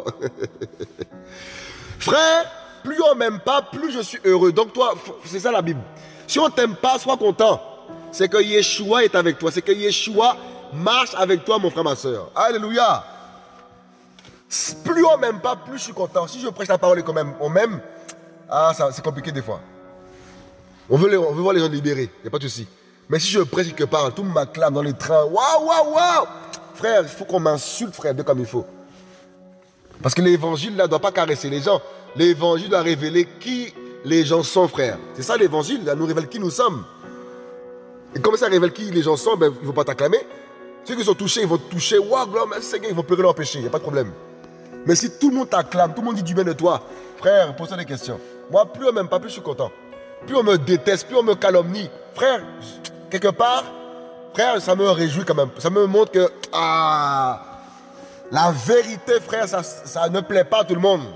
Frère, plus on m'aime pas, plus je suis heureux. Donc toi, c'est ça la Bible. Si on t'aime pas, sois content. C'est que Yeshua est avec toi. C'est que Yeshua marche avec toi, mon frère, ma soeur. Alléluia. Plus on m'aime pas, plus je suis content. Si je prêche la parole et quand même on m'aime, ah, c'est compliqué des fois. On veut, les, on veut voir les gens libérés, il n'y a pas de souci. Mais si je prêche quelque part, tout m'acclame dans les trains, waouh, waouh, waouh. Frère, il faut qu'on m'insulte, frère, bien comme il faut. Parce que l'évangile, là, ne doit pas caresser les gens. L'évangile doit révéler qui les gens sont, frère. C'est ça l'évangile, là, nous révèle qui nous sommes. Et comme ça révèle qui les gens sont, ben, ils ne vont pas t'acclamer. Ceux qui sont touchés, ils vont te toucher, waouh, gloire, merci Seigneur, ils vont pleurer leur péché, il n'y a pas de problème. Mais si tout le monde t'acclame, tout le monde dit du bien de toi, frère, pose-toi des questions. Moi, plus on m'aime pas, plus je suis content. Plus on me déteste, plus on me calomnie. Frère, quelque part, frère, ça me réjouit quand même. Ça me montre que ah, la vérité, frère, ça, ça ne plaît pas à tout le monde.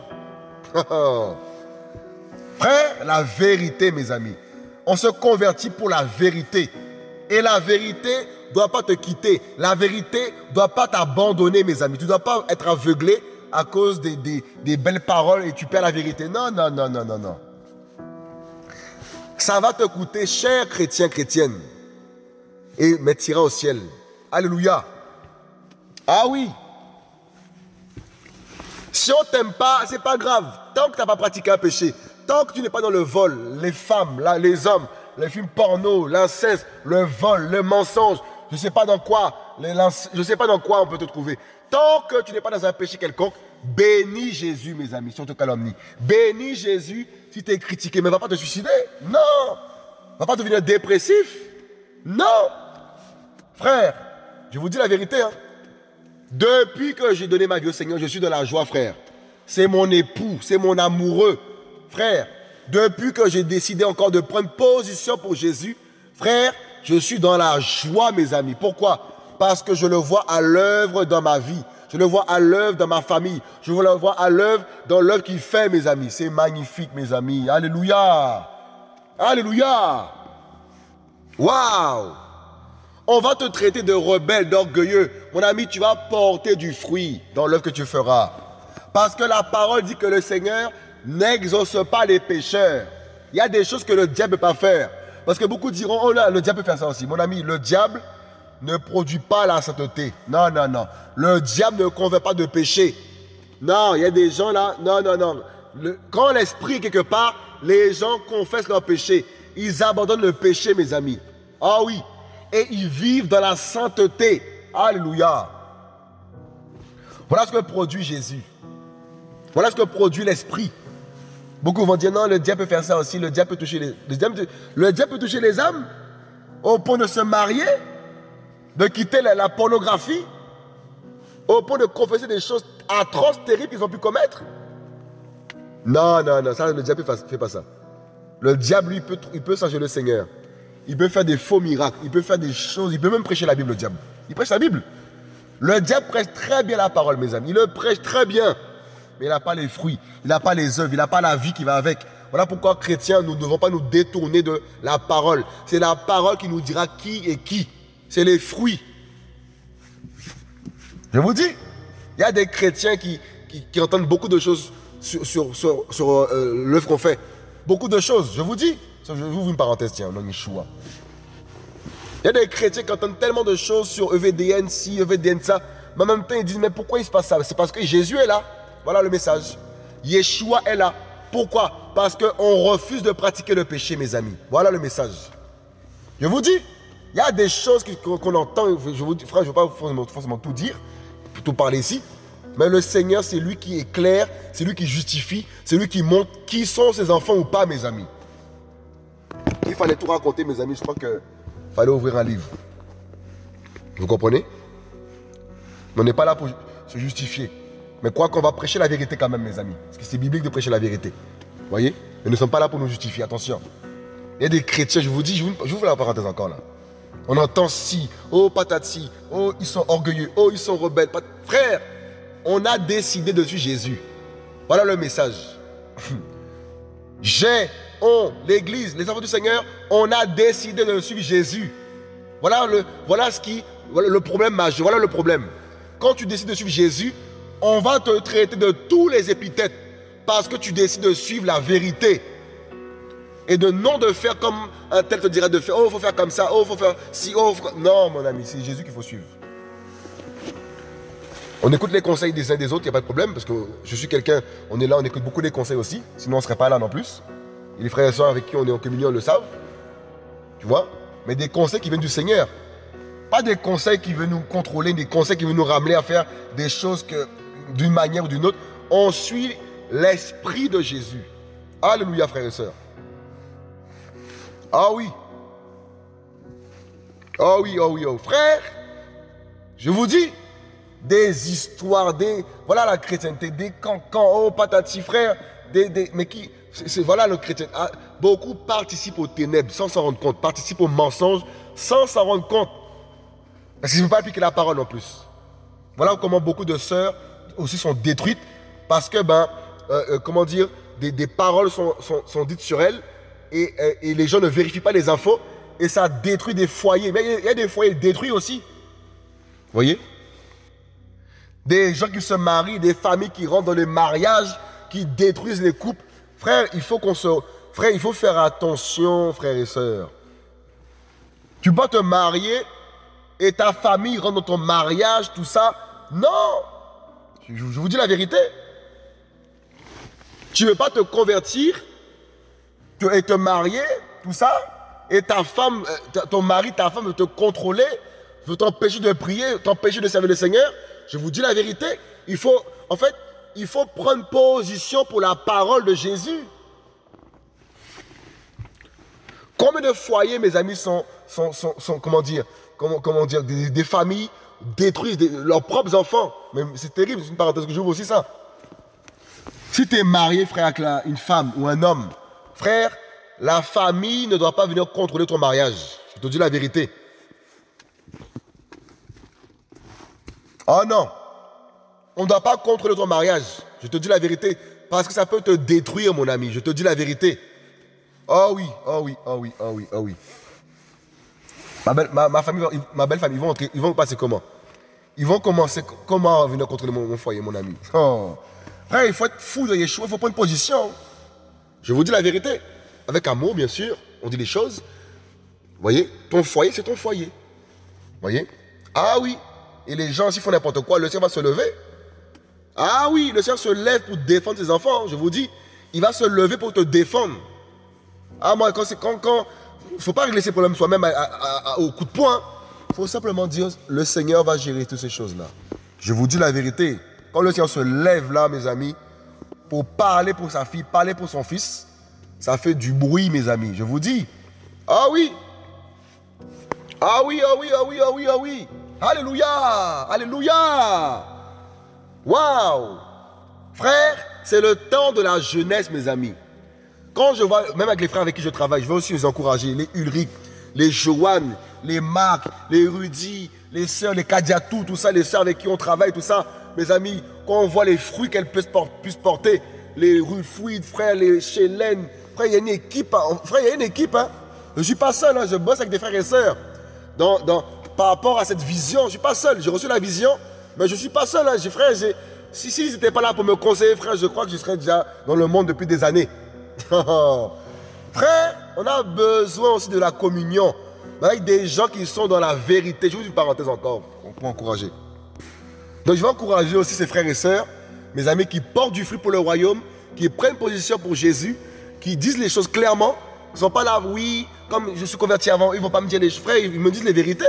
Frère, la vérité, mes amis. On se convertit pour la vérité. Et la vérité ne doit pas te quitter. La vérité ne doit pas t'abandonner, mes amis. Tu ne dois pas être aveuglé à cause des, des, des belles paroles et tu perds la vérité. Non, non, non, non, non, non. Ça va te coûter cher, chrétien, chrétienne. Et mais tu iras au ciel. Alléluia. Ah oui. Si on ne t'aime pas, ce n'est pas grave. Tant que tu n'as pas pratiqué un péché, tant que tu n'es pas dans le vol, les femmes, là, les hommes, les films porno, l'inceste, le vol, le mensonge, je ne sais pas dans quoi, les je ne sais pas dans quoi on peut te trouver. Tant que tu n'es pas dans un péché quelconque, bénis Jésus, mes amis, si on te calomnie. Bénis Jésus si tu es critiqué, mais ne va pas te suicider. Non. Ne va pas devenir dépressif. Non. Frère, je vous dis la vérité, hein. Depuis que j'ai donné ma vie au Seigneur, je suis dans la joie, frère. C'est mon époux, c'est mon amoureux. Frère, depuis que j'ai décidé encore de prendre position pour Jésus, frère, je suis dans la joie, mes amis. Pourquoi? Parce que je le vois à l'œuvre dans ma vie. Je le vois à l'œuvre dans ma famille. Je le vois à l'œuvre dans l'œuvre qu'il fait, mes amis. C'est magnifique, mes amis. Alléluia. Alléluia. Waouh. On va te traiter de rebelle, d'orgueilleux. Mon ami, tu vas porter du fruit dans l'œuvre que tu feras. Parce que la parole dit que le Seigneur n'exauce pas les pécheurs. Il y a des choses que le diable ne peut pas faire. Parce que beaucoup diront, oh là, le diable peut faire ça aussi. Mon ami, le diable ne produit pas la sainteté. Non, non, non. Le diable ne convainc pas de péché. Non, il y a des gens là, non, non, non. Le, quand l'esprit est quelque part, les gens confessent leur péché. Ils abandonnent le péché, mes amis. Ah oui. Et ils vivent dans la sainteté. Alléluia. Voilà ce que produit Jésus. Voilà ce que produit l'esprit. Beaucoup vont dire, non, le diable peut faire ça aussi. Le diable peut toucher les, le diable, le diable peut toucher les âmes au point de se marier, de quitter la, la pornographie, au point de confesser des choses atroces, terribles qu'ils ont pu commettre. Non, non, non, ça, le diable ne fait pas ça. Le diable, lui, il peut, il peut changer le Seigneur. Il peut faire des faux miracles. Il peut faire des choses. Il peut même prêcher la Bible, le diable. Il prêche la Bible. Le diable prêche très bien la parole, mes amis. Il le prêche très bien. Mais il n'a pas les fruits. Il n'a pas les œuvres. Il n'a pas la vie qui va avec. Voilà pourquoi, chrétiens, nous ne devons pas nous détourner de la parole. C'est la parole qui nous dira qui est qui. C'est les fruits. Je vous dis, il y a des chrétiens qui, qui, qui entendent beaucoup de choses sur, sur, sur, sur euh, l'œuvre qu'on fait. Beaucoup de choses, je vous dis. Je vous ouvre une parenthèse, tiens, non, Yeshua. Il y a des chrétiens qui entendent tellement de choses sur E V D N, ci, E V D N, ça. Mais en même temps, ils disent, mais pourquoi il se passe ça? C'est parce que Jésus est là. Voilà le message. Yeshua est là. Pourquoi? Parce qu'on refuse de pratiquer le péché, mes amis. Voilà le message. Je vous dis, il y a des choses qu'on entend. Je vous dis, frère, je ne veux pas forcément, forcément tout dire, tout parler ici. Mais le Seigneur, c'est lui qui éclaire, c'est lui qui justifie, c'est lui qui montre qui sont ses enfants ou pas, mes amis. Il fallait tout raconter, mes amis. Je crois qu'il fallait ouvrir un livre. Vous comprenez? On n'est pas là pour se justifier. Mais quoi qu'on va prêcher la vérité quand même, mes amis. Parce que c'est biblique de prêcher la vérité. Vous voyez? Mais nous ne sommes pas là pour nous justifier. Attention. Il y a des chrétiens, je vous dis, je vous, je vous fais la parenthèse encore là. On entend si, oh patati, oh ils sont orgueilleux, oh ils sont rebelles. Pat... Frère, on a décidé de suivre Jésus. Voilà le message. J'ai, on, l'église, les enfants du Seigneur, on a décidé de suivre Jésus. Voilà le, voilà ce qui, voilà le problème majeur, voilà le problème. Quand tu décides de suivre Jésus, on va te traiter de tous les épithètes parce que tu décides de suivre la vérité. Et de non de faire comme un tel te dirait de faire, oh, il faut faire comme ça, oh, il faut faire si, oh, faut... Non, mon ami, c'est Jésus qu'il faut suivre. On écoute les conseils des uns des autres, il n'y a pas de problème, parce que je suis quelqu'un, on est là, on écoute beaucoup les conseils aussi, sinon on ne serait pas là non plus. Et les frères et sœurs avec qui on est en communion le savent, tu vois, mais des conseils qui viennent du Seigneur. Pas des conseils qui veulent nous contrôler, des conseils qui veulent nous ramener à faire des choses que d'une manière ou d'une autre. On suit l'esprit de Jésus. Alléluia, frères et sœurs. Ah oui. Ah oui, ah oui, oh frère. Je vous dis, des histoires, des... Voilà la chrétienté, des cancans, oh patati, frère. Des, des, mais qui... C'est, voilà le chrétien. Ah, beaucoup participent aux ténèbres sans s'en rendre compte. Participent aux mensonges sans s'en rendre compte. Parce qu'ils ne veulent pas appliquer la parole en plus. Voilà comment beaucoup de sœurs aussi sont détruites parce que, ben, euh, euh, comment dire, des, des paroles sont, sont, sont dites sur elles et, euh, et les gens ne vérifient pas les infos et ça détruit des foyers. Mais il y a des foyers détruits aussi. Vous voyez? Des gens qui se marient, des familles qui rentrent dans les mariages, qui détruisent les couples. Frère, il faut qu'on se... Frère, il faut faire attention, frères et sœurs. Tu peux pas te marier et ta famille rentre dans ton mariage, tout ça. Non! Je, je vous dis la vérité. Tu ne veux pas te convertir te, et te marier, tout ça, et ta femme, ton mari, ta femme veut te contrôler, veut t'empêcher de prier, t'empêcher de servir le Seigneur. Je vous dis la vérité. Il faut, en fait, il faut prendre position pour la parole de Jésus. Combien de foyers, mes amis, sont, sont, sont, sont comment dire, comment, comment dire, des, des familles détruisent des, leurs propres enfants. C'est terrible, c'est une parenthèse que j'ouvre aussi ça. Si tu es marié, frère, avec la, une femme ou un homme, frère, la famille ne doit pas venir contrôler ton mariage. Je te dis la vérité. Oh non, on ne doit pas contrôler ton mariage. Je te dis la vérité, parce que ça peut te détruire, mon ami. Je te dis la vérité. Oh oui, oh oui, oh oui, oh oui, oh oui. Ma belle, ma, ma famille, ma belle famille, ils vont, ils vont passer comment? Ils vont commencer comment venir contrôler mon, mon foyer, mon ami? Oh. Frère, il faut être fou de Yeshua, il faut prendre position. Je vous dis la vérité. Avec amour, bien sûr, on dit les choses. Vous voyez, ton foyer, c'est ton foyer. Vous voyez? Ah oui. Et les gens, s'ils font n'importe quoi, le Seigneur va se lever. Ah oui, le Seigneur se lève pour défendre ses enfants. Je vous dis, il va se lever pour te défendre. Ah moi, quand c'est quand, quand, faut pas régler ses problèmes soi-même au coup de poing. Il faut simplement dire, le Seigneur va gérer toutes ces choses-là. Je vous dis la vérité. Quand le Seigneur se lève là, mes amis, pour parler pour sa fille, parler pour son fils, ça fait du bruit, mes amis. Je vous dis. Ah oui. Ah oui, ah oui, ah oui, ah oui, ah oui. Alléluia. Alléluia. Waouh. Frère, c'est le temps de la jeunesse, mes amis. Quand je vois, même avec les frères avec qui je travaille, je veux aussi les encourager. Les Ulrich, les Joanne, les Marc, les Rudy, les sœurs, les Kadiatou, tout ça, les sœurs avec qui on travaille, tout ça. Mes amis, quand on voit les fruits qu'elles puissent porter, les Rufouid, frère, les Chélène, frère, il y a une équipe, hein. Frère, il y a une équipe, hein. Je ne suis pas seul, hein. Je bosse avec des frères et sœurs. Dans, dans, par rapport à cette vision, je ne suis pas seul. J'ai reçu la vision, mais je ne suis pas seul, hein. Frère, si, si ils n'étaient pas là pour me conseiller, frère, je crois que je serais déjà dans le monde depuis des années. Frère, on a besoin aussi de la communion avec des gens qui sont dans la vérité. Je vous dis une parenthèse encore, pour encourager. Donc je vais encourager aussi ces frères et sœurs, mes amis qui portent du fruit pour le royaume, qui prennent position pour Jésus, qui disent les choses clairement. Ils ne sont pas là, oui, comme je suis converti avant, ils ne vont pas me dire les frères, ils me disent les vérités.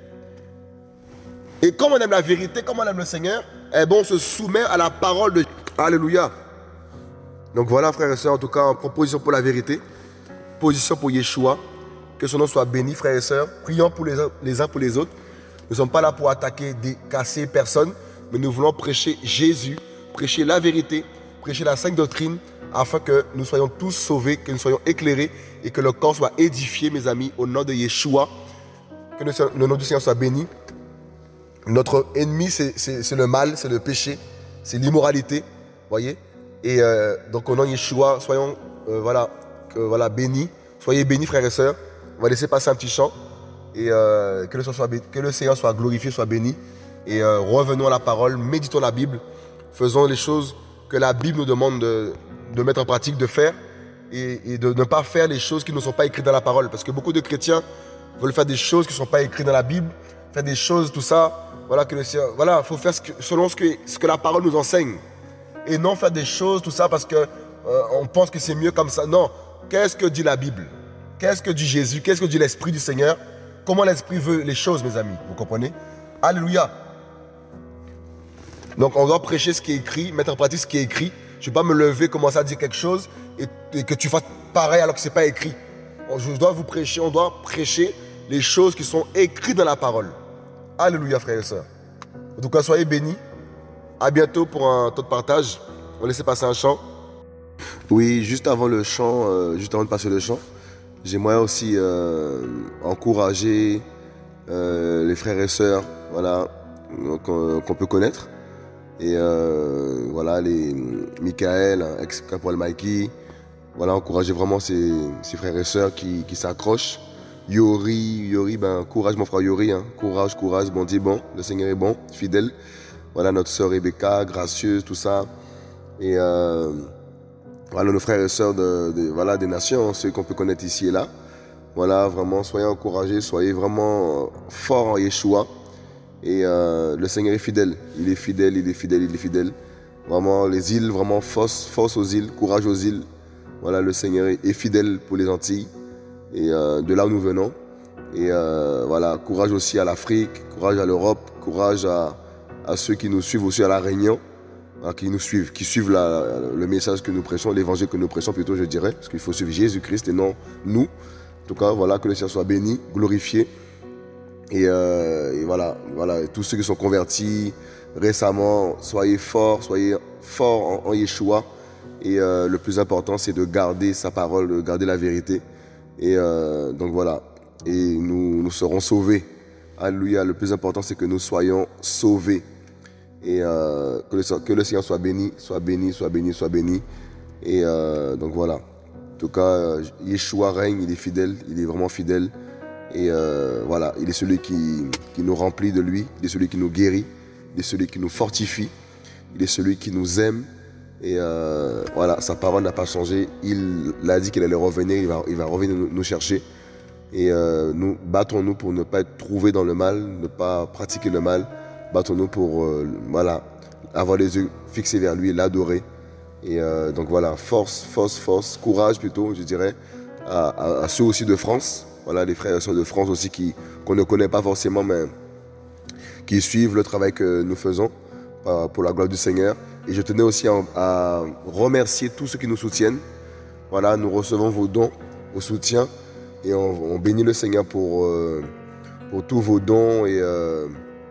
Et comme on aime la vérité, comme on aime le Seigneur, eh bon, on se soumet à la parole de... Alléluia. Donc voilà, frères et sœurs, en tout cas, en proposition pour la vérité, position pour Yeshua, que son nom soit béni, frères et sœurs. Prions pour les, les uns pour les autres. Nous ne sommes pas là pour attaquer, casser personne, mais nous voulons prêcher Jésus, prêcher la vérité, prêcher la sainte doctrine, afin que nous soyons tous sauvés, que nous soyons éclairés et que le corps soit édifié, mes amis, au nom de Yeshua. Que le, le nom du Seigneur soit béni. Notre ennemi, c'est le mal, c'est le péché, c'est l'immoralité, voyez. Et euh, donc au nom de Yeshua, soyons euh, voilà, que, voilà, bénis. Soyez bénis, frères et sœurs. On va laisser passer un petit chant. Et euh, que, le soit, que le Seigneur soit glorifié, soit béni. Et euh, revenons à la parole, méditons la Bible. Faisons les choses que la Bible nous demande de, de mettre en pratique, de faire. Et, et de ne pas faire les choses qui ne sont pas écrites dans la parole. Parce que beaucoup de chrétiens veulent faire des choses qui ne sont pas écrites dans la Bible. Faire des choses, tout ça. Voilà, que le Seigneur, voilà, faut faire ce que, selon ce que, ce que la parole nous enseigne. Et non faire des choses, tout ça, parce qu'on euh, pense que c'est mieux comme ça. Non. Qu'est-ce que dit la Bible? Qu'est-ce que dit Jésus? Qu'est-ce que dit l'Esprit du Seigneur? Comment l'Esprit veut les choses, mes amis? Vous comprenez? Alléluia. Donc, on doit prêcher ce qui est écrit, mettre en pratique ce qui est écrit. Je ne vais pas me lever, commencer à dire quelque chose et, et que tu fasses pareil alors que ce n'est pas écrit. Je dois vous prêcher, on doit prêcher les choses qui sont écrites dans la parole. Alléluia, frères et sœurs. En tout cas, soyez bénis. À bientôt pour un temps de partage. On va laisser passer un chant. Oui, juste avant le chant, euh, juste avant de passer le chant, j'aimerais aussi euh, encourager euh, les frères et sœurs, voilà, qu'on qu'on peut connaître. Et euh, voilà, les Michael, ex-caporal Mikey, voilà, encourager vraiment ses, ses frères et sœurs qui, qui s'accrochent. Yori, Yori, ben courage mon frère Yori, hein. Courage, courage, bon Dieu est bon, le Seigneur est bon, fidèle. Voilà notre sœur Rebecca, gracieuse, tout ça. Et euh, voilà nos frères et sœurs de, de, voilà, des nations, ceux qu'on peut connaître ici et là. Voilà, vraiment, soyez encouragés, soyez vraiment forts en Yeshua. Et euh, le Seigneur est fidèle, il est fidèle, il est fidèle, il est fidèle. Vraiment, les îles, vraiment, force, force aux îles, courage aux îles. Voilà, le Seigneur est fidèle pour les Antilles et euh, de là où nous venons. Et euh, voilà, courage aussi à l'Afrique, courage à l'Europe, courage à, à ceux qui nous suivent aussi à La Réunion, hein, qui nous suivent, qui suivent la, le message que nous prêchons, l'évangile que nous prêchons plutôt, je dirais, parce qu'il faut suivre Jésus-Christ et non nous. En tout cas, voilà, que le Seigneur soit béni, glorifié. Et, euh, et voilà, voilà, tous ceux qui sont convertis récemment, soyez forts, soyez forts en, en Yeshua. Et euh, le plus important, c'est de garder sa parole, de garder la vérité. Et euh, donc voilà, et nous, nous serons sauvés. Alléluia, le plus important, c'est que nous soyons sauvés. Et euh, que, le, que le Seigneur soit béni, soit béni, soit béni, soit béni. Et euh, donc voilà. En tout cas, Yeshua règne, il est fidèle, il est vraiment fidèle. Et euh, voilà, il est celui qui, qui nous remplit de lui, il est celui qui nous guérit, il est celui qui nous fortifie, il est celui qui nous aime. Et euh, voilà, sa parole n'a pas changé. Il a dit qu'il allait revenir, il va, il va revenir nous, nous chercher. Et euh, nous battons-nous pour ne pas être trouvés dans le mal, ne pas pratiquer le mal. Battons-nous pour euh, voilà, avoir les yeux fixés vers lui, l'adorer. Et euh, donc voilà, force, force, force, courage plutôt, je dirais, à, à, à ceux aussi de France. Voilà, les frères et sœurs de France aussi qui, qu'on ne connaît pas forcément, mais qui suivent le travail que nous faisons pour la gloire du Seigneur. Et je tenais aussi à, à remercier tous ceux qui nous soutiennent. Voilà, nous recevons vos dons, vos soutiens, et on, on bénit le Seigneur pour, euh, pour tous vos dons. Et, euh,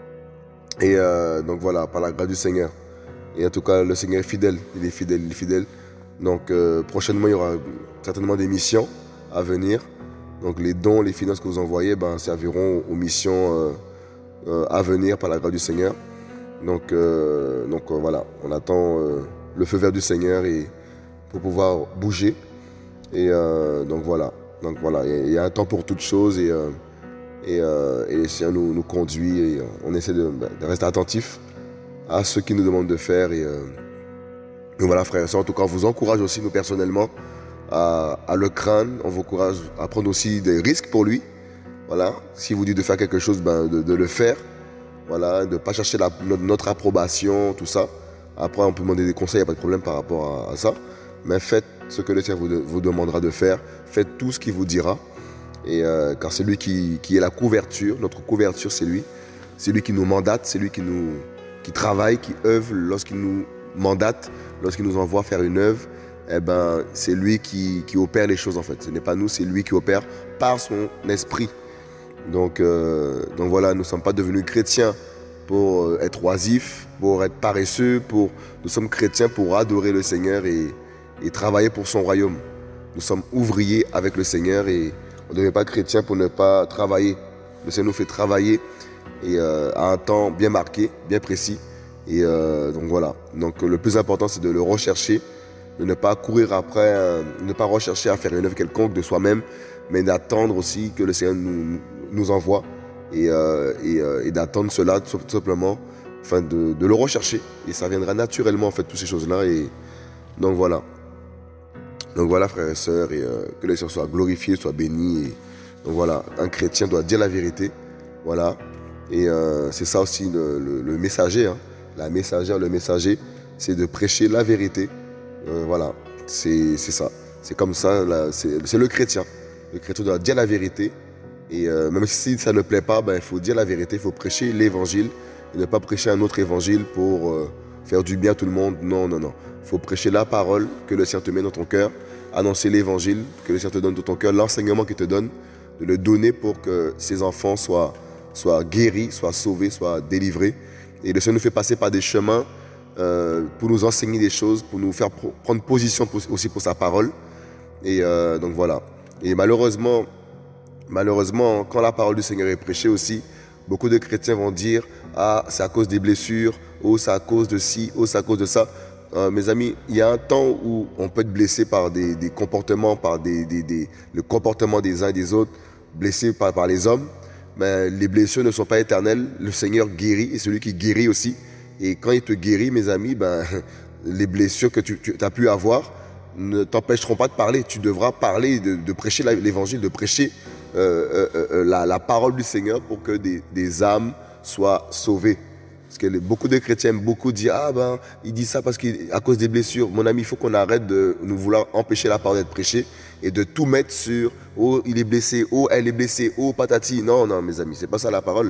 et euh, donc voilà, par la grâce du Seigneur. Et en tout cas, le Seigneur est fidèle, il est fidèle, il est fidèle. Donc euh, prochainement, il y aura certainement des missions à venir. Donc les dons, les finances que vous envoyez ben, serviront aux missions euh, euh, à venir par la grâce du Seigneur. Donc, euh, donc euh, voilà, on attend euh, le feu vert du Seigneur et, pour pouvoir bouger. Et euh, donc voilà, donc voilà, il y a un temps pour toutes choses et, euh, et, euh, et le Seigneur nous, nous conduit et on essaie de, de rester attentif à ce qu'il nous demande de faire. Et, euh, et voilà, frères et sœurs, en tout cas, on vous encourage aussi, nous personnellement, à, à le craindre. On vous encourage à prendre aussi des risques pour lui. Voilà, si vous dites de faire quelque chose, ben, de, de le faire. Voilà, de ne pas chercher la, notre approbation, tout ça. Après, on peut demander des conseils, il n'y a pas de problème par rapport à, à ça. Mais faites ce que le Seigneur vous, vous demandera de faire. Faites tout ce qu'il vous dira. Et, euh, car c'est lui qui, qui est la couverture. Notre couverture, c'est lui. C'est lui qui nous mandate, c'est lui qui, nous, qui travaille, qui œuvre lorsqu'il nous mandate, lorsqu'il nous envoie faire une œuvre. Eh ben, c'est lui qui, qui opère les choses en fait. Ce n'est pas nous, c'est lui qui opère par son esprit. Donc, euh, donc voilà, nous ne sommes pas devenus chrétiens pour être oisifs, pour être paresseux. Pour... Nous sommes chrétiens pour adorer le Seigneur et, et travailler pour son royaume. Nous sommes ouvriers avec le Seigneur et on ne devient pas chrétien pour ne pas travailler. Le Seigneur nous fait travailler et, euh, à un temps bien marqué, bien précis. Et euh, donc voilà, donc, le plus important c'est de le rechercher, de ne pas courir après, euh, ne pas rechercher à faire une œuvre quelconque de soi-même, mais d'attendre aussi que le Seigneur nous, nous envoie et, euh, et, euh, et d'attendre cela tout simplement, enfin de, de le rechercher et ça viendra naturellement en fait toutes ces choses-là. Et donc voilà, donc voilà frères et sœurs, et euh, que le Seigneur soit glorifié, soit béni. Et donc voilà, un chrétien doit dire la vérité, voilà. Et euh, c'est ça aussi le, le, le messager, hein. La messagère, le messager, c'est de prêcher la vérité. Euh, voilà, c'est ça. C'est comme ça, c'est le chrétien. Le chrétien doit dire la vérité. Et euh, même si ça ne plaît pas, ben, il faut dire la vérité, il faut prêcher l'évangile. Et ne pas prêcher un autre évangile pour euh, faire du bien à tout le monde. Non, non, non. Il faut prêcher la parole que le Seigneur te met dans ton cœur. Annoncer l'évangile que le Seigneur te donne dans ton cœur. L'enseignement qu'il te donne, de le donner pour que ses enfants soient, soient guéris, soient sauvés, soient délivrés. Et le Seigneur nous fait passer par des chemins euh, pour nous enseigner des choses, pour nous faire prendre position pour, aussi pour sa parole. Et euh, donc voilà. Et malheureusement, malheureusement, quand la parole du Seigneur est prêchée aussi, beaucoup de chrétiens vont dire « Ah, c'est à cause des blessures, oh, c'est à cause de ci, oh, c'est à cause de ça. Euh, » Mes amis, il y a un temps où on peut être blessé par des, des comportements, par des, des, des, le comportement des uns et des autres, blessé par, par les hommes. Mais les blessures ne sont pas éternelles. Le Seigneur guérit et celui qui guérit aussi. Et quand il te guérit, mes amis, ben, les blessures que tu, tu as pu avoir ne t'empêcheront pas de parler. Tu devras parler, de, de prêcher l'évangile, de prêcher euh, euh, euh, la, la parole du Seigneur pour que des, des âmes soient sauvées. Parce que les, beaucoup de chrétiens aiment beaucoup dire « Ah ben, il dit ça parce qu'à cause des blessures. » Mon ami, il faut qu'on arrête de nous vouloir empêcher la parole d'être prêchée et de tout mettre sur « Oh, il est blessé. Oh, elle est blessée. Oh, patati. » Non, non, mes amis, c'est pas ça la parole.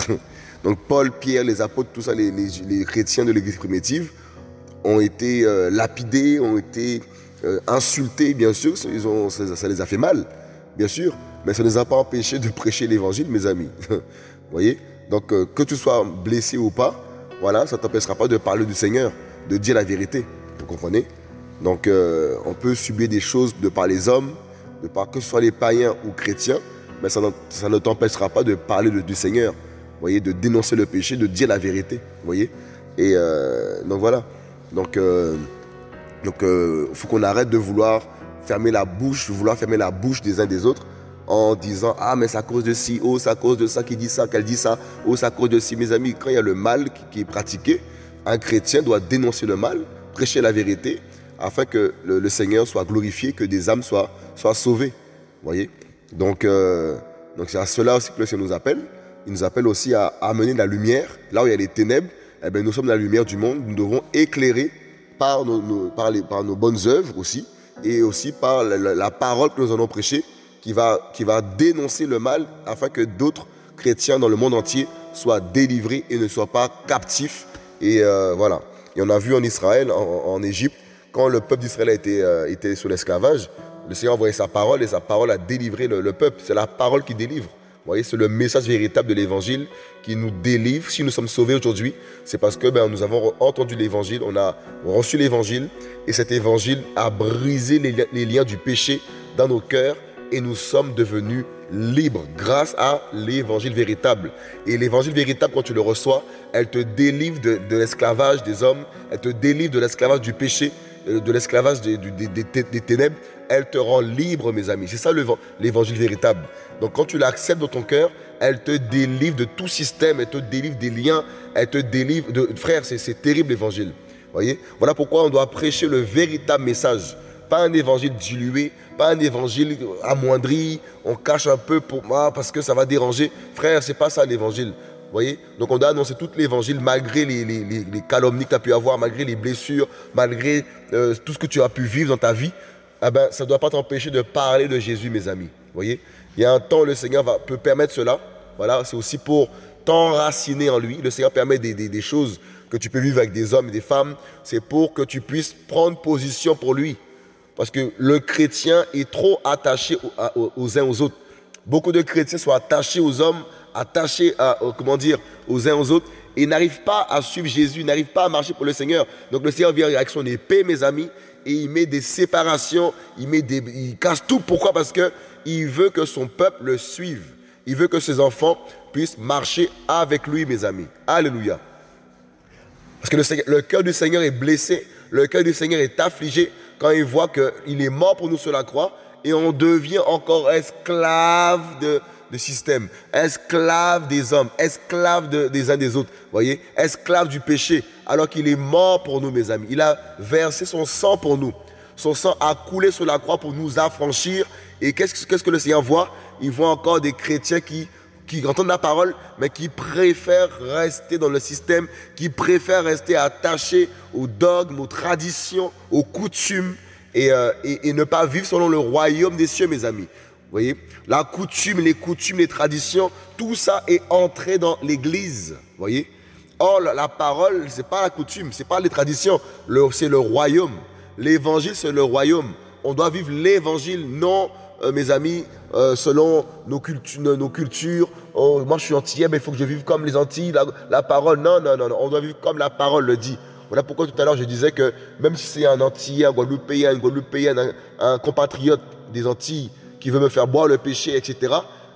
Donc Paul, Pierre, les apôtres, tout ça, les, les, les chrétiens de l'église primitive ont été euh, lapidés, ont été euh, insultés, bien sûr. Ils ont, ça, ça les a fait mal, bien sûr. Mais ça ne les a pas empêchés de prêcher l'évangile, mes amis. Vous voyez? Donc euh, que tu sois blessé ou pas, voilà, ça ne t'empêchera pas de parler du Seigneur, de dire la vérité. Vous comprenez? Donc euh, on peut subir des choses de par les hommes, de par que ce soit les païens ou chrétiens, mais ça, ça ne t'empêchera pas de parler de, du Seigneur. Vous voyez, de dénoncer le péché, de dire la vérité. Vous voyez? Et euh, donc voilà. Donc euh, donc euh, faut qu'on arrête de vouloir fermer la bouche, vouloir fermer la bouche des uns des autres en disant ah mais c'est à cause de ci, oh c'est à cause de ça qui dit ça, qu'elle dit ça, oh c'est à cause de ci. Mes amis, quand il y a le mal qui, qui est pratiqué, un chrétien doit dénoncer le mal, prêcher la vérité, afin que le, le Seigneur soit glorifié, que des âmes soient, soient sauvées. Vous voyez? Donc euh, donc c'est à cela aussi que le Seigneur nous appelle. Il nous appelle aussi à amener de la lumière. Là où il y a les ténèbres, eh bien, nous sommes la lumière du monde. Nous devons éclairer par nos, nos, par les, par nos bonnes œuvres aussi, et aussi par la, la, la parole que nous allons prêcher, qui va, qui va dénoncer le mal, afin que d'autres chrétiens dans le monde entier soient délivrés et ne soient pas captifs. Et euh, voilà. Et on a vu en Israël, en, en Égypte, quand le peuple d'Israël était, euh, était sous l'esclavage, le Seigneur a envoyé sa parole et sa parole a délivré le, le peuple. C'est la parole qui délivre. Vous voyez, c'est le message véritable de l'évangile qui nous délivre. Si nous sommes sauvés aujourd'hui, c'est parce que ben, nous avons entendu l'évangile, on a reçu l'évangile, et cet évangile a brisé les, les liens du péché dans nos cœurs, et nous sommes devenus libres grâce à l'évangile véritable. Et l'évangile véritable, quand tu le reçois, elle te délivre de, de l'esclavage des hommes, elle te délivre de l'esclavage du péché, de l'esclavage des, des, des, des ténèbres. Elle te rend libre, mes amis. C'est ça l'évangile véritable. Donc quand tu l'acceptes dans ton cœur, elle te délivre de tout système, elle te délivre des liens, elle te délivre de... Frère, c'est terrible l'évangile. Voyez? Voilà pourquoi on doit prêcher le véritable message. Pas un évangile dilué, pas un évangile amoindri, on cache un peu pour moi parce que ça va déranger. Frère, c'est pas ça l'évangile. Voyez? Donc on doit annoncer tout l'évangile malgré les, les, les, les calomnies que tu as pu avoir, malgré les blessures, malgré euh, tout ce que tu as pu vivre dans ta vie. Ah ben, ça ne doit pas t'empêcher de parler de Jésus, mes amis. Vous voyez? Il y a un temps où le Seigneur va, peut permettre cela. Voilà, c'est aussi pour t'enraciner en lui. Le Seigneur permet des, des, des choses que tu peux vivre avec des hommes et des femmes. C'est pour que tu puisses prendre position pour lui. Parce que le chrétien est trop attaché aux, aux uns aux autres. Beaucoup de chrétiens sont attachés aux hommes, attachés à, comment dire, aux uns aux autres, et n'arrivent pas à suivre Jésus, n'arrivent pas à marcher pour le Seigneur. Donc le Seigneur vient avec son épée, mes amis, et il met des séparations, il, met des, il casse tout. Pourquoi? Parce qu'il veut que son peuple le suive. Il veut que ses enfants puissent marcher avec lui, mes amis. Alléluia. Parce que le, Seigneur, le cœur du Seigneur est blessé, le cœur du Seigneur est affligé quand il voit qu'il est mort pour nous sur la croix, et on devient encore esclave de, de système, esclave des hommes, esclave de, des uns des autres, voyez, esclave du péché, alors qu'il est mort pour nous, mes amis. Il a versé son sang pour nous. Son sang a coulé sur la croix pour nous affranchir. Et qu'est-ce qu'est-ce que le Seigneur voit? Il voit encore des chrétiens qui, qui entendent la parole, mais qui préfèrent rester dans le système, qui préfèrent rester attachés aux dogmes, aux traditions, aux coutumes, et, euh, et, et ne pas vivre selon le royaume des cieux, mes amis. Vous voyez, la coutume, les coutumes, les traditions, tout ça est entré dans l'Église. Vous voyez. Or, la, la parole, c'est pas la coutume, c'est pas les traditions, c'est le royaume. L'évangile, c'est le royaume. On doit vivre l'évangile, non, euh, mes amis, euh, selon nos, cultu nos, nos cultures. Oh, moi, je suis antillais, mais il faut que je vive comme les Antilles. La, la parole, non, non, non, non, on doit vivre comme la parole le dit. Voilà pourquoi tout à l'heure, je disais que même si c'est un Antillais, un Guadeloupéen, une Guadeloupéenne, un, un compatriote des Antilles qui veut me faire boire le péché, et cetera,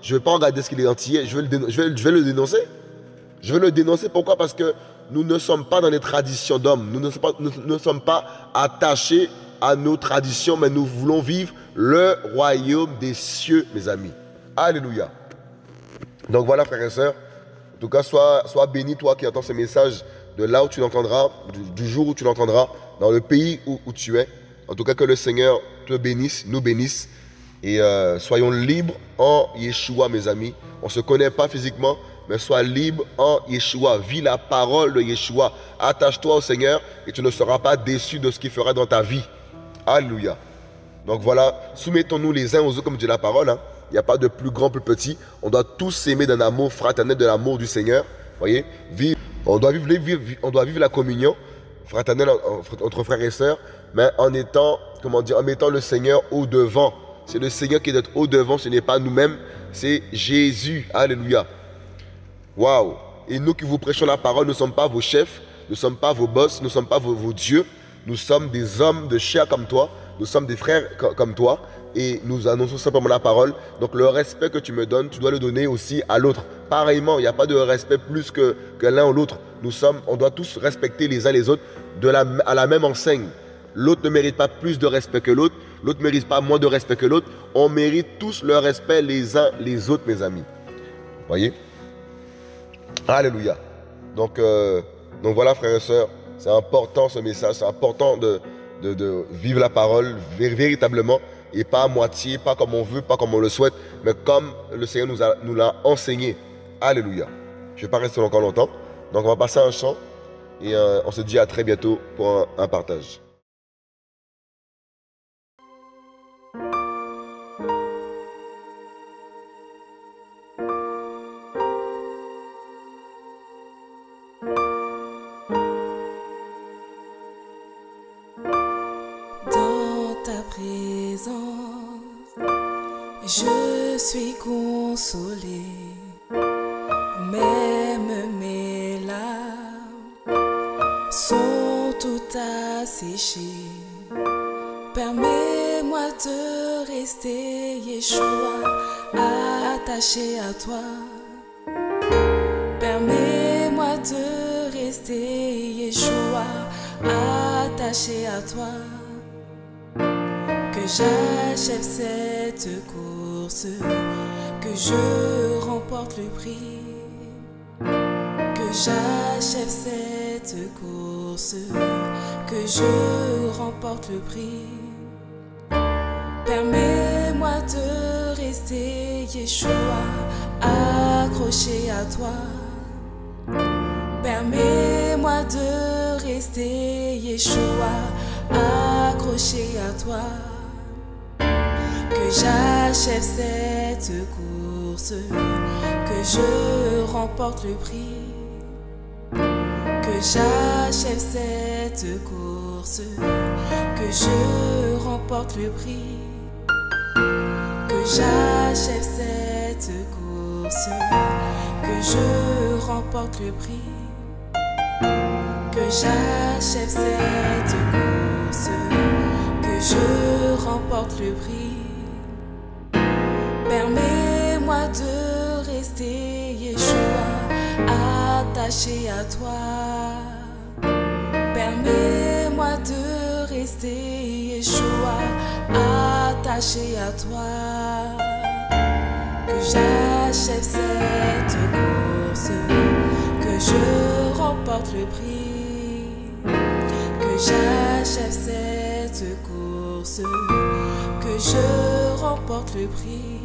je ne vais pas regarder ce qu'il est entier, je vais, le je, vais, je vais le dénoncer. Je vais le dénoncer, pourquoi? Parce que nous ne sommes pas dans les traditions d'hommes, nous ne sommes pas, nous, nous ne sommes pas attachés à nos traditions, mais nous voulons vivre le royaume des cieux, mes amis. Alléluia. Donc voilà, frères et sœurs, en tout cas, sois, sois béni, toi qui entends ce message, de là où tu l'entendras, du, du jour où tu l'entendras, dans le pays où, où tu es. En tout cas, que le Seigneur te bénisse, nous bénisse. Et euh, soyons libres en Yeshua, mes amis. On ne se connaît pas physiquement, mais sois libre en Yeshua. Vis la parole de Yeshua. Attache-toi au Seigneur et tu ne seras pas déçu de ce qu'il fera dans ta vie. Alléluia. Donc voilà, soumettons-nous les uns aux autres, comme dit la parole. Hein. Il n'y a pas de plus grand, plus petit. On doit tous s'aimer d'un amour fraternel, de l'amour du Seigneur. Voyez, vivre, on, doit vivre, vivre, on doit vivre la communion fraternelle entre frères et sœurs, mais en étant, comment dire, en mettant le Seigneur au devant. C'est le Seigneur qui est au devant, ce n'est pas nous-mêmes, c'est Jésus. Alléluia. Waouh. Et nous qui vous prêchons la parole, nous ne sommes pas vos chefs, nous ne sommes pas vos boss, nous ne sommes pas vos, vos dieux. Nous sommes des hommes de chair comme toi, nous sommes des frères comme toi, et nous annonçons simplement la parole. Donc le respect que tu me donnes, tu dois le donner aussi à l'autre. Pareillement, il n'y a pas de respect plus que, que l'un ou l'autre. Nous sommes, on doit tous respecter les uns les autres de la, à la même enseigne. L'autre ne mérite pas plus de respect que l'autre, l'autre ne mérite pas moins de respect que l'autre. On mérite tous le respect les uns les autres, mes amis. Voyez? Alléluia. Donc, euh, donc voilà, frères et sœurs, c'est important ce message, c'est important de, de, de vivre la parole véritablement et pas à moitié, pas comme on veut, pas comme on le souhaite, mais comme le Seigneur nous, a, nous l'a enseigné. Alléluia. Je ne vais pas rester encore longtemps. Donc on va passer à un chant et euh, on se dit à très bientôt pour un, un partage. Je suis consolé, même mes larmes sont toutes asséchées. Permets-moi de rester, Yeshua, attaché à toi. Permets-moi de rester, Yeshua, attaché à toi. Que j'achève cette course, que je remporte le prix. Que j'achève cette course, que je remporte le prix. Permets-moi de rester, Yeshua, accroché à toi. Permets-moi de rester, Yeshua, accroché à toi. Que j'achève cette course, que je remporte le prix. Que j'achève cette course, que je remporte le prix. Que j'achève cette course, que je remporte le prix. Que j'achève cette course, que je remporte le prix. Permets-moi de rester, Yeshua, attaché à toi. Permets-moi de rester, Yeshua, attaché à toi. Que j'achève cette course, que je remporte le prix. Que j'achève cette course, que je remporte le prix.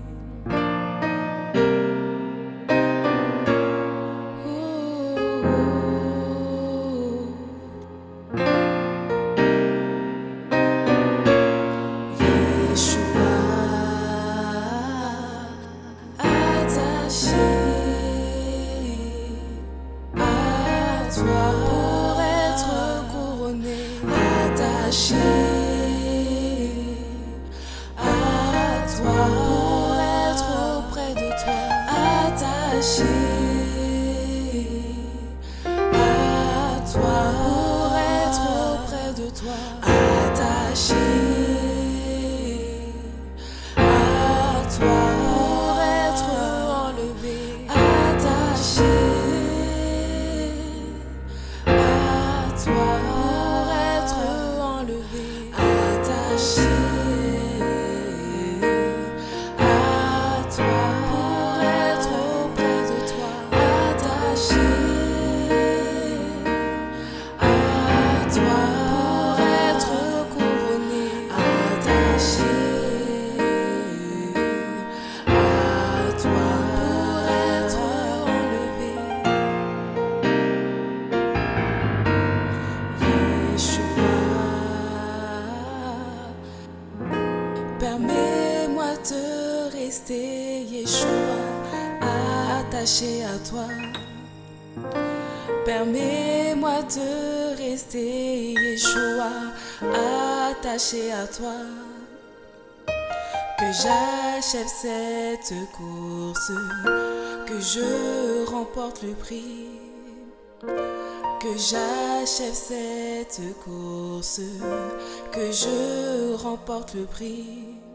Pour être couronné, attaché à toi, pour être auprès de toi, attaché à toi, pour être auprès de toi, attaché à toi, pour être attaché à toi. Permets-moi de rester, Yeshua, attaché à toi. Que j'achève cette course, que je remporte le prix. Que j'achève cette course, que je remporte le prix.